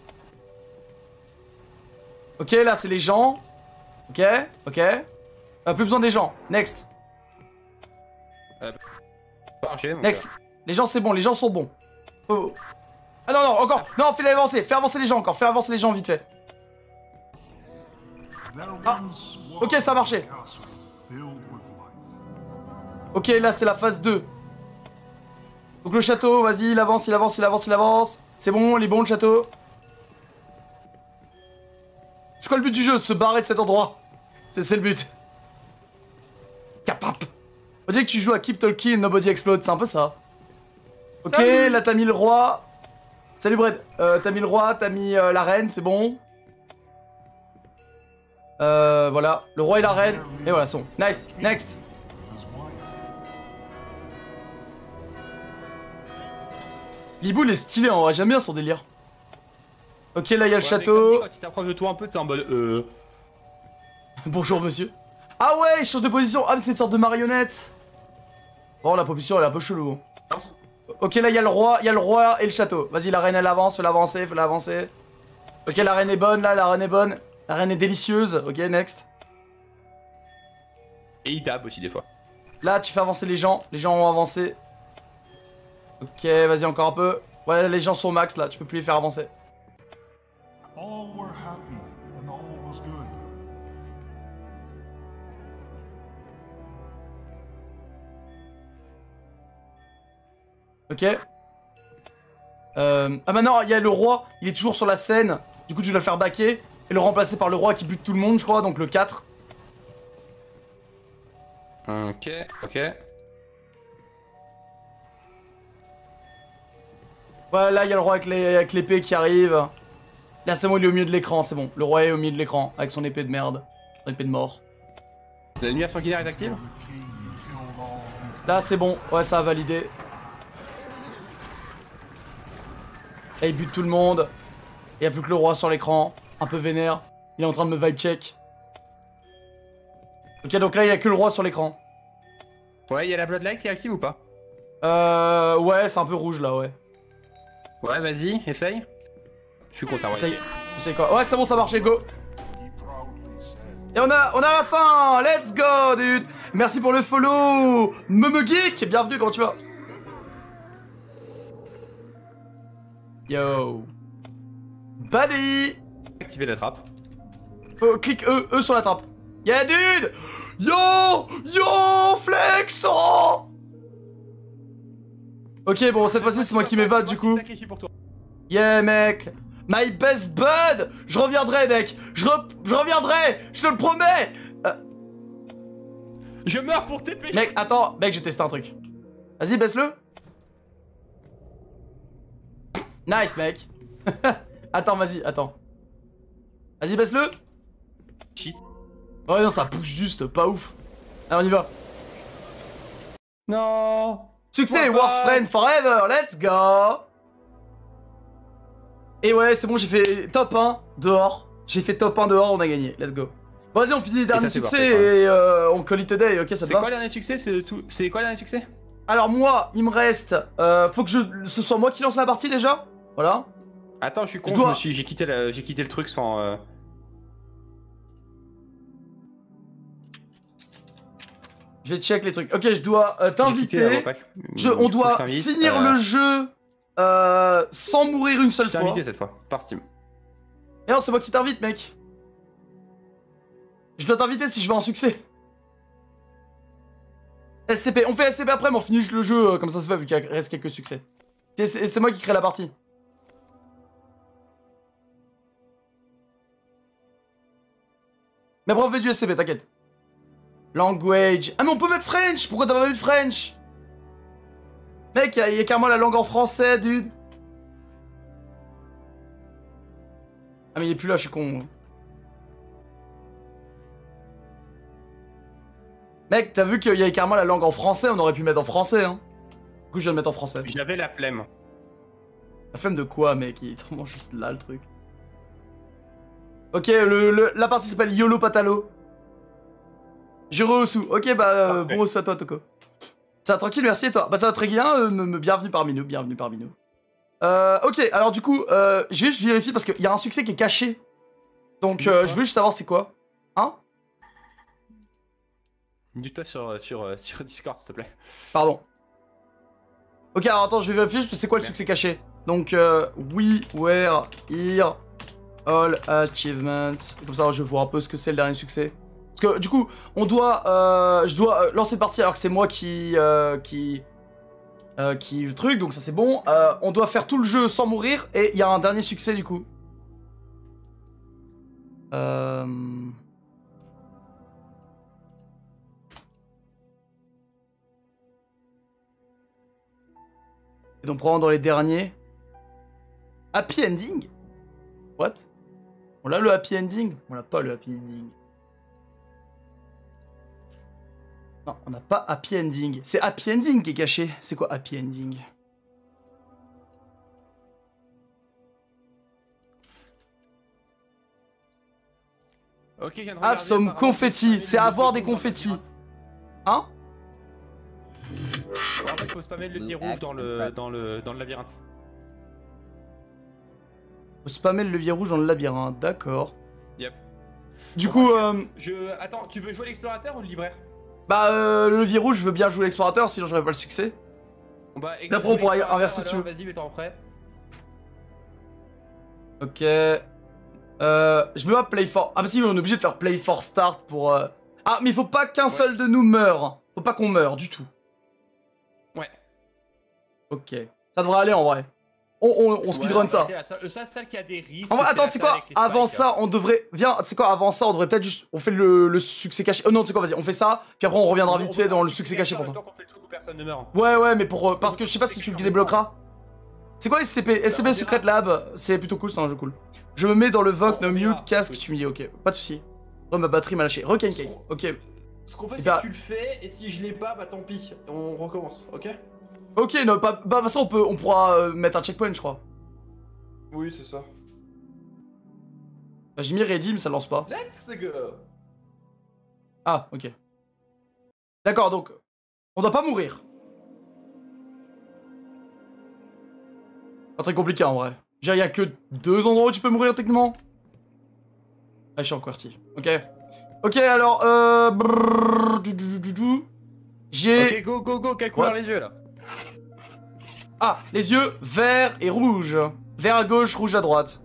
Ok, là c'est les gens. Ok, ok. Euh, plus besoin des gens, next. Euh, pas marché, donc, Next. Les gens c'est bon, les gens sont bons. Oh. Ah non, non, encore. Non, fais avancer, fais avancer les gens encore, fais avancer les gens vite fait. Ah, ok, ça a marché. Ok, là c'est la phase deux. Donc le château, vas-y, il avance, il avance, il avance, il avance. C'est bon, il est bon le château. C'est quoi le but du jeu? Se barrer de cet endroit. C'est le but. Capap. On dirait que tu joues à Keep Talking Nobody Explode, c'est un peu ça. Ok, salut. Là t'as mis le roi. Salut Brad. Euh, t'as mis le roi, t'as mis euh, la reine, c'est bon. Euh, voilà, le roi et la reine. Et voilà, c'est bon. Nice, next. Liboul est stylé, on voit jamais bien son délire. Ok, là il y a le ouais, château. Quand tu t'approches de toi un peu, t'es en mode euh. Bonjour monsieur. Ah ouais, il change de position. Ah, mais c'est une sorte de marionnette. Bon, la position elle est un peu chelou. Hein. Ok, là il y a le roi, il y a le roi et le château. Vas-y, la reine elle avance, faut l'avancer, faut l'avancer. Ok, la reine est bonne, là, la reine est bonne. La reine est délicieuse. Ok, next. Et il tape aussi des fois. Là, tu fais avancer les gens. Les gens ont avancé. Ok, vas-y, encore un peu. Ouais, les gens sont au max là, tu peux plus les faire avancer. All were happy and all was good. Ok. Euh... Ah bah non, il y a le roi, il est toujours sur la scène. Du coup, tu dois le faire baquer. Et le remplacer par le roi qui bute tout le monde, je crois, donc le quatre. Ok, ok. Ouais, là, il y a le roi avec l'épée avec qui arrive. Là, c'est bon, il est au milieu de l'écran, c'est bon. Le roi est au milieu de l'écran, avec son épée de merde. Son épée de mort. La lumière sanguinaire est active? Là, c'est bon. Ouais, ça a validé. Et il bute tout le monde. Il n'y a plus que le roi sur l'écran. Un peu vénère. Il est en train de me vibe check. Ok, donc là, il n'y a que le roi sur l'écran. Ouais, il y a la Bloodlight qui est active ou pas? Euh... Ouais, c'est un peu rouge, là, ouais. Ouais, vas-y, essaye. Je suis content, essaye. Tu sais quoi? Ouais, c'est bon, ça marche, go. Et on a, on a la fin. Let's go, dude. Merci pour le follow. Meme Geek, bienvenue, comment tu vas? Yo. Buddy. Activer la trappe. Oh, clique E, E sur la trappe. Yeah, dude. Yo. Yo, flex. Oh. Ok, bon, cette fois-ci, c'est moi qui m'évade, du coup. Yeah, mec. My best bud. Je reviendrai, mec. Je, re je reviendrai. Je te le promets. Euh... Je meurs pour T P. Mec, attends. Mec, j'ai testé un truc. Vas-y, baisse-le. Nice, mec. Attends, vas-y, attends. Vas-y, baisse-le. Shit. Oh non, ça pousse juste, pas ouf. Allez, on y va. Non. Succès, worst friend forever, let's go. Et ouais, c'est bon, j'ai fait top un dehors. J'ai fait top un dehors, on a gagné, let's go. Bon, vas-y, on finit les derniers succès parfait, et euh, on call it a day, ok, ça te va? C'est quoi le dernier succès? C'est tout... quoi le dernier succès? Alors moi, il me reste... Euh, faut que je... ce soit moi qui lance la partie déjà. Voilà. Attends, je suis con, je dois... j'ai quitté, la... quitté le truc sans... Euh... Je vais check les trucs. Ok, je dois euh, t'inviter. On doit finir euh... le jeu euh, sans mourir une seule je fois. Je t'ai invité cette fois, par Steam. Et non, c'est moi qui t'invite, mec. Je dois t'inviter si je veux un succès. S C P, on fait S C P après, mais on finit juste le jeu euh, comme ça se fait vu qu'il reste quelques succès. C'est moi qui crée la partie. Mais après on fait du S C P, t'inquiète. Language. Ah mais on peut mettre French. Pourquoi t'as pas mis French? Mec, il y, y a carrément la langue en français, dude. Ah mais il est plus là, je suis con. Mec, t'as vu qu'il y a carrément la langue en français, on aurait pu mettre en français, hein. Du coup, je viens de mettre en français. J'avais la flemme. La flemme de quoi, mec? Il est vraiment juste là, le truc. Ok, le, le- la partie s'appelle YOLO Patalo. Juro Osu. Ok, bah, euh, bon Osu à toi, Toko. Ça va tranquille, merci et toi? Bah, ça va très bien, euh, me- me- bienvenue parmi nous, bienvenue parmi nous. Euh, ok, alors du coup, euh, je vais juste vérifier parce qu'il y a un succès qui est caché. Donc, euh, je veux juste savoir c'est quoi. Hein? Dis-toi sur, sur, sur Discord, s'il te plaît. Pardon. Ok, alors attends, je vais vérifier juste c'est quoi le succès caché. Donc, euh, we were here all achievements. Comme ça, je vois un peu ce que c'est le dernier succès. Parce que du coup, on doit, euh, je dois euh, lancer une partie alors que c'est moi qui, euh, qui, euh, qui le truc. Donc ça c'est bon. Euh, on doit faire tout le jeu sans mourir et il y a un dernier succès du coup. Euh... Et donc probablement dans les derniers. Happy ending? What? On a le happy ending? On l'a pas le happy ending. Non, on n'a pas happy ending. C'est happy ending qui est caché. C'est quoi happy ending? Ok, je viens de Have regarder, some apparemment, confetti. faut C'est spammer le avoir des levier rouge confettis. dans le labyrinthe. Hein? En fait, faut spammer le levier rouge dans le, dans le, dans le labyrinthe. Faut spammer le levier rouge dans le labyrinthe, d'accord. Yep. Du Bon, coup, bah, euh, Je... Attends, tu veux jouer l'explorateur ou le libraire? bah euh, le levier rouge, je veux bien jouer l'explorateur, sinon j'aurais pas le succès. Bon, bah, Là, après, on pourra l'explorateur, inverser si tu alors, veux. Vas-y, mets-toi en prêt. Ok. Euh, je me vois play for... Ah bah si, on est obligé de faire play for start pour... euh, Ah, mais il faut pas qu'un seul de nous meure. Faut pas qu'on meure du tout. Ouais. Ok. Ça devrait aller en vrai. On, on, on speedrun Ouais, ça. arrêtez, la seule- Ça, celle qui a des risques. En vrai, c'est attends, la tu sais salle quoi? avec les Avant spikes. ça, on devrait... Viens, tu sais quoi? Avant ça, on devrait peut-être juste... On fait le, le succès caché. Oh non, tu sais quoi? Vas-y, on fait ça. Puis après, on reviendra On- vite on fait peut dans faire le un succès caché pour en même toi. temps qu'on fait le truc où personne ne meurt. Ouais, ouais, mais pour... euh, parce que je sais pas C'est si tu le que débloqueras. C'est quoi S C P? S C P on Secret verra. Lab, c'est plutôt cool, c'est un jeu cool. Je me mets dans le vote, On- no on mute, verra. casque, Oui. tu me dis ok, pas de soucis. Oh, ma batterie m'a lâché. Recancake, ok. Ce qu'on fait, Et c'est bah- que tu le fais, et si je l'ai pas, bah tant pis, on recommence, ok? Ok, non, pas... Bah, de toute façon, on, peut... on pourra euh, mettre un checkpoint, je crois. Oui, c'est ça. Bah, j'ai mis ready, mais ça lance pas. Let's go! Ah, ok. D'accord, donc, on doit pas mourir. Pas très compliqué en vrai. Genre, il y a que deux endroits où tu peux mourir techniquement. Ah, je suis en QWERTY. Ok. Ok, alors, euh... brrr, du, du, du, du. J'ai... Ok, go, go, go, quelle couleur What? les yeux là? Ah, les yeux vert et rouge. Vert à gauche, rouge à droite.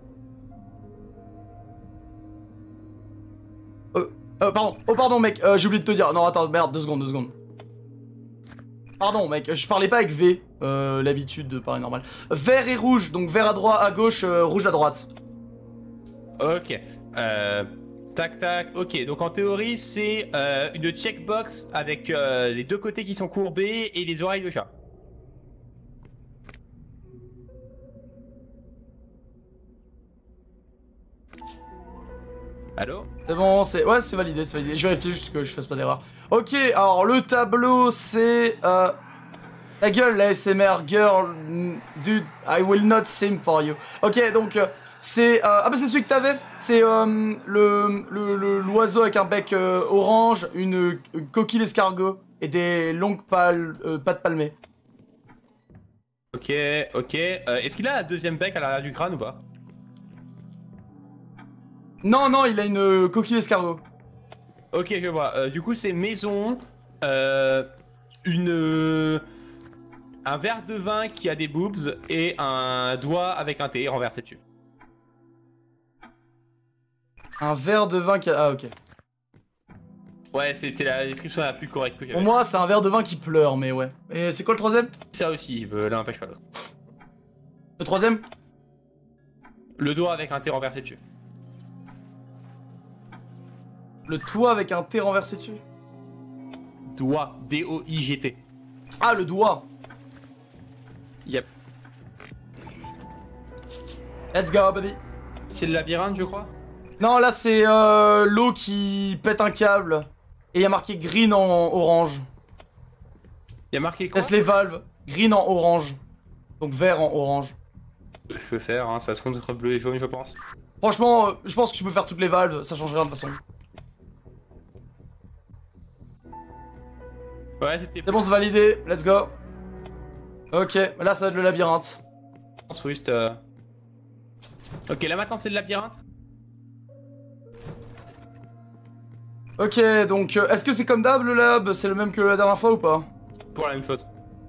Euh, euh, pardon. Oh, pardon, mec. Euh, j'ai oublié de te dire. Non, attends, merde, deux secondes, deux secondes. Pardon, mec. Je parlais pas avec V. Euh, l'habitude de parler normal. Vert et rouge. Donc, vert à droite, à gauche, euh, rouge à droite. Ok. Euh. Tac tac, ok, donc en théorie c'est euh, une checkbox avec euh, les deux côtés qui sont courbés et les oreilles de chat. Allô? C'est bon, c'est... Ouais, c'est validé, c'est validé. Je vérifie juste que je fasse pas d'erreur. Ok, alors, le tableau, c'est... Euh... Ta gueule, la S M R girl, mm, dude, I will not sing for you. Ok, donc, euh, c'est... Euh... Ah bah c'est celui que t'avais. C'est euh, le le- le- l'oiseau avec un bec euh, orange, une, une coquille d'escargot et des longues pales, euh, pattes palmées. Ok, ok. Euh, Est-ce qu'il a un deuxième bec à l'arrière du crâne ou pas? Non, non, il a une euh, coquille d'escargot. Ok, je vois. Euh, du coup c'est maison, euh, une... euh, un verre de vin qui a des boobs et un doigt avec un thé renversé dessus. Un verre de vin qui a... Ah, ok. Ouais, c'était la description la plus correcte que j'avais. Pour moi, c'est un verre de vin qui pleure, mais ouais. Et c'est quoi le troisième? Ça aussi, euh, l'un n'empêche pas l'autre. Le troisième? Le doigt avec un thé renversé dessus. Le toit avec un thé renversé dessus. Doigt, D O I G T. Ah, le doigt. Yep. Let's go, buddy. C'est le labyrinthe, je crois. Non, là, c'est euh, l'eau qui pète un câble. Et il y a marqué green en orange. Il y a marqué quoi? Laisse les valves. Green en orange. Donc vert en orange. Je peux faire, hein, ça se compte entre bleu et jaune, je pense. Franchement, euh, je pense que tu peux faire toutes les valves, ça change rien de toute façon. Ouais, c'était... C'est bon, c'est validé, let's go. Ok, là ça va être le labyrinthe. Faut juste... euh, Ok, là maintenant c'est le labyrinthe. Ok, donc euh, est-ce que c'est comme d'hab le lab? C'est le même que la dernière fois ou pas? Pour la même chose.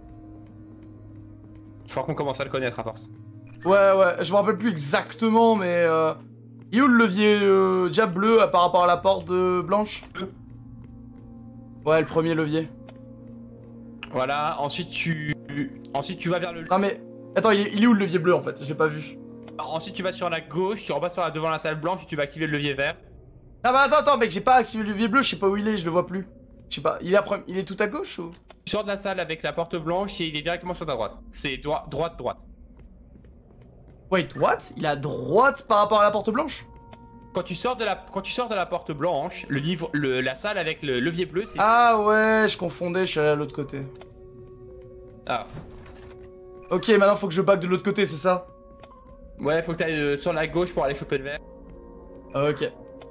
Je crois qu'on commence à le connaître à force. Ouais, ouais, je me rappelle plus exactement, mais... Euh... Il est où le levier euh, diable bleu euh, par rapport à la porte de blanche? Ouais, le premier levier. Voilà, ensuite tu... Ensuite tu vas vers le... Ah mais... Attends, il est, il est où le levier bleu en fait? Je l'ai pas vu. Alors, ensuite tu vas sur la gauche, tu repasses par là devant la salle blanche et tu vas activer le levier vert. Ah bah attends, attends, mec, j'ai pas activé le levier bleu, je sais pas où il est, je le vois plus. Je sais pas, il est, après... il est tout à gauche ou? Tu sors de la salle avec la porte blanche et il est directement sur ta droite. C'est droite, droite, droite. Wait, what? Il est à droite par rapport à la porte blanche? Quand tu sors de la, quand tu sors de la porte blanche, le livre, le, la salle avec le levier bleu, c'est... Ah ouais, je confondais, je suis allé à l'autre côté. Ah. Ok, maintenant faut que je back de l'autre côté, c'est ça? Ouais, faut que t'ailles euh, sur la gauche pour aller choper le verre. Ok.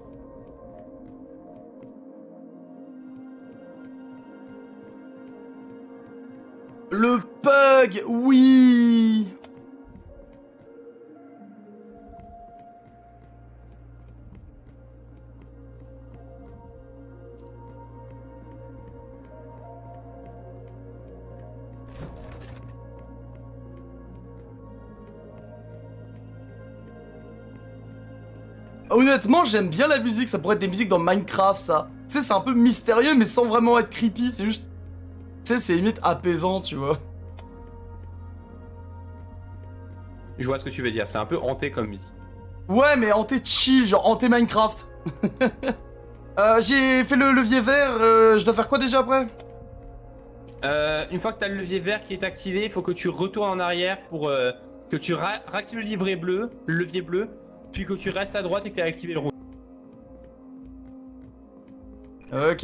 Le pug, oui. Honnêtement, j'aime bien la musique, ça pourrait être des musiques dans Minecraft, ça. Tu sais, c'est un peu mystérieux, mais sans vraiment être creepy, c'est juste... Tu sais, c'est limite apaisant, tu vois. Je vois ce que tu veux dire, c'est un peu hanté comme musique. Ouais, mais hanté chill, genre hanté Minecraft. euh, j'ai fait le levier vert, euh, je dois faire quoi déjà après? Euh, une fois que t'as le levier vert qui est activé, il faut que tu retournes en arrière pour euh, que tu ra réactives le livret bleu, le levier bleu, puis que tu restes à droite et que tu as activé le rouge. Ok.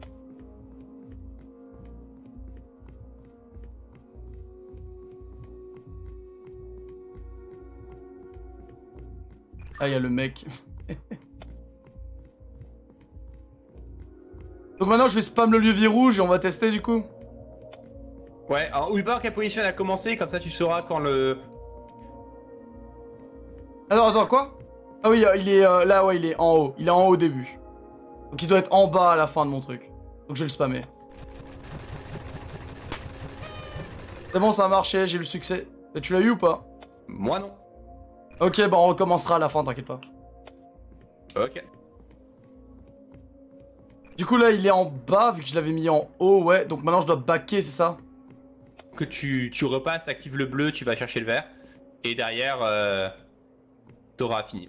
Ah, y'a le mec. Donc maintenant, je vais spam le levier rouge et on va tester du coup. Ouais, alors Ulbar qui a position a commencé, comme ça tu sauras quand le... Attends, attends, quoi? Ah oui, euh, il est euh, là, ouais, il est en haut. Il est en haut au début. Donc il doit être en bas à la fin de mon truc. Donc je vais le spammer. C'est bon, ça a marché, j'ai eu le succès. Et tu l'as eu ou pas? Moi non. Ok, bah on recommencera à la fin, t'inquiète pas. Ok. Du coup là, il est en bas, vu que je l'avais mis en haut, ouais. Donc maintenant, je dois backer, c'est ça? Que tu, tu repasses, active le bleu, tu vas chercher le vert. Et derrière, euh, t'auras fini.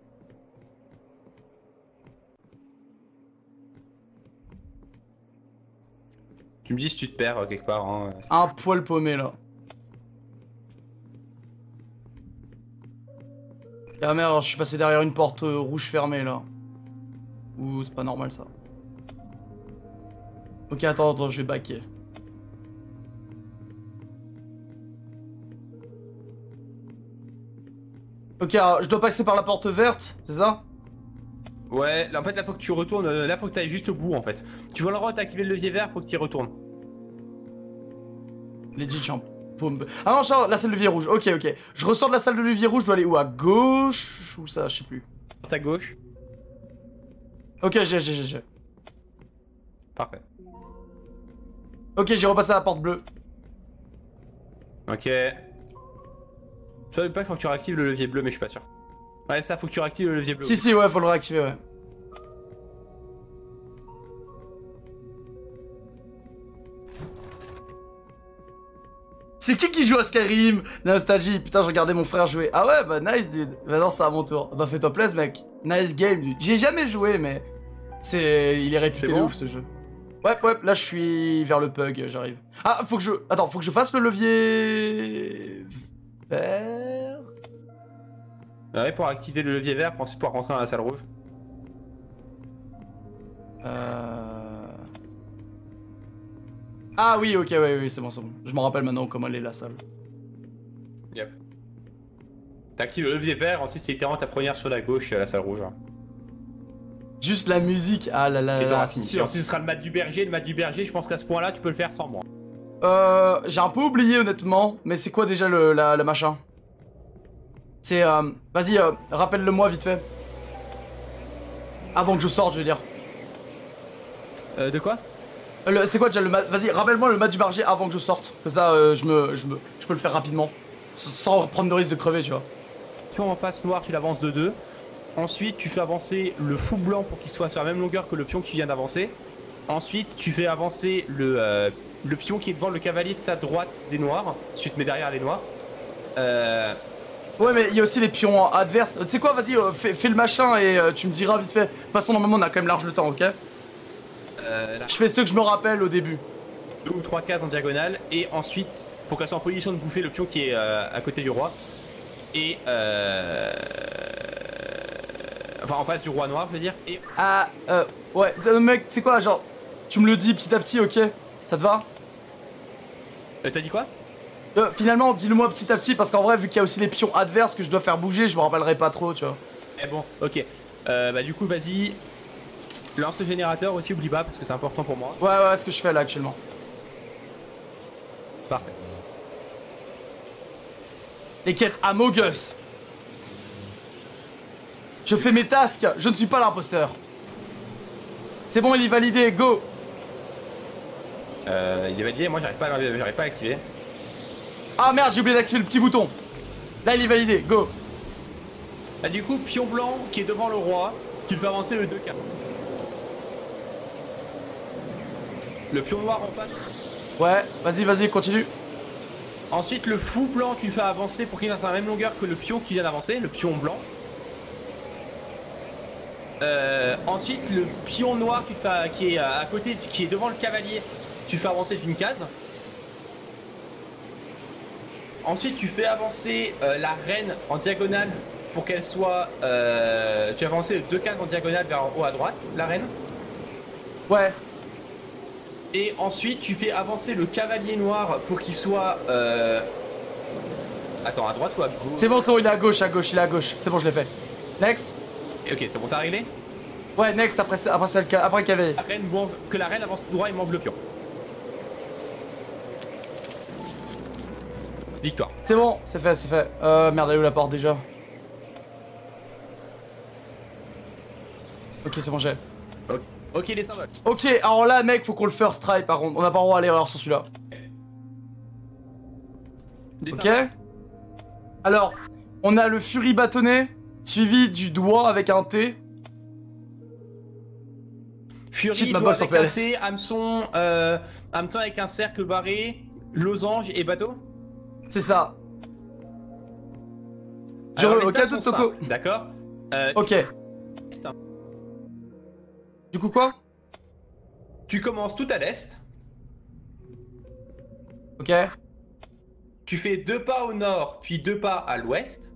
Tu me dis si tu te perds euh, quelque part. Hein. Un poil paumé là. Ah merde, je suis passé derrière une porte euh, rouge fermée là. Ouh, c'est pas normal ça. Ok, attends, attends, je vais backer. Ok, alors, je dois passer par la porte verte, c'est ça? Ouais, là, en fait, là, faut que tu retournes. euh, Là, faut que tu ailles juste au bout, en fait. Tu vois l'endroit où t'as activé le levier vert, faut que tu y retournes. Legit, je suis en paume. Ah non, Charles, la salle de levier rouge. Ok, ok. Je ressors de la salle de levier rouge, je dois aller où? À gauche? Ou ça, je sais plus. À ta gauche. Ok, j'ai, j'ai, j'ai, j'ai. Parfait. Ok, j'ai repassé à la porte bleue. Ok. Tu vois, pas, il faut que tu réactives le levier bleu, mais je suis pas sûr. Ouais, ça, faut que tu réactives le levier bleu. Si, si, ouais, faut le réactiver, ouais. C'est qui qui joue à Skyrim? Nostalgie, putain, je regardais mon frère jouer. Ah ouais, bah nice, dude. Maintenant, c'est à mon tour. Bah fais-toi plaisir, mec. Nice game, dude. J'y ai jamais joué, mais... c'est... il est réputé C'est de bon ouf, ce jeu. Ouais, ouais, là, je suis vers le pug, j'arrive. Ah, faut que je... Attends, faut que je fasse le levier... vert... Ouais, pour activer le levier vert, pour pouvoir rentrer dans la salle rouge. Euh... Ah oui, ok, ouais, oui, c'est bon, c'est bon. Je me rappelle maintenant comment elle est la salle. Yep. T'actives le levier vert, ensuite c'est littéralement ta première sur la gauche, la salle rouge. Juste la musique, ah là là Et là, t'auras là, fini. c'est Et sûr. ensuite ce sera le mat du berger, le mat du berger, je pense qu'à ce point-là tu peux le faire sans moi. Euh, j'ai un peu oublié honnêtement, mais c'est quoi déjà le, la, le machin? C'est, euh, vas-y, euh, rappelle-le-moi vite fait. Avant que je sorte, je veux dire. Euh, de quoi? Euh, le- C'est quoi déjà le mat? Vas-y, rappelle-moi le mat du berger avant que je sorte. Comme ça, euh, je me, je me, je peux le faire rapidement. S- Sans prendre de risque de crever, tu vois. Pion en face noir, tu l'avances de deux. Ensuite, tu fais avancer le fou blanc pour qu'il soit sur la même longueur que le pion que tu viens d'avancer. Ensuite, tu fais avancer le, euh, le pion qui est devant le cavalier de ta droite des noirs. Tu te mets derrière les noirs. Euh, Ouais, mais il y a aussi les pions adverses. Tu sais quoi, vas-y, euh, fais, fais le machin et euh, tu me diras vite fait. De toute façon, normalement, on a quand même large le temps, ok? euh, là, Je fais ce que je me rappelle au début. deux ou trois cases en diagonale. Et ensuite, pour qu'elle soit en position de bouffer le pion qui est euh, à côté du roi. Et euh... Enfin, en face du roi noir, je veux dire. Et Ah, euh, ouais, euh, mec, tu sais quoi, genre, tu me le dis petit à petit, ok? Ça te va? euh, t'as dit quoi? Euh, finalement, dis-le-moi petit à petit, parce qu'en vrai, vu qu'il y a aussi les pions adverses que je dois faire bouger, je me rappellerai pas trop, tu vois. Eh bon, ok. Euh, bah du coup, vas-y. Lance le générateur aussi, oublie pas, parce que c'est important pour moi. Ouais, ouais, ouais, ce que je fais là actuellement. Parfait. Les quêtes Amogus. Je fais mes tasks, je ne suis pas l'imposteur. C'est bon, il est validé, go. Euh, il est validé, moi j'arrive pas, à- j'arrive pas à l'activer. Ah merde, j'ai oublié d'activer le petit bouton. Là, il est validé, go. Ah, du coup, pion blanc qui est devant le roi, tu le fais avancer le deux K. Le pion noir en face. Ouais, vas-y, vas-y, continue. Ensuite, le fou blanc, tu le fais avancer pour qu'il fasse la même longueur que le pion qui vient d'avancer, le pion blanc. Euh, ensuite, le pion noir tu le fais, qui est à côté, qui est devant le cavalier, tu le fais avancer d'une case. Ensuite, tu fais avancer euh, la reine en diagonale pour qu'elle soit. Euh, tu as avancé deux cases en diagonale vers en haut à droite, la reine. Ouais, Et ensuite, tu fais avancer le cavalier noir pour qu'il soit. Euh... Attends, à droite ou à gauche? c'est bon, c'est bon, il est à gauche, à gauche, il est à gauche. C'est bon, je l'ai fait. Next. Ok, c'est bon, t'as réglé? Ouais, next, après, c'est- après, c'est le, ca- après le cavalier. La reine mange- Que la reine avance tout droit et mange le pion. Victoire. C'est bon, c'est fait, c'est fait. Euh, merde, elle est où la porte déjà? Ok, c'est bon, j'ai. Ok, ok, les symboles. Ok, alors là, mec, faut qu'on le first try par contre. On n'a pas le droit à l'erreur sur celui-là. Les Ok? symboles. Alors, on a le Fury bâtonnet, suivi du doigt avec un T. Fury, Shit, ma doigt box en avec un P L S. T, hameçon, euh, hameçon avec un cercle barré, losange et bateau. C'est ça. Je Alors, re- les ok, stats tout sont Toko. simples, d'accord. Euh, Ok. Du coup, quoi? Tu commences tout à l'est, Ok. tu fais deux pas au nord, puis deux pas à l'ouest.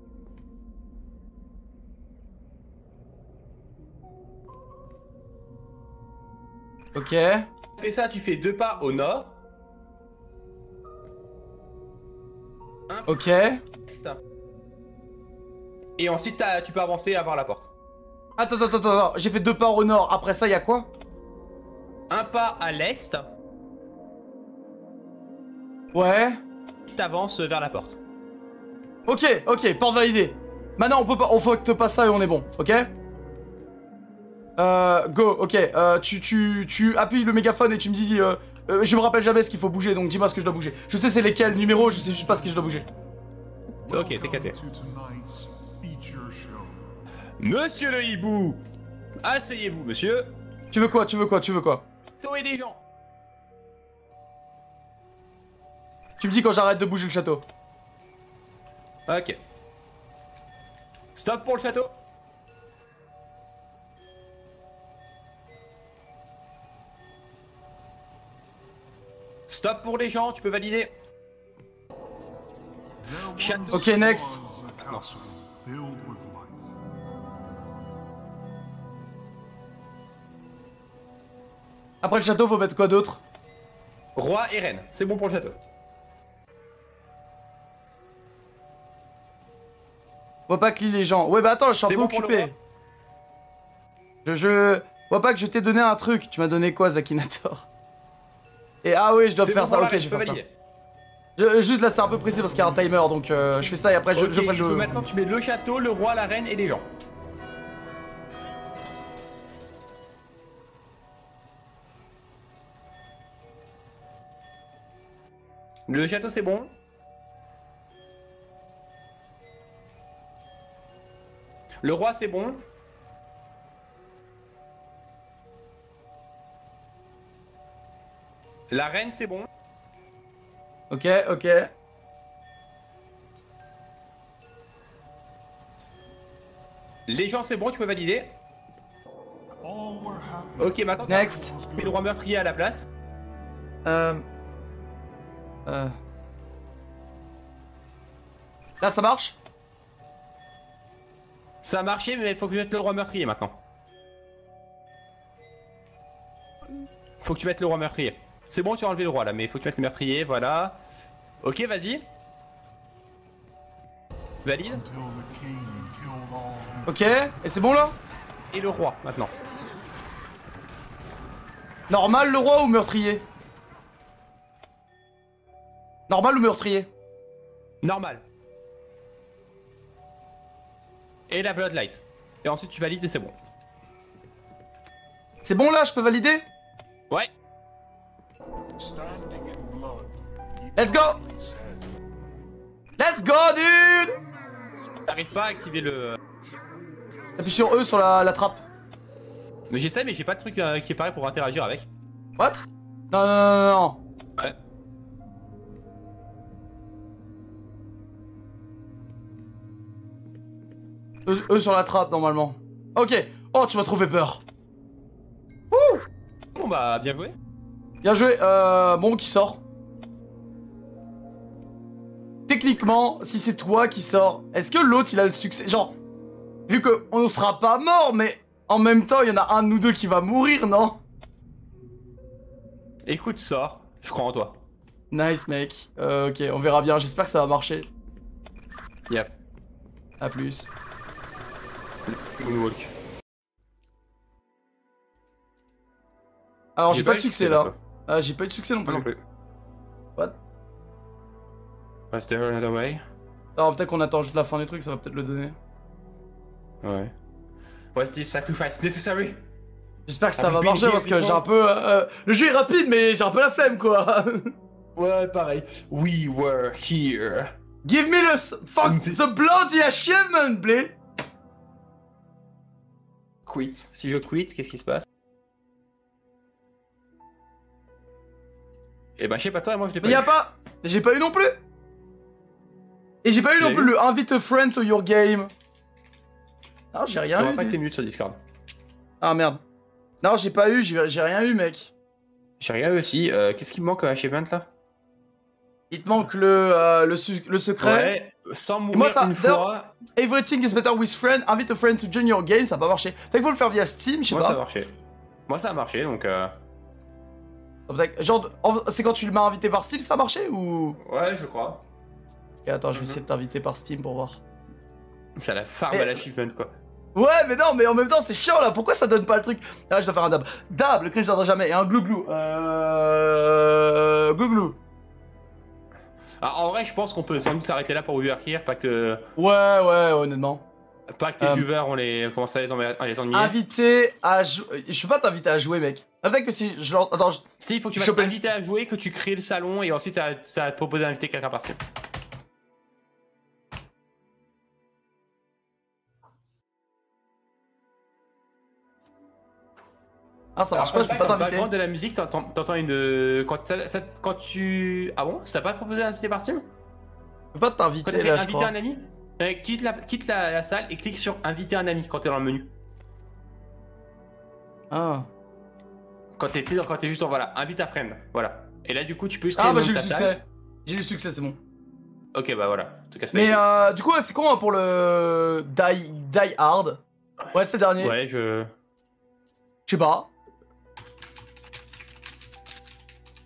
Ok. Tu fais ça, tu fais deux pas au nord. Ok. Est. Et ensuite, t'as- tu peux avancer à voir la porte. Attends, attends, attends, attends. J'ai fait deux pas au nord. Après ça, y a quoi? Un pas à l'est, Ouais. t'avances vers la porte. Ok, ok, porte validée. Maintenant, on peut pas, on fuck pas ça et on est bon, ok? Euh, go, ok. Euh, tu, tu, tu appuies le mégaphone et tu me dis, euh, euh, je me rappelle jamais ce qu'il faut bouger, donc dis-moi ce que je dois bouger. Je sais c'est lesquels numéros, je sais juste pas ce que je dois bouger. Ok, t'es caté. Welcome to tonight's feature show. Monsieur le hibou, asseyez-vous, monsieur. Tu veux quoi, tu veux quoi, tu veux quoi? Château et les gens. Tu me dis quand j'arrête de bouger le château. Ok. Stop pour le château. Stop pour les gens, tu peux valider. There Château. once Ok, next. was a castle filled with life. Après le château, faut mettre quoi d'autre? Roi et reine, c'est bon pour le château. Wapak lit les gens. Ouais, bah attends, je suis un C'est peu bon pour le occupé. roi Je. je... Wapak, je t'ai donné un truc. Tu m'as donné quoi, Zakinator? Et ah oui, je dois C'est faire bon ça. pour la Ok, reine, je peux vais faire ça. valider. Je- juste là, c'est un peu précis parce qu'il y a un timer, donc euh, je fais ça et après je, Ok, je ferai tu le. peux maintenant tu mets le château, le roi, la reine et les gens. Le château c'est bon. Le roi c'est bon. La reine c'est bon. Ok, ok. Les gens c'est bon, tu peux valider. All were happy. Ok, maintenant Next. tu mets le roi meurtrier à la place. Euh... Euh... Là, ça marche? Ça a marché, mais il faut que tu mettes le roi meurtrier maintenant. Faut que tu mettes le roi meurtrier. C'est bon, tu as enlevé le roi là, mais il faut que tu mettes le meurtrier, voilà. Ok, vas-y. Valide. Until the king killed all. Ok, et c'est bon là? Et le roi maintenant. Normal le roi ou meurtrier? Normal ou meurtrier? Normal. Et la Bloodlight. Et ensuite tu valides et c'est bon. C'est bon là, je peux valider? Ouais. Standing in blood. he Let's go! proudly said, Let's go, dude! T'arrives pas à activer le... Appuie sur E sur la, la trappe. Mais j'essaie, mais j'ai pas de truc euh, qui est pareil pour interagir avec. What? Non, non, non, non, non. Ouais. E, E sur la trappe normalement. Ok. Oh, tu m'as trop fait peur. Bon bah, bien joué. Bien joué. Euh, bon, qui sort? Techniquement, si c'est toi qui sors, est-ce que l'autre il a le succès? Genre, vu que on sera pas mort, mais en même temps, il y en a un de nous deux qui va mourir, non? Écoute, sors. Je crois en toi. Nice, mec. Euh, ok, on verra bien. J'espère que ça va marcher. Yep. A plus. Moonwalk. Alors, j'ai pas de succès là. ça. Ah, j'ai pas eu de succès non Moi plus. non plus. What? Was there another way? Alors, peut-être qu'on attend juste la fin du truc, ça va peut-être le donner. Ouais. Was this sacrifice necessary? J'espère que ça Have va you been marcher here parce que j'ai before? un peu. euh, le jeu est rapide, mais j'ai un peu la flemme quoi. Ouais, pareil. We were here. Give me the s- fuck the bloody achievement, blé. Quit. Si je quitte, qu'est-ce qui se passe? Eh ben, je sais pas toi, moi je l'ai pas Mais eu. y'a pas. J'ai pas eu non plus. Et j'ai pas eu Tu non l'as plus eu le invite a friend to your game. Non, j'ai Je rien vois eu. pas que du- t'es mute sur Discord. Ah merde. Non, j'ai pas eu, j'ai j'ai rien eu, mec. J'ai regardé aussi. Euh, qu'est-ce qui me manque à achievement là? Il te manque le, euh, le, su- le secret. Ouais, sans mourir moi, ça- une d'ailleurs- fois. Everything is better with friend. Invite a friend to join your game, ça a pas marché. Peut-être qu'il faut le faire via Steam, je sais Moi ça a pas. marché. Moi ça a marché donc. Euh... Peut-être- Genre, en- c'est quand tu m'as invité par Steam, ça a marché ou. Ouais, je crois. Ok, attends, je vais Mhm. essayer de t'inviter par Steam pour voir. C'est la farm Mais- à l'achievement quoi. Ouais, mais non, mais en même temps, c'est chiant là. Pourquoi ça donne pas le truc? Ah, je dois faire un dab. Dab, le cringe n'entendra jamais. Et un glouglou. Euh. Glouglou. Ah, en vrai, je pense qu'on peut sans doute s'arrêter là pour We Are Here, pas que, Ouais, ouais, honnêtement. pas que tes Euh, viewers on les commence à les, ennuyer- à les ennuyer. Invité à jouer. Je peux pas t'inviter à jouer, mec. Ah, peut-être que si je. leur- Attends, je... Si, il faut que tu je vas chope- t'inviter à jouer, que tu crées le salon et ensuite ça, ça va te proposer d'inviter quelqu'un par Steam. Ah, ça marche pas, je peux pas Dans le t'inviter. background de la musique, t'entends t'entends une. Quand, ça- ça- quand tu. Ah bon? Ça t'a pas proposé d'inviter par Steam? Je peux pas Quand t'inviter t'as fait là, je inviter crois. un ami? Euh, quitte la, quitte la, la salle et clique sur inviter un ami quand t'es dans le menu. Ah. Quand t'es tu sais, quand t'es juste en voilà, invite à friend. Voilà. Et là, du coup, tu peux créer Ah, le bah nom j'ai de le ta salle. succès. J'ai le succès, c'est bon. Ok, bah voilà. En tout cas, c'est Mais pas- euh, du coup, ouais, c'est con hein, pour le. Die, die Hard. Ouais, c'est le dernier. Ouais, je. Je sais pas.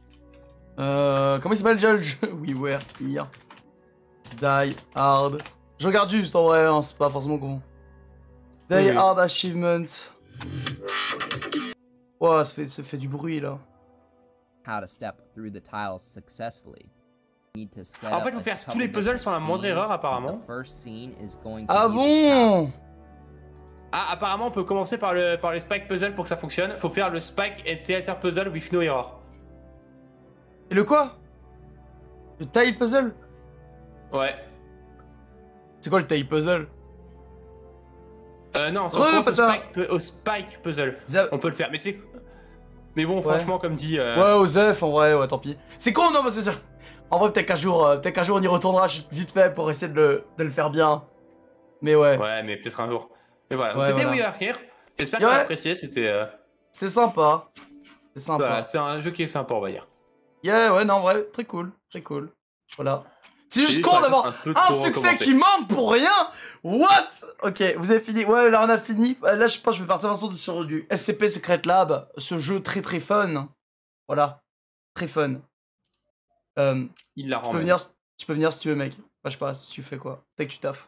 Euh, comment il s'appelle déjà le jeu? We were here. Die Hard. Je regarde juste en vrai, hein, c'est pas forcément con. Day Oui, oui. Hard Achievement. Ouah, ça fait, ça fait du bruit là. How to step through the tiles successfully. You need to set En fait, up faut a faire tous couple les puzzles sans la different moindre erreur, scenes, but apparemment. the first scene is going to Ah be the task. bon? Ah, apparemment, on peut commencer par le, par le spike puzzle pour que ça fonctionne. Faut faire le spike and theater puzzle with no error. Et le quoi? Le tile puzzle? Ouais. C'est quoi le tile puzzle? Euh, non, si on Ouais, pense au patard. spike, pu- au spike puzzle, Za- on peut le faire. Mais c'est. Mais bon, Ouais. franchement, comme dit. euh, Ouais, Osef, en vrai, ouais, tant pis. C'est con, non, parce que en vrai, peut-être qu'un jour, euh, peut-être qu'un jour on y retournera vite fait pour essayer de le, de le faire bien. Mais ouais, Ouais, mais peut-être un jour. Mais voilà, Ouais, c'était voilà. We Are Here. J'espère Ouais. que tu as apprécié. C'était. euh, c'est sympa. C'est sympa. Voilà, c'est un jeu qui est sympa, on va dire. Yeah, ouais, non, en vrai, très cool, très cool. Voilà. C'est juste juste con qu'on a d'avoir un peu un trop succès recommencé. qui manque pour rien. What? Ok, vous avez fini. Ouais, là on a fini. Euh, Là, je pense que je vais partir Vincent, sur du S C P Secret Lab, ce jeu très très fun. Voilà, très fun. Euh, Il la tu rend. peux venir, tu peux venir si tu veux, mec. Enfin, je sais pas, si tu fais quoi. Peut-être que tu taffes.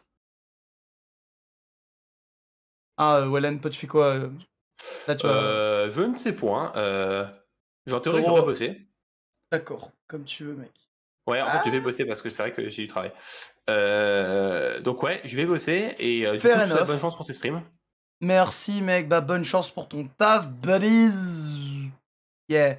Ah, euh, Wallen, toi tu fais quoi euh Là, tu vas. Euh, je ne sais point. Euh... J'en théorie, Taureau. j'aurais bossé. D'accord, comme tu veux, mec. Ouais, en fait, je vais bosser parce que c'est vrai que j'ai du travail. Euh... Donc, ouais, je vais bosser et euh, du coup, Fair je te souhaite enough. bonne chance pour tes streams. Merci, mec. Bah, bonne chance pour ton taf, buddies. Yeah.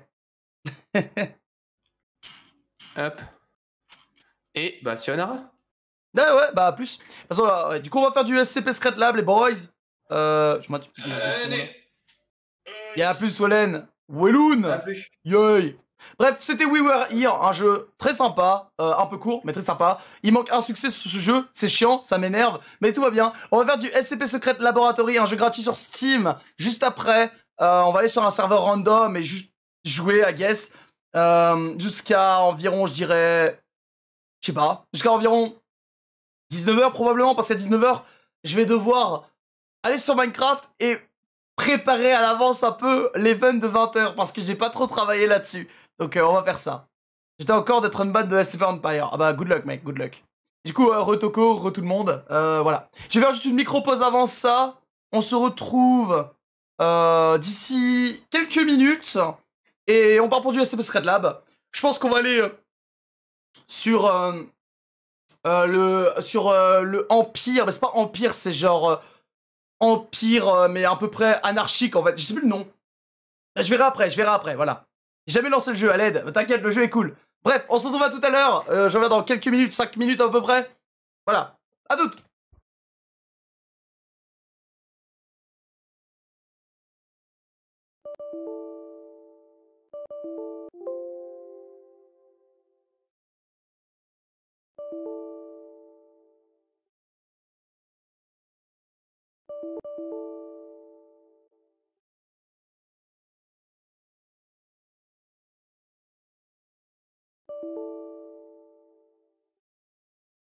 Hop. Et bah, sayonara. Ah ouais, bah, à plus. De toute façon, là, ouais, du coup, on va faire du S C P Secret Lab, les boys. Euh, je m'en dis. Yeah, à plus, Wallen. Welloon. À plus. Yoy. Bref, c'était We Were Here, un jeu très sympa, euh, un peu court, mais très sympa. Il manque un succès sur ce jeu, c'est chiant, ça m'énerve, mais tout va bien. On va faire du S C P Secret Laboratory, un jeu gratuit sur Steam, juste après. Euh, on va aller sur un serveur random et juste jouer, I guess, euh, jusqu'à environ, je dirais, je sais pas, jusqu'à environ dix-neuf heures probablement, parce qu'à dix-neuf heures, je vais devoir aller sur Minecraft et préparer à l'avance un peu l'event de vingt heures, parce que j'ai pas trop travaillé là-dessus. Donc euh, on va faire ça. J'étais encore d'être une bad de S C P Empire. Ah bah good luck mec, good luck. Du coup, euh, re-Toko, re-tout le monde. Euh, voilà. Je vais faire juste une micro-pause avant ça. On se retrouve euh, d'ici quelques minutes. Et on part pour du S C P Secret Lab. Je pense qu'on va aller euh, sur, euh, euh, le, sur euh, le Empire. Mais c'est pas Empire, c'est genre... Euh, Empire, euh, mais à peu près anarchique en fait. Je sais plus le nom. Je verrai après, je verrai après, voilà. J'ai jamais lancé le jeu à l'aide, mais t'inquiète, le jeu est cool. Bref, on se retrouve à tout à l'heure. Euh, je reviens dans quelques minutes, cinq minutes à peu près. Voilà, à toutes.